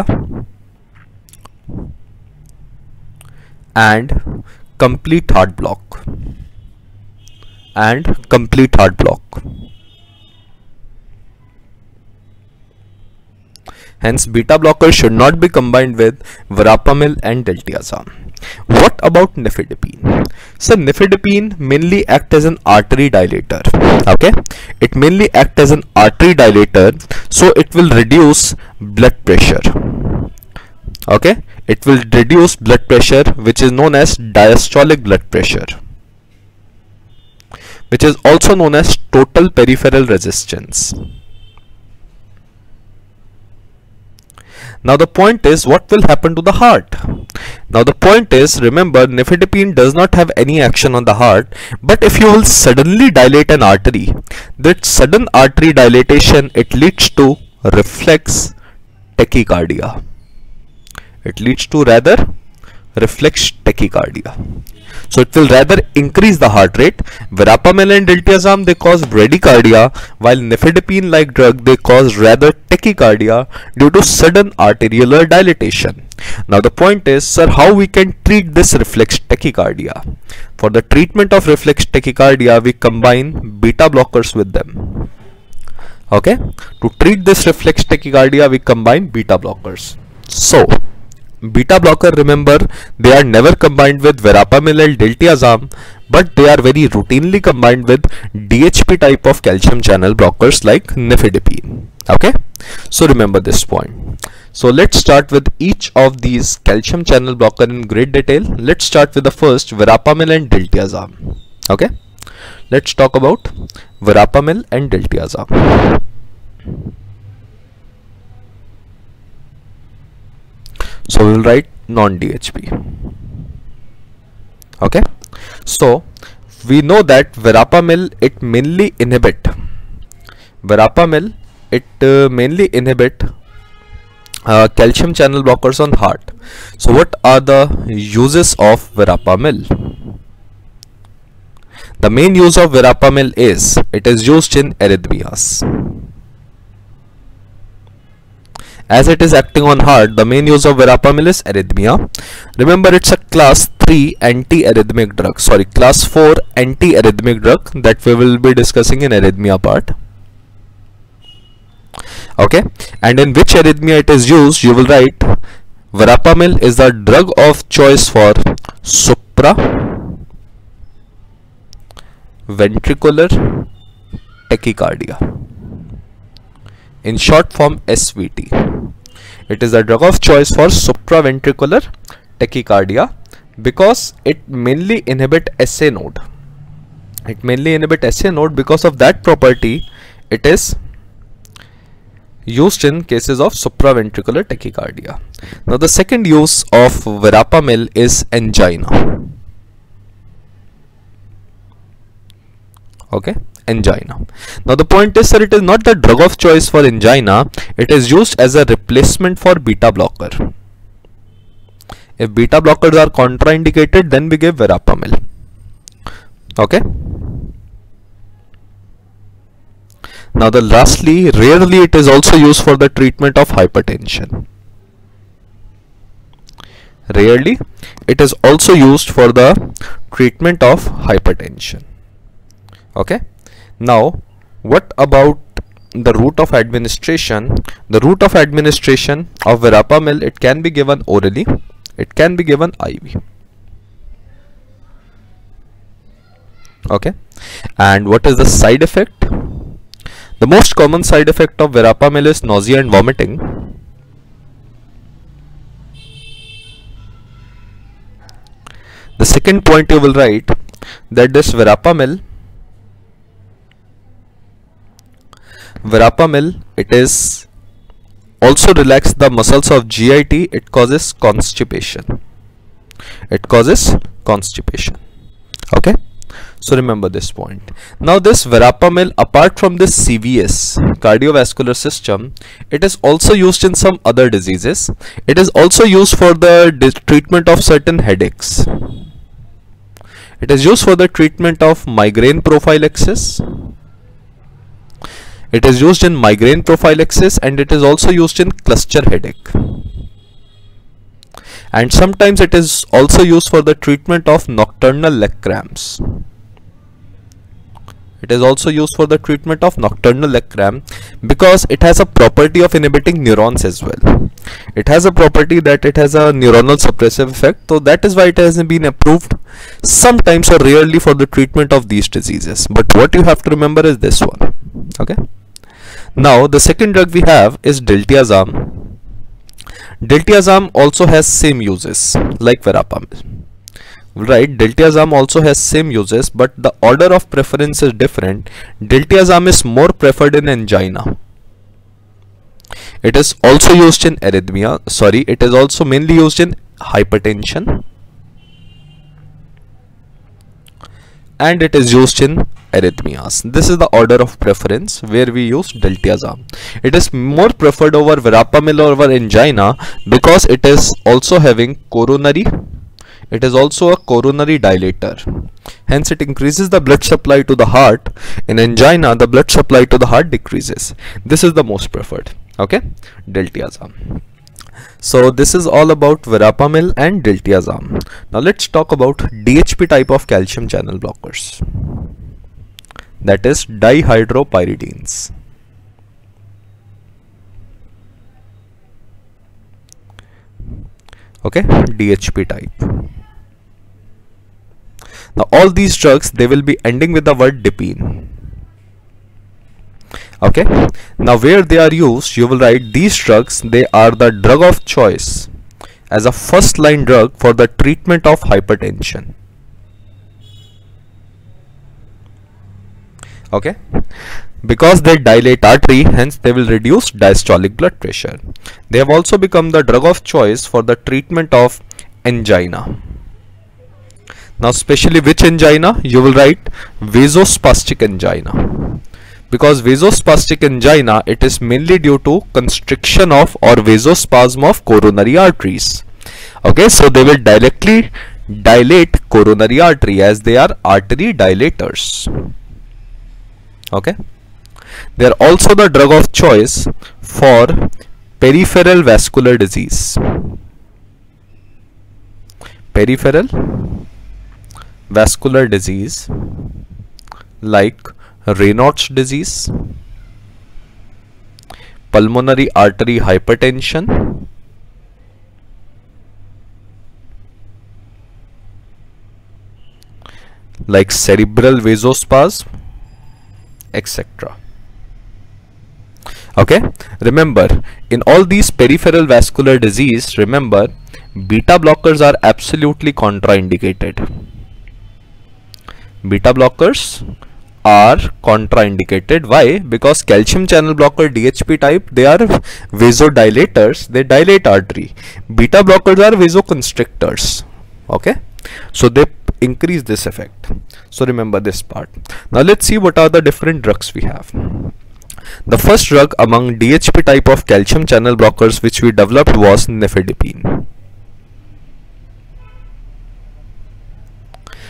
and complete heart block. And complete heart block. Hence, beta blockers should not be combined with verapamil and diltiazem. What about nifedipine? So, nifedipine mainly acts as an artery dilator. Okay, it mainly acts as an artery dilator, so it will reduce blood pressure. Okay, it will reduce blood pressure, which is known as diastolic blood pressure, which is also known as total peripheral resistance. Now the point is, what will happen to the heart? Now the point is, remember, nifedipine does not have any action on the heart, but if you will suddenly dilate an artery, that sudden artery dilatation, it leads to reflex tachycardia. It leads to rather reflex tachycardia. So it will rather increase the heart rate. Verapamil and diltiazem, they cause bradycardia, while nifedipine like drug, they cause rather tachycardia due to sudden arteriolar dilatation. Now the point is, sir, how we can treat this reflex tachycardia? For the treatment of reflex tachycardia, we combine beta blockers with them. Okay, to treat this reflex tachycardia, we combine beta blockers. So beta blocker, remember, they are never combined with verapamil and diltiazem, but they are very routinely combined with D H P type of calcium channel blockers like nifedipine. Okay, so remember this point. So let's start with each of these calcium channel blocker in great detail. Let's start with the first, verapamil and diltiazem. Okay, let's talk about verapamil and diltiazem. So we will write non-D H P. Okay, so we know that verapamil, it mainly inhibit verapamil it uh, mainly inhibit uh, calcium channel blockers on heart. So what are the uses of verapamil? The main use of verapamil is, it is used in arrhythmias. As it is acting on heart, the main use of verapamil is arrhythmia. Remember, it's a class three anti-arrhythmic drug, sorry, class four anti-arrhythmic drug that we will be discussing in arrhythmia part. Okay, and in which arrhythmia it is used, you will write verapamil is the drug of choice for supra ventricular tachycardia, in short form S V T. It is the drug of choice for supraventricular tachycardia because it mainly inhibit S A node. It mainly inhibit S A node. Because of that property, it is used in cases of supraventricular tachycardia. Now the second use of verapamil is angina. Okay, angina. Now the point is, sir, it is not the drug of choice for angina. It is used as a replacement for beta blocker. If beta blockers are contraindicated, then we give verapamil. Okay. Now the lastly, rarely it is also used for the treatment of hypertension. Rarely it is also used for the treatment of hypertension. Okay. Now what about the route of administration? The route of administration of verapamil, it can be given orally, it can be given I V. Okay. And what is the side effect? The most common side effect of verapamil is nausea and vomiting. The second point you will write that this verapamil, verapamil, it is also relax the muscles of G I T. It causes constipation. It causes constipation. Okay. So remember this point. Now this verapamil, apart from this C V S, cardiovascular system, it is also used in some other diseases. It is also used for the treatment of certain headaches. It is used for the treatment of migraine prophylaxis. It is used in migraine prophylaxis, and it is also used in cluster headache. And sometimes it is also used for the treatment of nocturnal leg cramps. It is also used for the treatment of nocturnal leg cramp because it has a property of inhibiting neurons as well. It has a property that it has a neuronal suppressive effect, so that is why it has been approved sometimes or rarely for the treatment of these diseases. But what you have to remember is this one. Okay. Now the second drug we have is diltiazem. Diltiazem also has same uses like verapamil. Right, diltiazem also has same uses, but the order of preference is different. Diltiazem is more preferred in angina. It is also used in arrhythmia. Sorry, it is also mainly used in hypertension, and it is used in arrhythmias. This is the order of preference where we use diltiazem. It is more preferred over verapamil or over angina because it is also having coronary. It is also a coronary dilator. Hence it increases the blood supply to the heart. In angina, the blood supply to the heart decreases. This is the most preferred. Okay, diltiazem. So this is all about verapamil and diltiazem. Now let's talk about D H P type of calcium channel blockers. That is dihydropyridines. Okay, D H P type. Now all these drugs, they will be ending with the word dipene. Okay, now where they are used, you will write these drugs, they are the drug of choice as a first line drug for the treatment of hypertension. Okay, because they dilate artery, hence they will reduce diastolic blood pressure. They have also become the drug of choice for the treatment of angina. Now especially which angina? You will write vasospastic angina. Because vasospastic angina, it is mainly due to constriction of or vasospasm of coronary arteries. Okay, so they will directly dilate coronary artery as they are artery dilators. Okay, they are also the drug of choice for peripheral vascular disease. Peripheral vascular disease like Raynaud's disease, pulmonary artery hypertension, like cerebral vasospasm, et cetera. Okay, remember in all these peripheral vascular disease, remember beta blockers are absolutely contraindicated. Beta blockers are contraindicated. Why? Because calcium channel blocker D H P type, they are vasodilators, they dilate artery. Beta blockers are vasoconstrictors. Okay, so they increase this effect. So remember this part. Now let's see what are the different drugs we have. The first drug among D H P type of calcium channel blockers which we developed was nifedipine.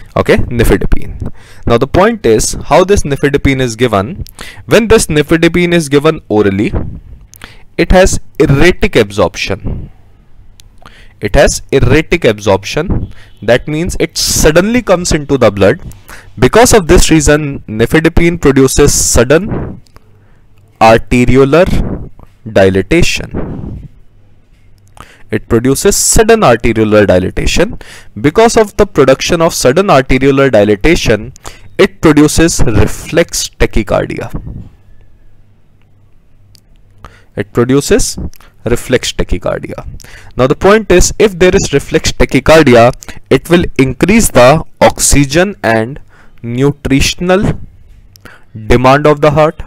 Okay, nifedipine. Now the point is how this nifedipine is given. When this nifedipine is given orally, it has erratic absorption. It has erratic absorption. That means it suddenly comes into the blood. Because of this reason, nifedipine produces sudden arteriolar dilatation. It produces sudden arteriolar dilatation. Because of the production of sudden arteriolar dilatation, it produces reflex tachycardia. It produces reflex tachycardia. Now the point is, if there is reflex tachycardia, it will increase the oxygen and nutritional demand of the heart.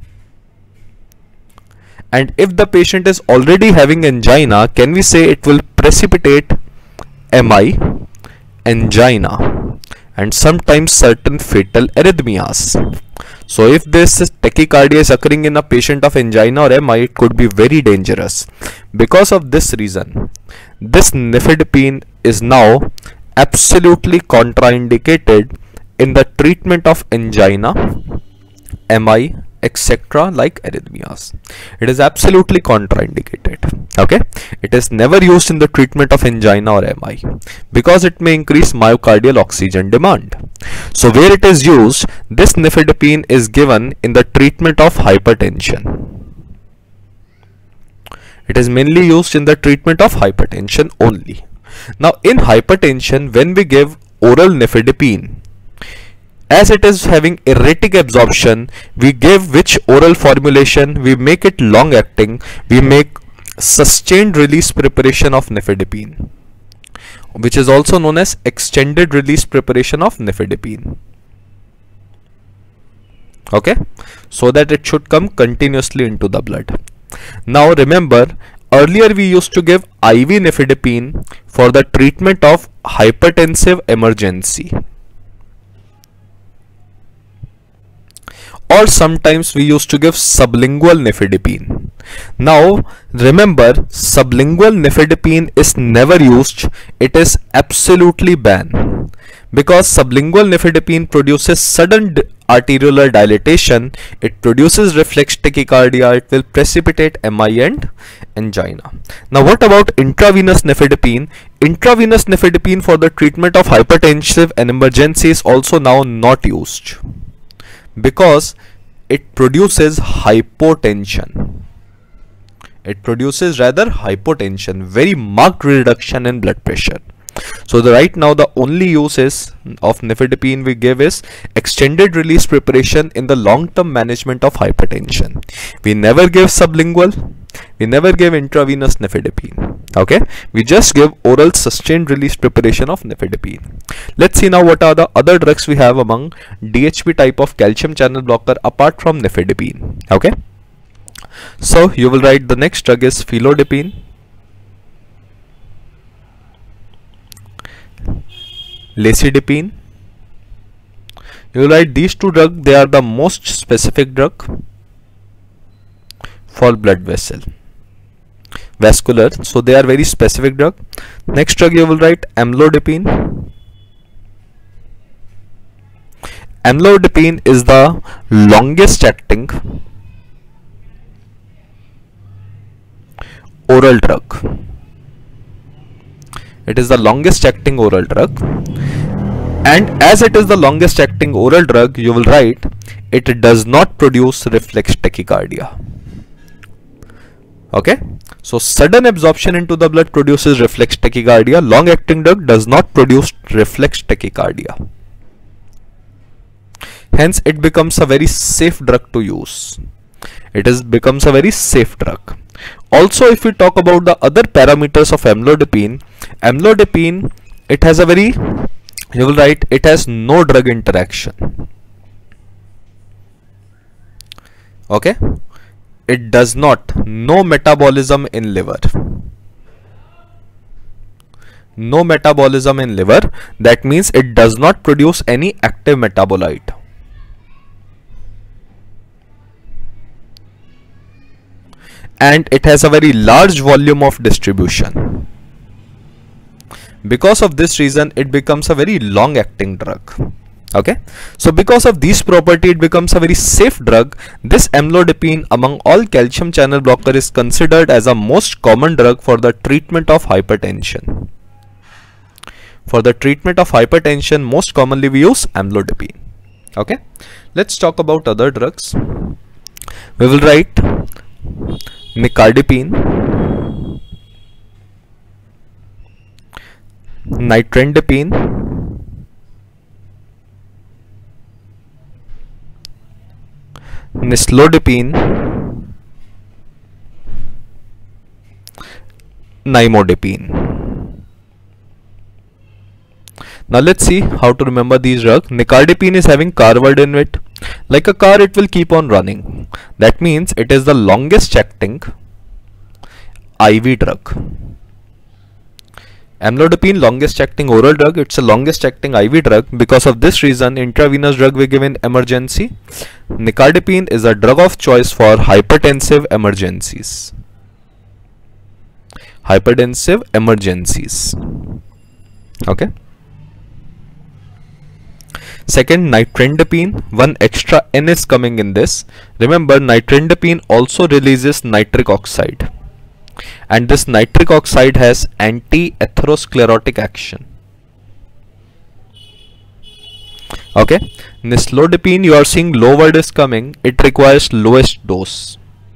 And if the patient is already having angina, can we say it will precipitate M I, angina, and sometimes certain fatal arrhythmias. So if this tachycardia is occurring in a patient of angina or M I, it could be very dangerous. Because of this reason, this nifedipine is now absolutely contraindicated in the treatment of angina, M I, et cetera like arrhythmias. It is absolutely contraindicated. Okay, it is never used in the treatment of angina or M I because it may increase myocardial oxygen demand. So where it is used, this nifedipine is given in the treatment of hypertension. It is mainly used in the treatment of hypertension only. Now in hypertension, when we give oral nifedipine, as it is having erratic absorption, we give which oral formulation? We make it long acting. We make sustained release preparation of nifedipine, which is also known as extended release preparation of nifedipine. Okay, so that it should come continuously into the blood. Now remember, earlier we used to give I V nifedipine for the treatment of hypertensive emergency. Or sometimes we used to give sublingual nifedipine. Now remember, sublingual nifedipine is never used. It is absolutely banned because sublingual nifedipine produces sudden arteriolar dilatation. It produces reflex tachycardia. It will precipitate M I and angina. Now what about intravenous nifedipine? Intravenous nifedipine for the treatment of hypertensive and emergency is also now not used, because it produces hypotension. It produces rather hypotension, very marked reduction in blood pressure. So the right now the only use is of nifedipine we give is extended release preparation in the long-term management of hypertension. We never give sublingual, we never give intravenous nifedipine. Okay, we just give oral sustained release preparation of nifedipine. Let's see now what are the other drugs we have among D H P type of calcium channel blocker apart from nifedipine. Okay, so you will write the next drug is felodipine, lacidipine. You will write these two drugs, they are the most specific drug for blood vessel vascular, so they are very specific drug. Next drug you will write amlodipine. Amlodipine is the longest acting oral drug. It is the longest acting oral drug, and as it is the longest acting oral drug, you will write it does not produce reflex tachycardia. Okay, so sudden absorption into the blood produces reflex tachycardia. Long acting drug does not produce reflex tachycardia. Hence it becomes a very safe drug to use. It is becomes a very safe drug. Also, if we talk about the other parameters of amlodipine, amlodipine, it has a very, you will write it has no drug interaction. Okay, it does not, no metabolism in liver. No metabolism in liver, that means it does not produce any active metabolite. And it has a very large volume of distribution. Because of this reason, it becomes a very long acting drug. Okay, so because of this property, it becomes a very safe drug. This amlodipine among all calcium channel blocker is considered as a most common drug for the treatment of hypertension. For the treatment of hypertension, most commonly we use amlodipine. Okay, let's talk about other drugs. We will write nicardipine, nitrendipine, nislodipine, nimodipine. Now let's see how to remember these drugs. Nicardipine is having car word in it. Like a car, it will keep on running. That means it is the longest acting I V drug. Amlodipine, longest acting oral drug. It's a longest acting I V drug. Because of this reason, intravenous drug we give in emergency. Nicardipine is a drug of choice for hypertensive emergencies. Hypertensive emergencies. Okay. Second, nitrendipine. One extra N is coming in this. Remember, nitrendipine also releases nitric oxide. And this nitric oxide has anti-atherosclerotic action. Okay. Nislodipine, you are seeing low word is coming. It requires lowest dose.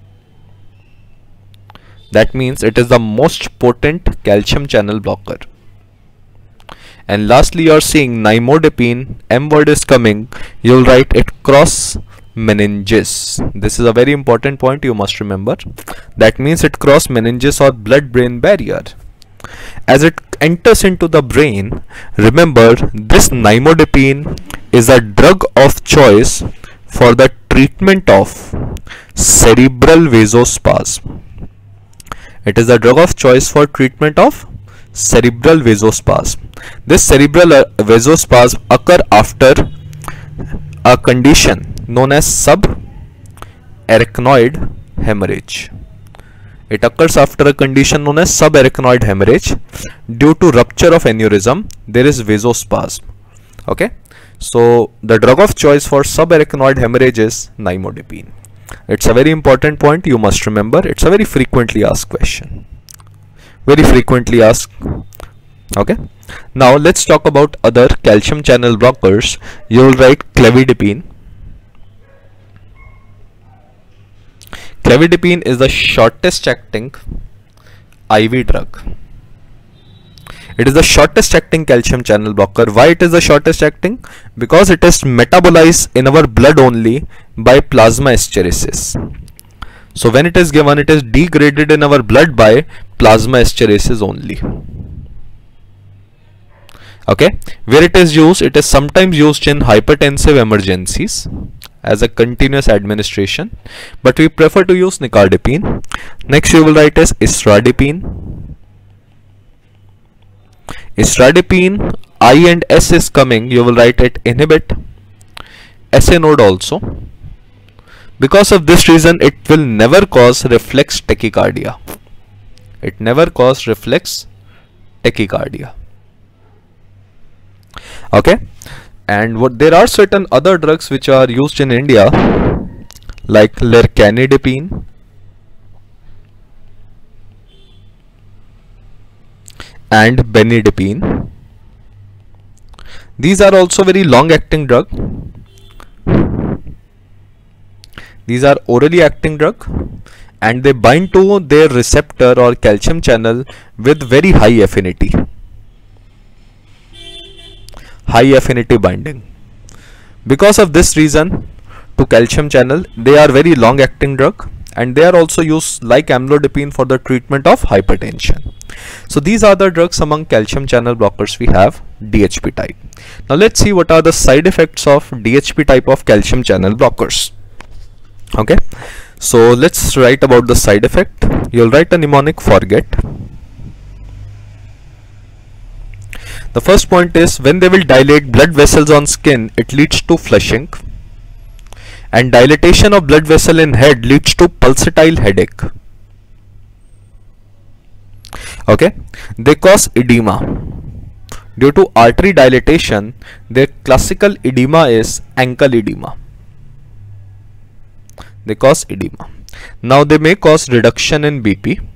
That means it is the most potent calcium channel blocker. And lastly, you are seeing nimodipine. M word is coming. You will write it cross meninges. This is a very important point you must remember. That means it cross meninges or blood-brain barrier. As it enters into the brain, remember this nimodipine is a drug of choice for the treatment of cerebral vasospasm. It is a drug of choice for treatment of cerebral vasospasm. This cerebral uh, vasospasm occur after a condition known as subarachnoid hemorrhage. It occurs after a condition known as subarachnoid hemorrhage. Due to rupture of aneurysm, there is vasospasm. Okay, so the drug of choice for subarachnoid hemorrhage is nimodipine. It's a very important point you must remember. It's a very frequently asked question. Very frequently asked. Okay, now let's talk about other calcium channel blockers. You will write clevidipine. Clevidipine is the shortest acting I V drug. It is the shortest acting calcium channel blocker. Why it is the shortest acting? Because it is metabolized in our blood only by plasma esterases. So when it is given, it is degraded in our blood by plasma esterases only. Okay, where it is used, it is sometimes used in hypertensive emergencies as a continuous administration, but we prefer to use nicardipine. Next you will write as isradipine. Isradipine, I and S is coming, you will write it inhibit S A node also. Because of this reason, it will never cause reflex tachycardia. It never cause reflex tachycardia. Okay, and what there are certain other drugs which are used in India, like lercanidipine and benidipine. These are also very long acting drug. These are orally acting drug and they bind to their receptor or calcium channel with very high affinity. High affinity binding. Because of this reason to calcium channel, they are very long acting drug and they are also used like amlodipine for the treatment of hypertension. So these are the drugs among calcium channel blockers we have D H P type. Now let's see what are the side effects of D H P type of calcium channel blockers. Okay, so let's write about the side effect. You'll write a mnemonic forget. The first point is when they will dilate blood vessels on skin, it leads to flushing, and dilatation of blood vessel in head leads to pulsatile headache. Okay, they cause edema. Due to artery dilatation, their classical edema is ankle edema. They cause edema. Now they may cause reduction in B P,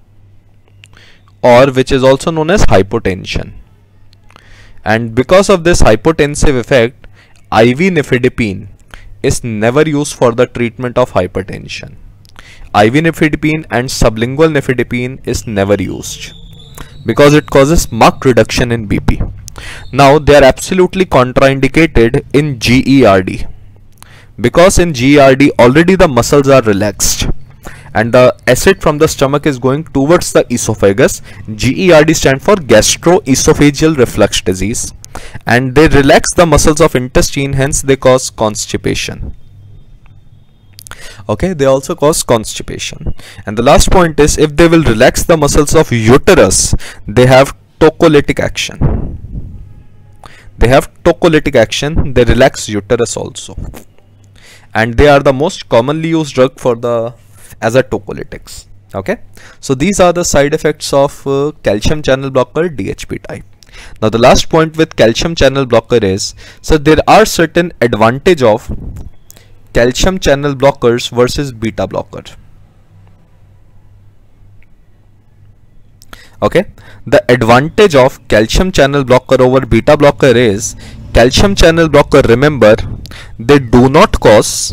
or which is also known as hypotension. And because of this hypotensive effect, I V nifedipine is never used for the treatment of hypertension. I V nifedipine and sublingual nifedipine is never used because it causes marked reduction in B P. Now they are absolutely contraindicated in G E R D, because in G E R D already the muscles are relaxed and the acid from the stomach is going towards the esophagus. G E R D stands for gastroesophageal reflux disease, and they relax the muscles of intestine, hence they cause constipation. Okay, they also cause constipation. And the last point is, if they will relax the muscles of uterus, they have tocolytic action. They have tocolytic action, they relax uterus also. And they are the most commonly used drug for the as a tocolytics. Okay, so these are the side effects of uh, calcium channel blocker D H P type. Now the last point with calcium channel blocker is, so there are certain advantage of calcium channel blockers versus beta blocker. Okay, the advantage of calcium channel blocker over beta blocker is, calcium channel blocker, remember, they do not cause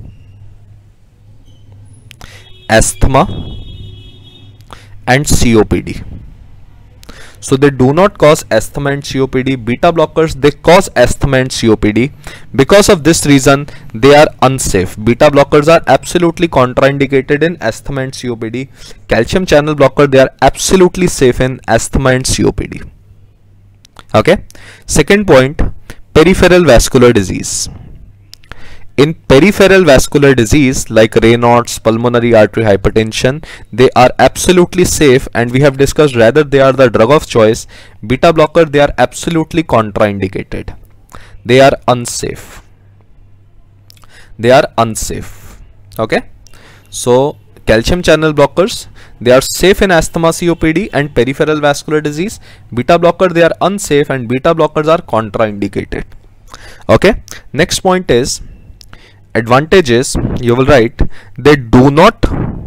asthma and C O P D. So they do not cause asthma and C O P D. Beta blockers, they cause asthma and C O P D. Because of this reason, they are unsafe. Beta blockers are absolutely contraindicated in asthma and C O P D. Calcium channel blocker, they are absolutely safe in asthma and C O P D. Okay. Second point, peripheral vascular disease. In peripheral vascular disease like Raynaud's, pulmonary artery hypertension, they are absolutely safe, and we have discussed rather they are the drug of choice. Beta blocker, they are absolutely contraindicated. They are unsafe. They are unsafe. Okay. So calcium channel blockers, they are safe in asthma, C O P D and peripheral vascular disease. Beta blocker, they are unsafe, and beta blockers are contraindicated. Okay. Next point is, advantages, you will write, they do not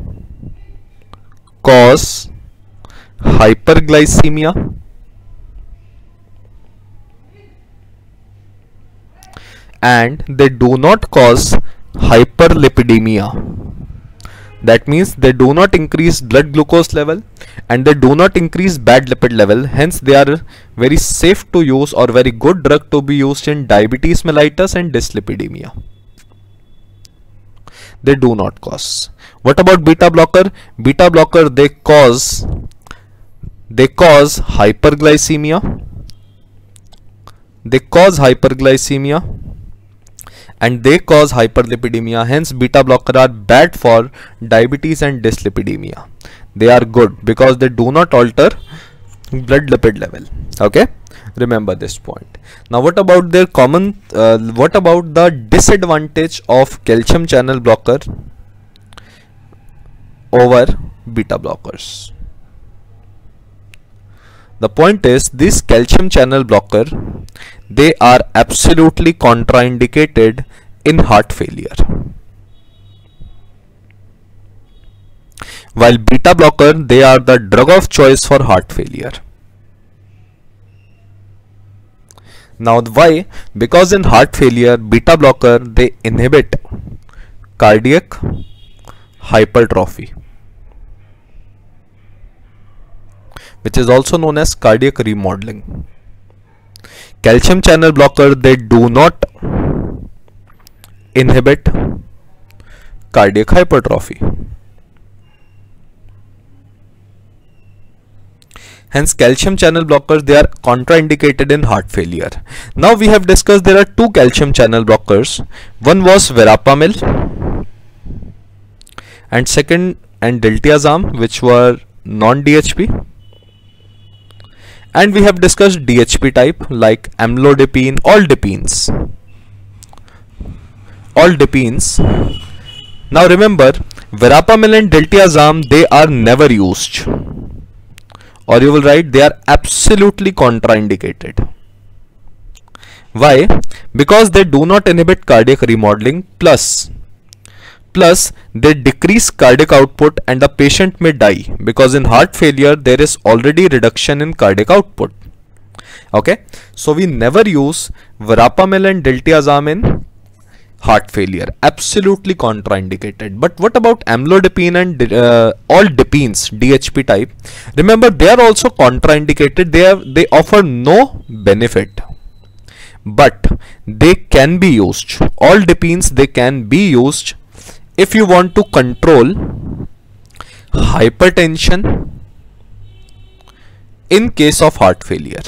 cause hyperglycemia and they do not cause hyperlipidemia. That means they do not increase blood glucose level and they do not increase bad lipid level, hence they are very safe to use or very good drug to be used in diabetes mellitus and dyslipidemia. They do not cause. What about beta blocker? Beta blocker, they cause they cause hyperglycemia. They cause hyperglycemia and they cause hyperlipidemia. Hence beta blocker are bad for diabetes and dyslipidemia. They are good because they do not alter blood lipid level. Okay, remember this point. Now what about their common uh, what about the disadvantage of calcium channel blocker over beta blockers? The point is, this calcium channel blocker, they are absolutely contraindicated in heart failure, while beta blocker, they are the drug of choice for heart failure. Now why? Because in heart failure, beta blocker, they inhibit cardiac hypertrophy, which is also known as cardiac remodeling. Calcium channel blocker, they do not inhibit cardiac hypertrophy. Hence calcium channel blockers, they are contraindicated in heart failure. Now we have discussed there are two calcium channel blockers. One was verapamil and second and diltiazem, which were non-D H P. And we have discussed D H P type like amlodipine, all dipines. All dipines. Now remember, verapamil and diltiazem, they are never used. or you will write they are absolutely contraindicated. Why? Because they do not inhibit cardiac remodeling, plus plus they decrease cardiac output and the patient may die, because in heart failure there is already reduction in cardiac output. Okay, so we never use verapamil and diltiazem in heart failure, absolutely contraindicated. But what about amlodipine and uh, all dipines, D H P type? Remember, they are also contraindicated. They have they offer no benefit, but they can be used. All dipines, they can be used if you want to control hypertension in case of heart failure.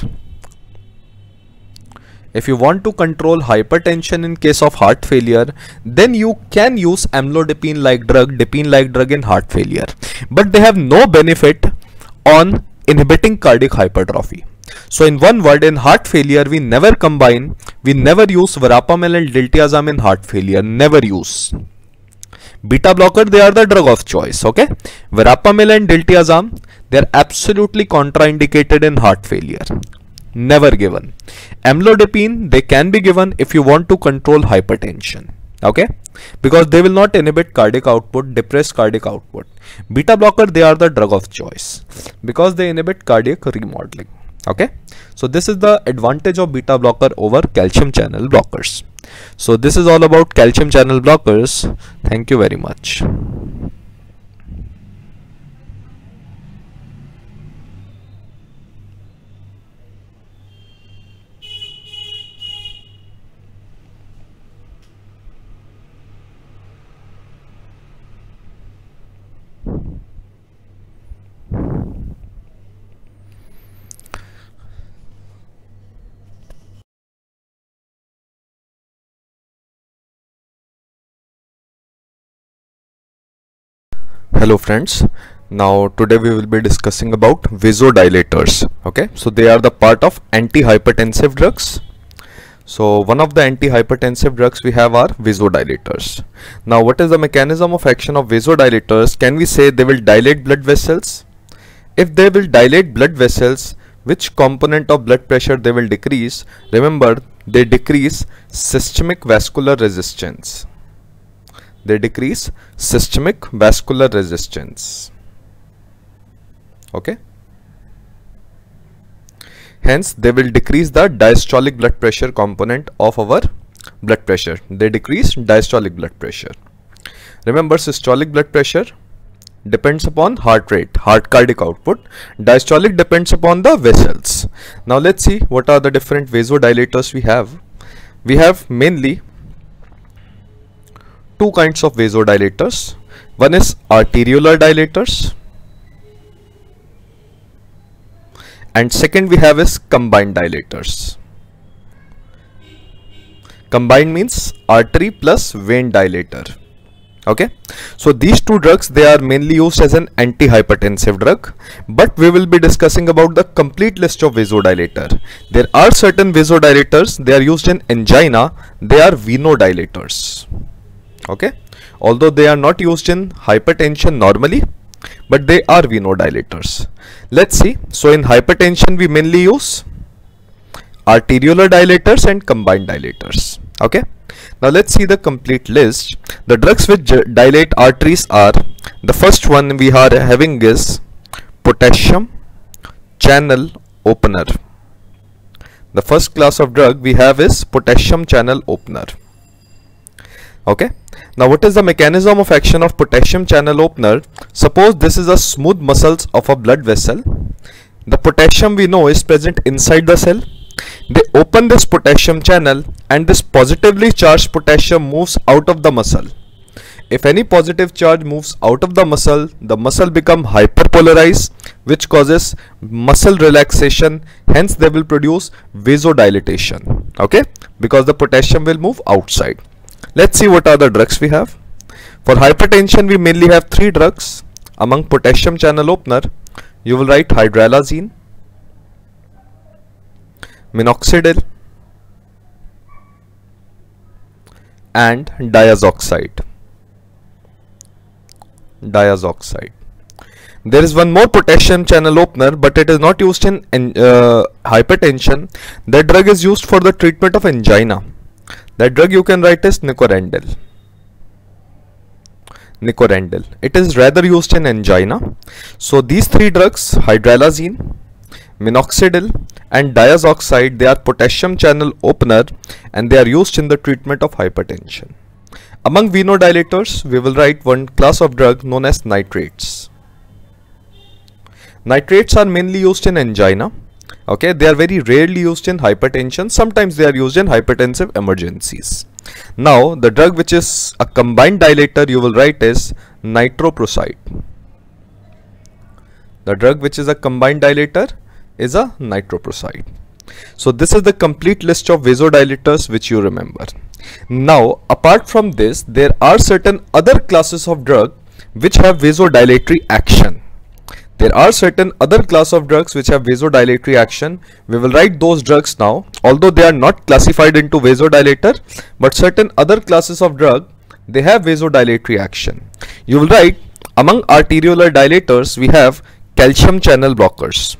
If you want to control hypertension in case of heart failure, then you can use amlodipine like drug, dipine like drug in heart failure, but they have no benefit on inhibiting cardiac hypertrophy. So in one word, in heart failure, we never combine, we never use verapamil and diltiazem in heart failure, never use. Beta blocker, they are the drug of choice, okay? Verapamil and diltiazem, they are absolutely contraindicated in heart failure, never given. Amlodipine, they can be given if you want to control hypertension, okay? Because they will not inhibit cardiac output, depress cardiac output. Beta blocker, they are the drug of choice because they inhibit cardiac remodeling. Okay, so this is the advantage of beta blocker over calcium channel blockers. So this is all about calcium channel blockers. Thank you very much. Hello friends, now today we will be discussing about vasodilators. Okay, so they are the part of antihypertensive drugs. So one of the antihypertensive drugs we have are vasodilators. Now what is the mechanism of action of vasodilators? Can we say they will dilate blood vessels? If they will dilate blood vessels, which component of blood pressure they will decrease? Remember, they decrease systemic vascular resistance. They decrease systemic vascular resistance. Okay. Hence, they will decrease the diastolic blood pressure component of our blood pressure. They decrease diastolic blood pressure. Remember, systolic blood pressure depends upon heart rate, heart cardiac output. Diastolic depends upon the vessels. Now, let's see what are the different vasodilators we have. We have mainly two kinds of vasodilators. One is arteriolar dilators and second we have is combined dilators. Combined means artery plus vein dilator. Okay, so these two drugs, they are mainly used as an antihypertensive drug, but we will be discussing about the complete list of vasodilator. There are certain vasodilators, they are used in angina, they are venodilators. Okay, although they are not used in hypertension normally, but they are venodilators. Let's see. So in hypertension we mainly use arteriolar dilators and combined dilators. Okay, now let's see the complete list. The drugs which dilate arteries are, the first one we are having is potassium channel opener. The first class of drug we have is potassium channel opener. Okay, now what is the mechanism of action of potassium channel opener? Suppose this is a smooth muscles of a blood vessel. The potassium we know is present inside the cell. They open this potassium channel and this positively charged potassium moves out of the muscle. If any positive charge moves out of the muscle, the muscle become hyperpolarized, which causes muscle relaxation. Hence they will produce vasodilatation. Okay, because the potassium will move outside. Let's see what are the drugs we have. For hypertension we mainly have three drugs. Among potassium channel opener, you will write hydralazine, minoxidil and diazoxide. Diazoxide. There is one more potassium channel opener, but it is not used in, in uh, hypertension. That drug is used for the treatment of angina. That drug you can write as Nicorandil. Nicorandil. It is rather used in angina. So these three drugs, hydralazine, minoxidil and diazoxide, they are potassium channel opener and they are used in the treatment of hypertension. Among venodilators, we will write one class of drug known as nitrates. Nitrates are mainly used in angina. Okay, they are very rarely used in hypertension. Sometimes they are used in hypertensive emergencies. Now, the drug which is a combined dilator you will write is nitroprusside. The drug which is a combined dilator is a nitroprusside. So this is the complete list of vasodilators which you remember. Now, apart from this, there are certain other classes of drug which have vasodilatory action. There are certain other class of drugs which have vasodilatory action. We will write those drugs now, although they are not classified into vasodilator, but certain other classes of drug, they have vasodilatory action. You will write among arteriolar dilators, we have calcium channel blockers.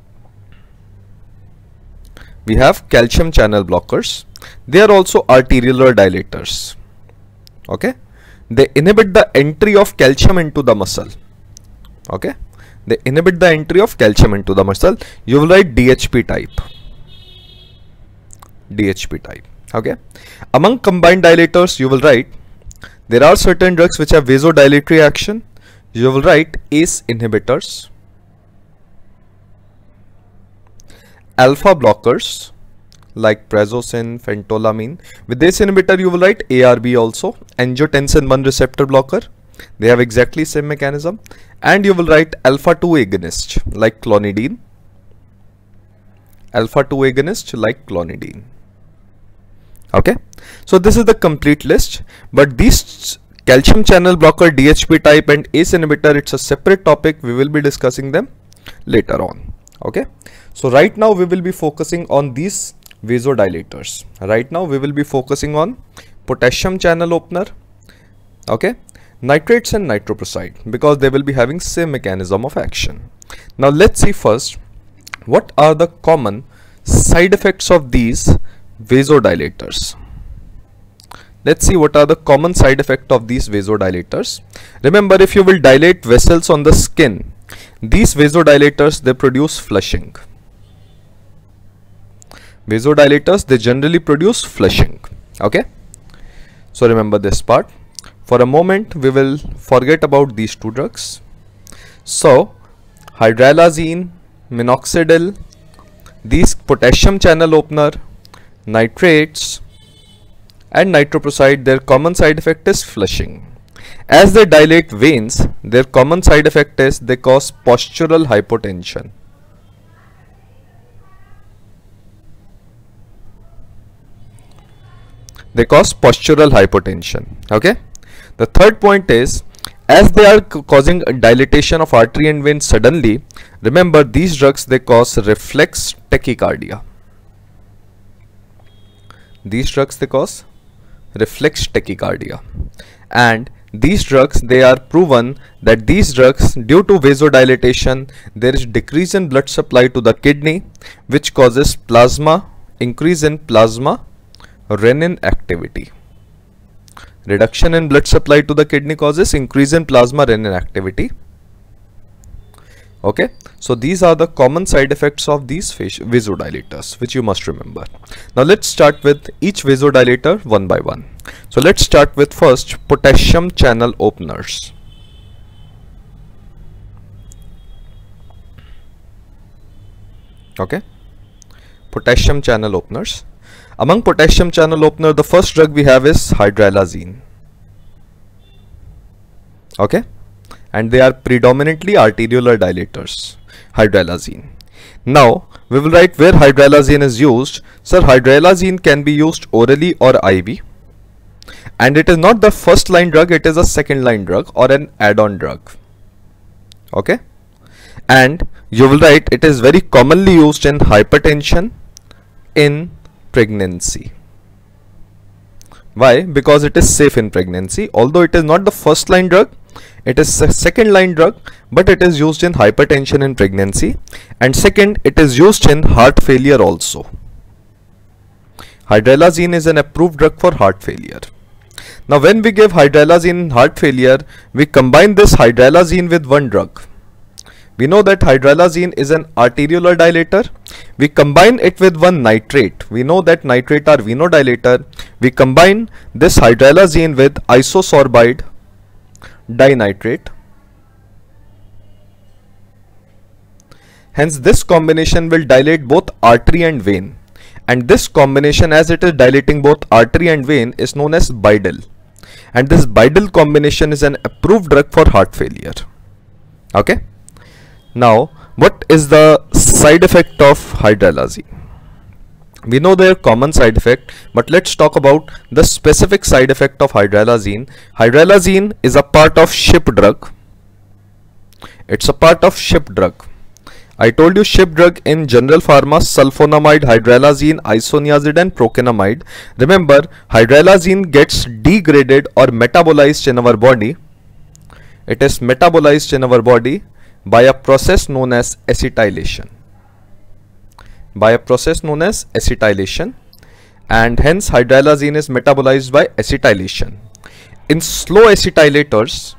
We have calcium channel blockers. They are also arteriolar dilators. Okay, they inhibit the entry of calcium into the muscle. Okay, they inhibit the entry of calcium into the muscle. You will write D H P type. D H P type. Okay, among combined dilators, you will write there are certain drugs which have vasodilatory action. You will write A C E inhibitors, alpha blockers like prazosin, phentolamine. With this inhibitor you will write A R B also, angiotensin one receptor blocker. They have exactly same mechanism. And you will write alpha two agonist like clonidine. Alpha two agonist like clonidine. Okay, so this is the complete list, but these calcium channel blocker, D H P type and A C E inhibitor, it's a separate topic. We will be discussing them later on. Okay, so right now we will be focusing on these vasodilators. Right now we will be focusing on potassium channel opener, okay, nitrates and nitroprusside, because they will be having same mechanism of action. Now let's see first what are the common side effects of these vasodilators. Let's see what are the common side effects of these vasodilators. Remember, if you will dilate vessels on the skin, these vasodilators, they produce flushing. Vasodilators, they generally produce flushing. Okay, so remember this part. For a moment we will forget about these two drugs. So hydralazine, minoxidil, these potassium channel opener, nitrates and nitroprusside, their common side effect is flushing. As they dilate veins, their common side effect is they cause postural hypotension. They cause postural hypotension. Okay. The third point is, as they are causing a dilatation of artery and vein suddenly, remember these drugs, they cause reflex tachycardia. These drugs, they cause reflex tachycardia. And these drugs, they are proven that these drugs, due to vasodilatation, there is decrease in blood supply to the kidney, which causes plasma, increase in plasma renin activity. Reduction in blood supply to the kidney causes increase in plasma renin activity. Okay, so these are the common side effects of these vasodilators, which you must remember. Now let's start with each vasodilator one by one. So let's start with first potassium channel openers. Okay, potassium channel openers. Among potassium channel opener, the first drug we have is hydralazine. Okay, and they are predominantly arteriolar dilators, hydralazine. Now we will write where hydralazine is used. Sir, hydralazine can be used orally or I V, and it is not the first line drug, it is a second line drug or an add-on drug. Okay, and you will write it is very commonly used in hypertension, in pregnancy. Why? Because it is safe in pregnancy. Although it is not the first line drug, It is a second line drug, but it is used in hypertension in pregnancy, and second, it is used in heart failure also. Hydralazine is an approved drug for heart failure. Now when we give hydralazine in heart failure, we combine this hydralazine with one drug. We know that hydralazine is an arteriolar dilator. We combine it with one nitrate. We know that nitrate are venodilator. We combine this hydralazine with isosorbide dinitrate. Hence this combination will dilate both artery and vein. And this combination, as it is dilating both artery and vein, is known as Bidil. And this Bidil combination is an approved drug for heart failure. Okay. Now, what is the side effect of hydralazine? We know their common side effect, but let's talk about the specific side effect of hydralazine. Hydralazine is a part of ship drug. It's a part of ship drug. I told you ship drug in general pharma: sulfonamide, hydralazine, isoniazid and procainamide. Remember, hydralazine gets degraded or metabolized in our body. It is metabolized in our body by a process known as acetylation. By a process known as acetylation, and hence hydralazine is metabolized by acetylation. In slow acetylators,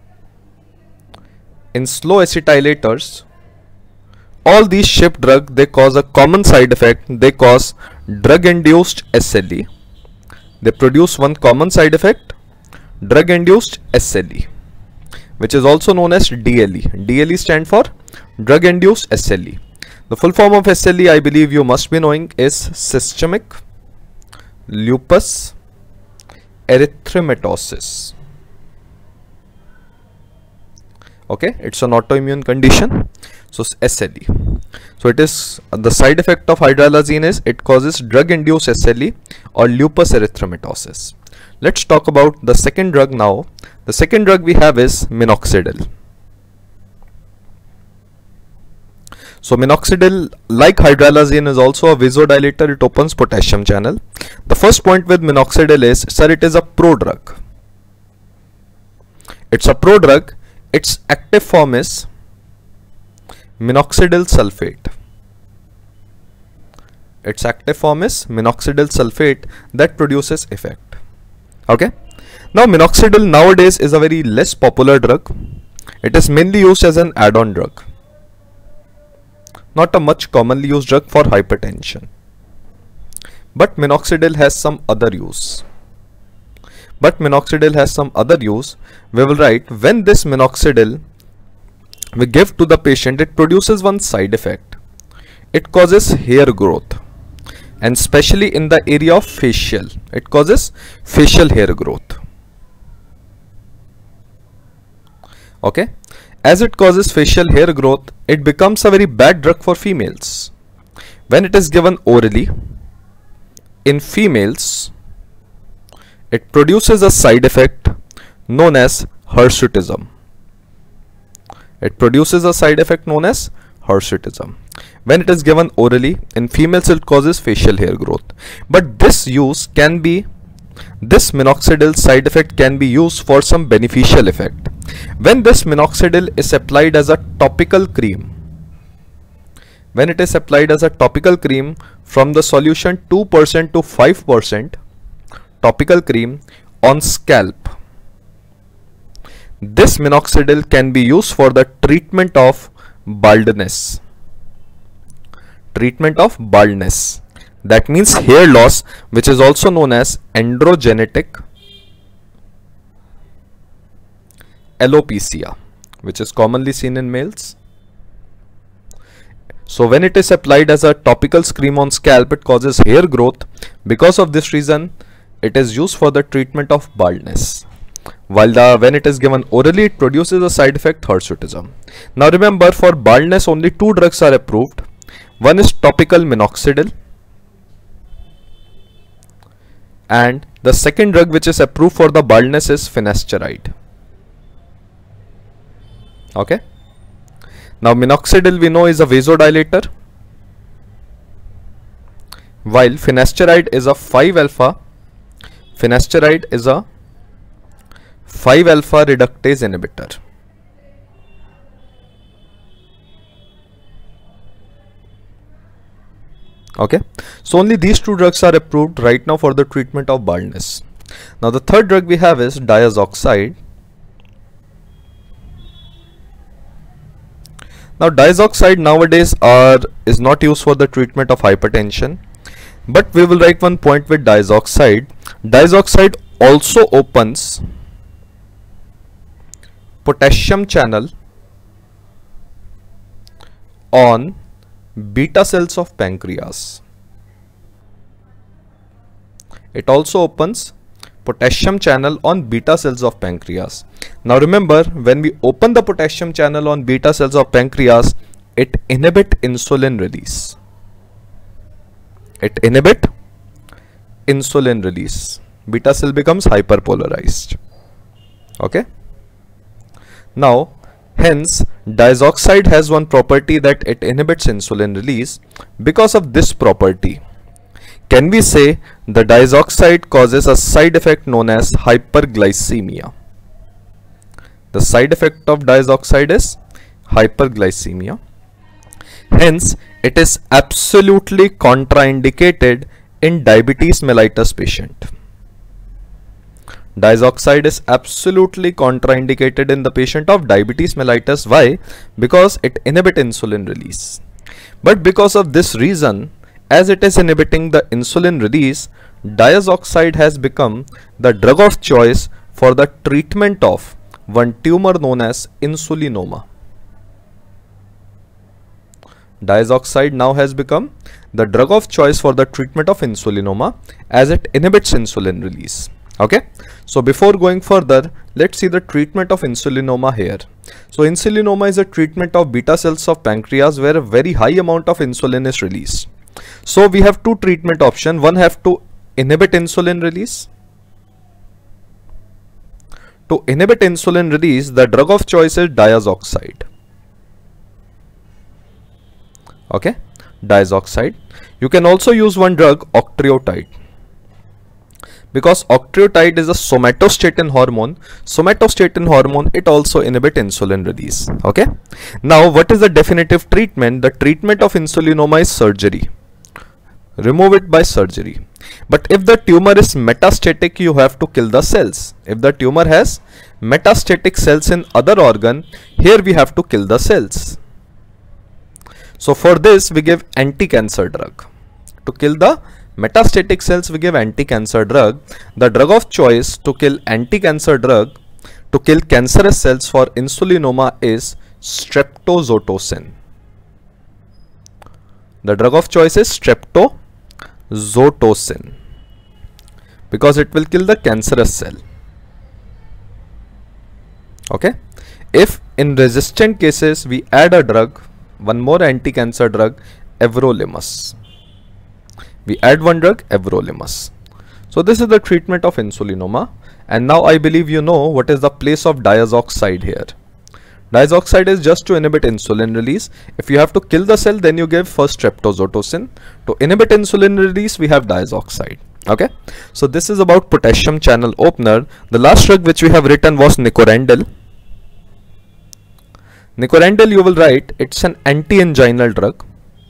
in slow acetylators, all these ship drug, they cause a common side effect. They cause drug-induced S L E. They produce one common side effect, drug-induced S L E, which is also known as D L E. D L E stand for drug-induced S L E. The full form of S L E, I believe you must be knowing, is systemic lupus erythematosus. Okay, it's an autoimmune condition. So S L E. So it is uh, the side effect of hydralazine is it causes drug-induced S L E or lupus erythematosus. Let's talk about the second drug now. The second drug we have is minoxidil. So minoxidil, like hydralazine, is also a vasodilator. It opens potassium channel. The first point with minoxidil is, sir, it is a prodrug. It's a prodrug. Its active form is minoxidil sulfate. Its active form is minoxidil sulfate that produces effect. Okay. Now minoxidil nowadays is a very less popular drug. It is mainly used as an add-on drug. Not a much commonly used drug for hypertension. But minoxidil has some other use. But minoxidil has some other use. We will write, when this minoxidil we give to the patient, it produces one side effect. It causes hair growth, and especially in the area of facial. It causes facial hair growth. Okay. As it causes facial hair growth, it becomes a very bad drug for females. When it is given orally, in females, it produces a side effect known as hirsutism. It produces a side effect known as hirsutism. When it is given orally, in females it causes facial hair growth. But this use can be, this minoxidil side effect can be used for some beneficial effect. When this minoxidil is applied as a topical cream, when it is applied as a topical cream from the solution two percent to five percent topical cream on scalp, this minoxidil can be used for the treatment of baldness. Treatment of baldness. That means hair loss, which is also known as androgenetic alopecia, which is commonly seen in males. So when it is applied as a topical cream on scalp, it causes hair growth. Because of this reason, it is used for the treatment of baldness. While the, when it is given orally, it produces a side effect, hirsutism. Now remember, for baldness only two drugs are approved. One is topical minoxidil, and the second drug which is approved for the baldness is finasteride. Okay. Now minoxidil we know is a vasodilator, while finasteride is a five alpha. Finasteride is a five alpha reductase inhibitor. Okay, so only these two drugs are approved right now for the treatment of baldness. Now the third drug we have is diazoxide. Now diazoxide nowadays are is not used for the treatment of hypertension, but we will write one point with diazoxide. Diazoxide also opens potassium channel on beta cells of pancreas. It also opens potassium channel on beta cells of pancreas. Now remember, when we open the potassium channel on beta cells of pancreas, it inhibit insulin release. It inhibit insulin release. Beta cell becomes hyperpolarized. Okay. Now, hence, diazoxide has one property that it inhibits insulin release. Because of this property, can we say the diazoxide causes a side effect known as hyperglycemia? The side effect of diazoxide is hyperglycemia. Hence, it is absolutely contraindicated in diabetes mellitus patient. Diazoxide is absolutely contraindicated in the patient of diabetes mellitus. Why? Because it inhibits insulin release. But because of this reason, as it is inhibiting the insulin release, diazoxide has become the drug of choice for the treatment of one tumor known as insulinoma. Diazoxide now has become the drug of choice for the treatment of insulinoma as it inhibits insulin release. Okay, so before going further, let's see the treatment of insulinoma here. So insulinoma is a treatment of beta cells of pancreas where a very high amount of insulin is released. So we have two treatment options. One have to inhibit insulin release. To inhibit insulin release, the drug of choice is diazoxide. Okay, diazoxide. You can also use one drug, octreotide. Because octreotide is a somatostatin hormone. Somatostatin hormone, it also inhibits insulin release. Okay. Now, what is the definitive treatment? The treatment of insulinoma is surgery. Remove it by surgery. But if the tumor is metastatic, you have to kill the cells. If the tumor has metastatic cells in other organ, here we have to kill the cells. So for this, we give anti-cancer drug. To kill the metastatic cells, we give anti-cancer drug. The drug of choice to kill anti-cancer drug, to kill cancerous cells for insulinoma is streptozotocin. The drug of choice is streptozotocin because it will kill the cancerous cell. Okay. If in resistant cases we add a drug, one more anti-cancer drug, everolimus. We add one drug, everolimus. So this is the treatment of insulinoma. And now I believe you know what is the place of diazoxide here. Diazoxide is just to inhibit insulin release. If you have to kill the cell, then you give first streptozotocin. To inhibit insulin release, we have diazoxide. Okay. So this is about potassium channel opener. The last drug which we have written was nicorandil. Nicorandil, you will write, it's an anti-anginal drug.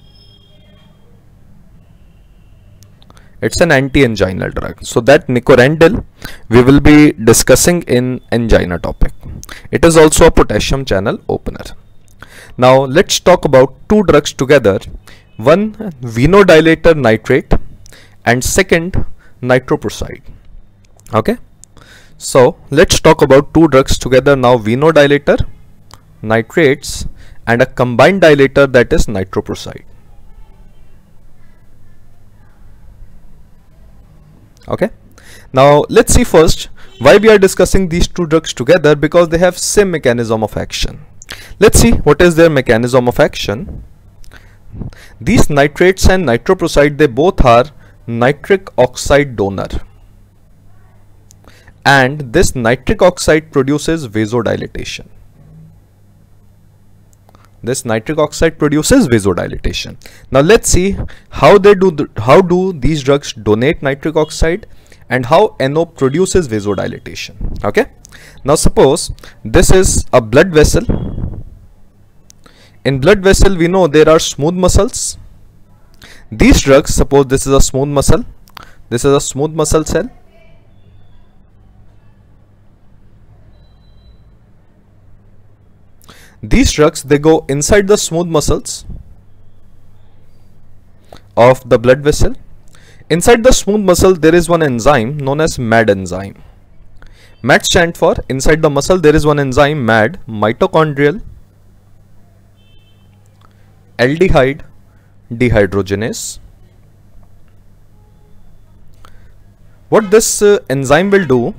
It's an anti-anginal drug. So that nicorandil we will be discussing in angina topic. It is also a potassium channel opener. Now let's talk about two drugs together. One, venodilator nitrate, and second, nitroprusside. Okay. So let's talk about two drugs together now, venodilator nitrates and a combined dilator, that is nitroprusside. Okay. Now let's see first why we are discussing these two drugs together, because they have same mechanism of action. Let's see what is their mechanism of action. These nitrates and nitroprusside, they both are nitric oxide donor, and this nitric oxide produces vasodilatation. This nitric oxide produces vasodilatation. Now let's see how they do the, how do these drugs donate nitric oxide and how N O produces vasodilatation. Okay. Now suppose this is a blood vessel. In blood vessel we know there are smooth muscles. These drugs, suppose this is a smooth muscle, this is a smooth muscle cell. These drugs, they go inside the smooth muscles of the blood vessel. Inside the smooth muscle there is one enzyme known as M A D enzyme. M A D stand for, inside the muscle there is one enzyme M A D, mitochondrial aldehyde dehydrogenase. What this uh, enzyme will do,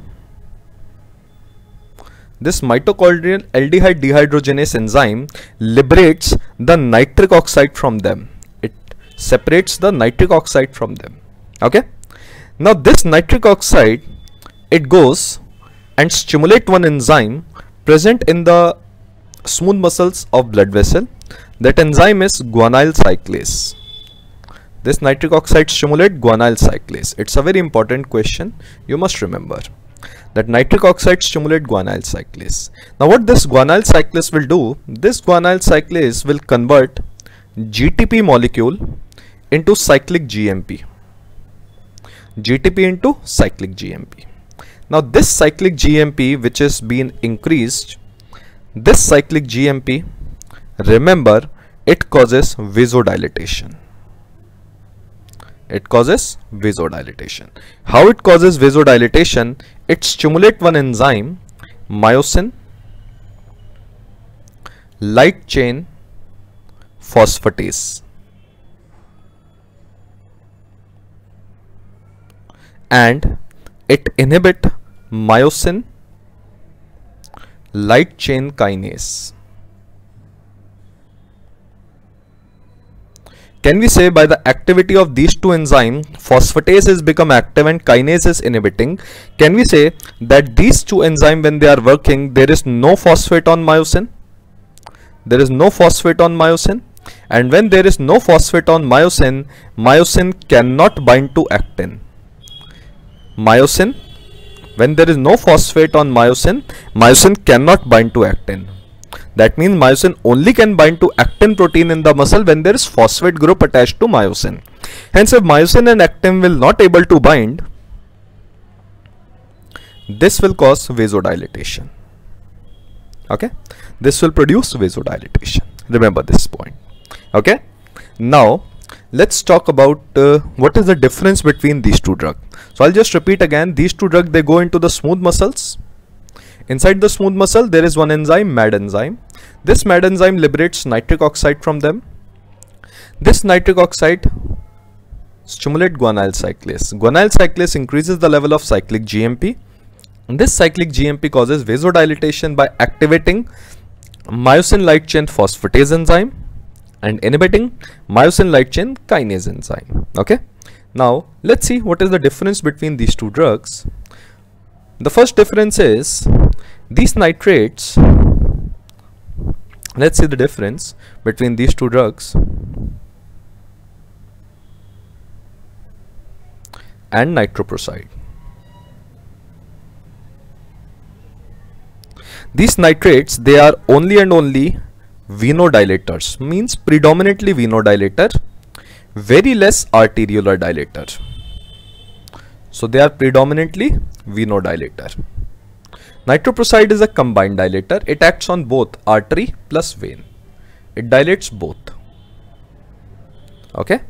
this mitochondrial aldehyde dehydrogenase enzyme liberates the nitric oxide from them. It separates the nitric oxide from them. Okay. Now this nitric oxide, it goes and stimulate one enzyme present in the smooth muscles of blood vessel. That enzyme is guanyl cyclase. This nitric oxide stimulate guanyl cyclase. It's a very important question. You must remember that nitric oxide stimulate guanyl cyclase. Now what this guanyl cyclase will do, this guanyl cyclase will convert G T P molecule into cyclic G M P. G T P into cyclic G M P. Now this cyclic G M P which is being increased, this cyclic G M P, remember, it causes vasodilatation. It causes vasodilatation. How it causes vasodilatation? It stimulates one enzyme, myosin light chain phosphatase, and it inhibit myosin light chain kinase. Can we say by the activity of these two enzymes, phosphatase is become active and kinase is inhibiting? Can we say that these two enzymes, when they are working, there is no phosphate on myosin? There is no phosphate on myosin, and when there is no phosphate on myosin, myosin cannot bind to actin. Myosin, when there is no phosphate on myosin, myosin cannot bind to actin. That means myosin only can bind to actin protein in the muscle when there is phosphate group attached to myosin. Hence, if myosin and actin will not able to bind, this will cause vasodilatation. Okay, this will produce vasodilatation. Remember this point. Okay, now let's talk about uh, what is the difference between these two drugs. So I'll just repeat again. These two drugs, they go into the smooth muscles. Inside the smooth muscle there is one enzyme, M A D enzyme. This M A D enzyme liberates nitric oxide from them. This nitric oxide stimulates guanyl cyclase. Guanyl cyclase increases the level of cyclic G M P. And this cyclic G M P causes vasodilatation by activating myosin light chain phosphatase enzyme and inhibiting myosin light chain kinase enzyme. Okay. Now let's see what is the difference between these two drugs. The first difference is these nitrates. Let's see the difference between these two drugs and nitroprusside. These nitrates, they are only and only venodilators, means predominantly venodilator, very less arteriolar dilator. So they are predominantly venodilator. Nitroprusside is a combined dilator. It acts on both artery plus vein. It dilates both. Okay.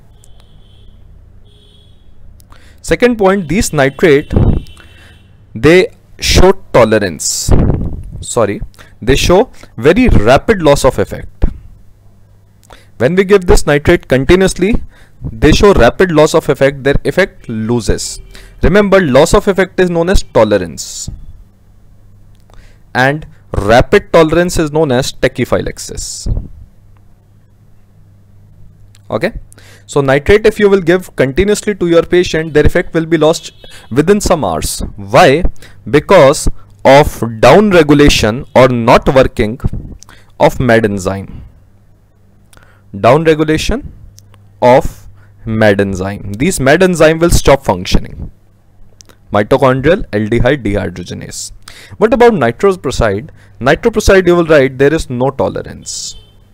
Second point, these nitrate, they show tolerance. Sorry, they show very rapid loss of effect. When we give this nitrate continuously, they show rapid loss of effect. Their effect loses. Remember, loss of effect is known as tolerance, and rapid tolerance is known as tachyphylaxis. Okay, so nitrate, if you will give continuously to your patient, their effect will be lost within some hours. Why? Because of down regulation or not working of M A D enzyme. Down regulation of M A D enzyme. These M A D enzyme will stop functioning. mitochondrial aldehyde dehydrogenase. What about nitroprusside? Nitroprusside, you will write there is no tolerance.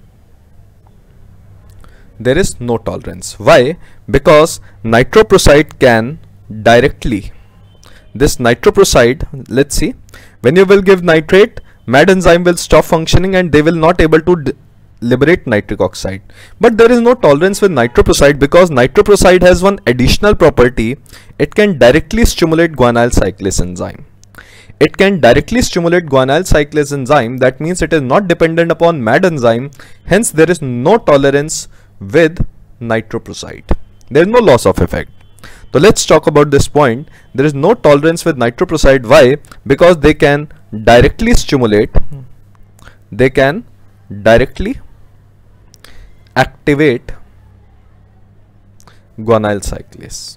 There is no tolerance. Why? Because nitroprusside can directly, this nitroprusside, let's see, when you will give nitrate, MAD enzyme will stop functioning and they will not able to liberate nitric oxide. But there is no tolerance with nitroprusside because nitroprusside has one additional property. It can directly stimulate guanylyl cyclase enzyme. It can directly stimulate guanylyl cyclase enzyme. That means it is not dependent upon MAD enzyme. Hence there is no tolerance with nitroprusside. There is no loss of effect. So let's talk about this point. There is no tolerance with nitroprusside. Why? Because they can directly stimulate, they can directly activate guanylyl cyclase.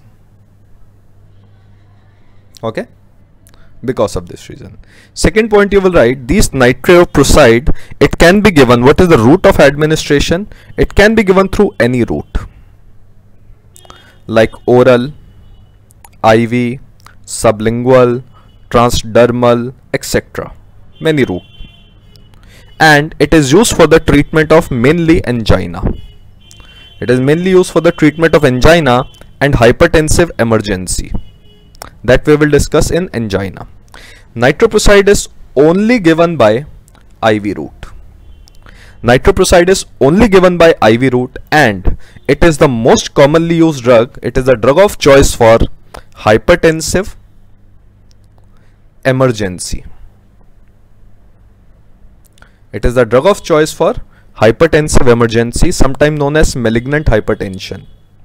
Okay, because of this reason. Second point, you will write these nitroprusside, it can be given, what is the route of administration? It can be given through any route like oral, I V, sublingual, transdermal, et cetera. Many route. And it is used for the treatment of mainly angina. It is mainly used for the treatment of angina and hypertensive emergency that we will discuss in angina. Nitroprusside is only given by I V route. Nitroprusside is only given by I V route and it is the most commonly used drug. It is the drug of choice for hypertensive emergency. It is the drug of choice for hypertensive emergency, sometimes known as malignant hypertension.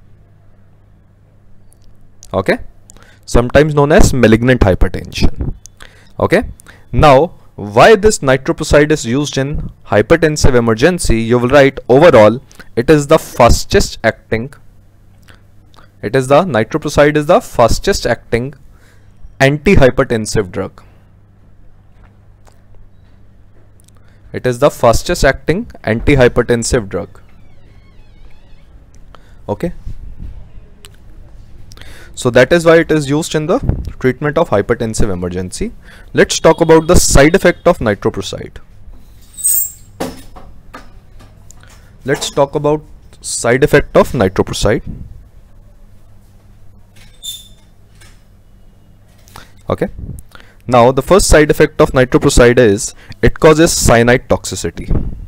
Okay, sometimes known as malignant hypertension. Okay, now why this nitroprusside is used in hypertensive emergency? You will write overall it is the fastest acting, it is the nitroprusside is the fastest acting antihypertensive drug. It is the fastest acting antihypertensive drug. Okay, so that is why it is used in the treatment of hypertensive emergency. Let's talk about the side effect of nitroprusside. Let's talk about side effect of nitroprusside. Okay, now the first side effect of nitroprusside is it causes cyanide toxicity.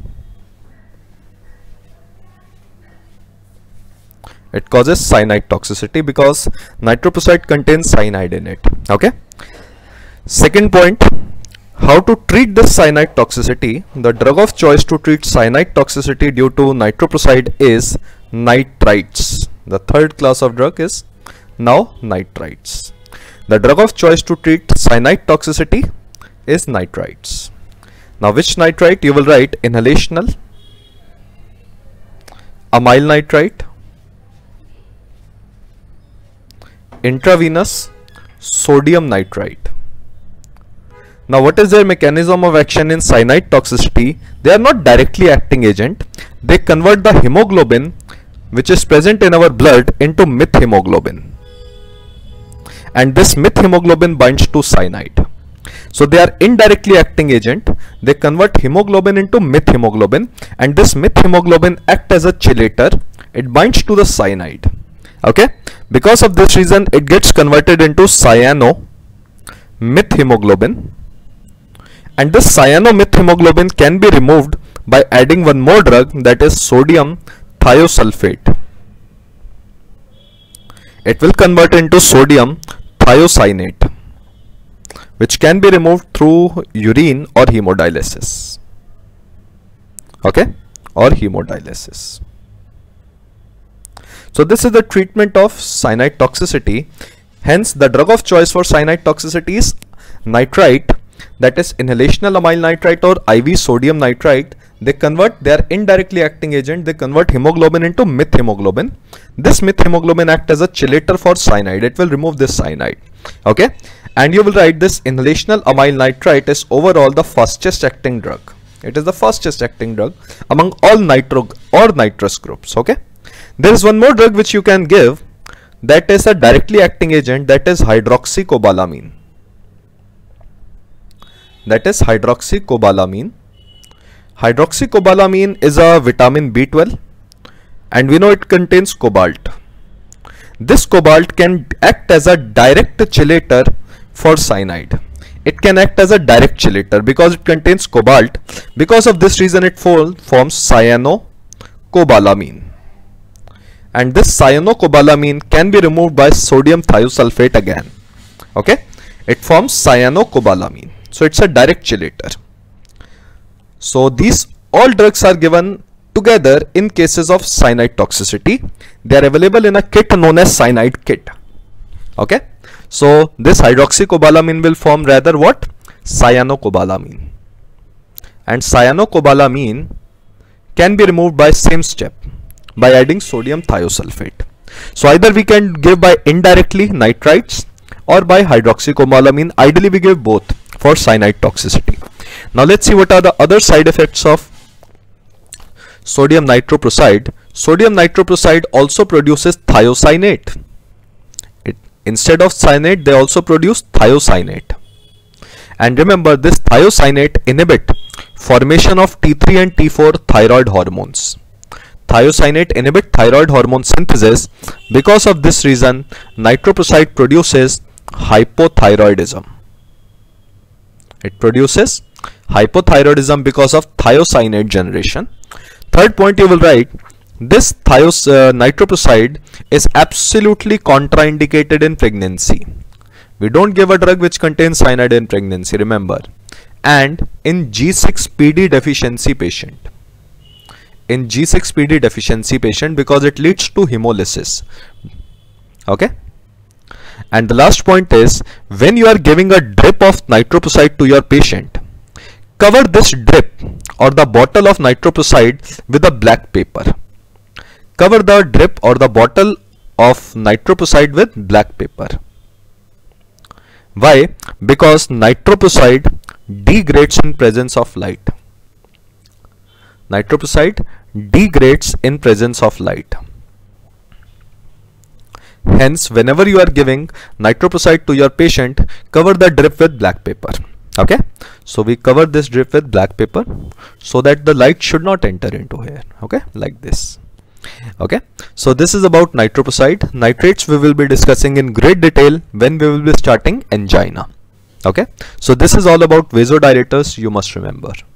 It causes cyanide toxicity because nitroprusside contains cyanide in it. Okay, second point, how to treat this cyanide toxicity? The drug of choice to treat cyanide toxicity due to nitroprusside is nitrites. The third class of drug is now nitrites. The drug of choice to treat cyanide toxicity is nitrites. Now which nitrite? You will write inhalational amyl nitrite, intravenous sodium nitrite. Now what is their mechanism of action in cyanide toxicity? They are not directly acting agent. They convert the hemoglobin which is present in our blood into methemoglobin, and this methemoglobin binds to cyanide. So they are indirectly acting agent. They convert hemoglobin into methemoglobin, and this methemoglobin act as a chelator. It binds to the cyanide. Okay, because of this reason it gets converted into cyano methemoglobin, and this cyano methemoglobin can be removed by adding one more drug, that is sodium thiosulfate. It will convert into sodium thiocyanate, which can be removed through urine or hemodialysis. Okay, or hemodialysis. So this is the treatment of cyanide toxicity. Hence the drug of choice for cyanide toxicity is nitrite, that is inhalational amyl nitrite or I V sodium nitrite. They convert, they are indirectly acting agent. They convert hemoglobin into methemoglobin. This methemoglobin act as a chelator for cyanide. It will remove this cyanide. Okay, and you will write this inhalational amyl nitrite is overall the fastest acting drug. It is the fastest acting drug among all nitro or nitrous groups. Okay, there is one more drug which you can give. that is a directly acting agent, that is hydroxycobalamin. That is hydroxycobalamin. Hydroxycobalamin is a vitamin B twelve and we know it contains cobalt. This cobalt can act as a direct chelator for cyanide. It can act as a direct chelator because it contains cobalt. Because of this reason it forms cyanocobalamin. And this cyanocobalamin can be removed by sodium thiosulfate again. Okay, it forms cyanocobalamin. So it's a direct chelator. So these all drugs are given together in cases of cyanide toxicity. They are available in a kit known as cyanide kit. Okay, so this hydroxycobalamin will form rather what? Cyanocobalamin. And cyanocobalamin can be removed by same step, by adding sodium thiosulfate. So either we can give by indirectly nitrites or by hydroxycobalamin. Ideally we give both for cyanide toxicity. Now let's see what are the other side effects of sodium nitroprusside. Sodium nitroprusside also produces thiocyanate. It, instead of cyanate they also produce thiocyanate. And remember, this thiocyanate inhibit formation of T three and T four thyroid hormones. Thiocyanate inhibit thyroid hormone synthesis. Because of this reason nitroprusside produces hypothyroidism. It produces hypothyroidism because of thiocyanate generation. Third point you will write, this thios, uh, nitroprusside is absolutely contraindicated in pregnancy. We don't give a drug which contains cyanide in pregnancy, remember. And in G six P D deficiency patient. In G six P D deficiency patient because it leads to hemolysis. Okay. And the last point is, when you are giving a drip of nitroprusside to your patient, cover this drip or the bottle of nitroprusside with a black paper. Cover the drip or the bottle of nitroprusside with black paper. Why? Because nitroprusside degrades in presence of light. Nitroprusside degrades in presence of light. Hence, whenever you are giving nitroprusside to your patient, cover the drip with black paper. Okay, so we cover this drip with black paper so that the light should not enter into here. Okay, like this. Okay, so this is about nitroprusside. Nitrates we will be discussing in great detail when we will be starting angina. Okay, so this is all about vasodilators, you must remember.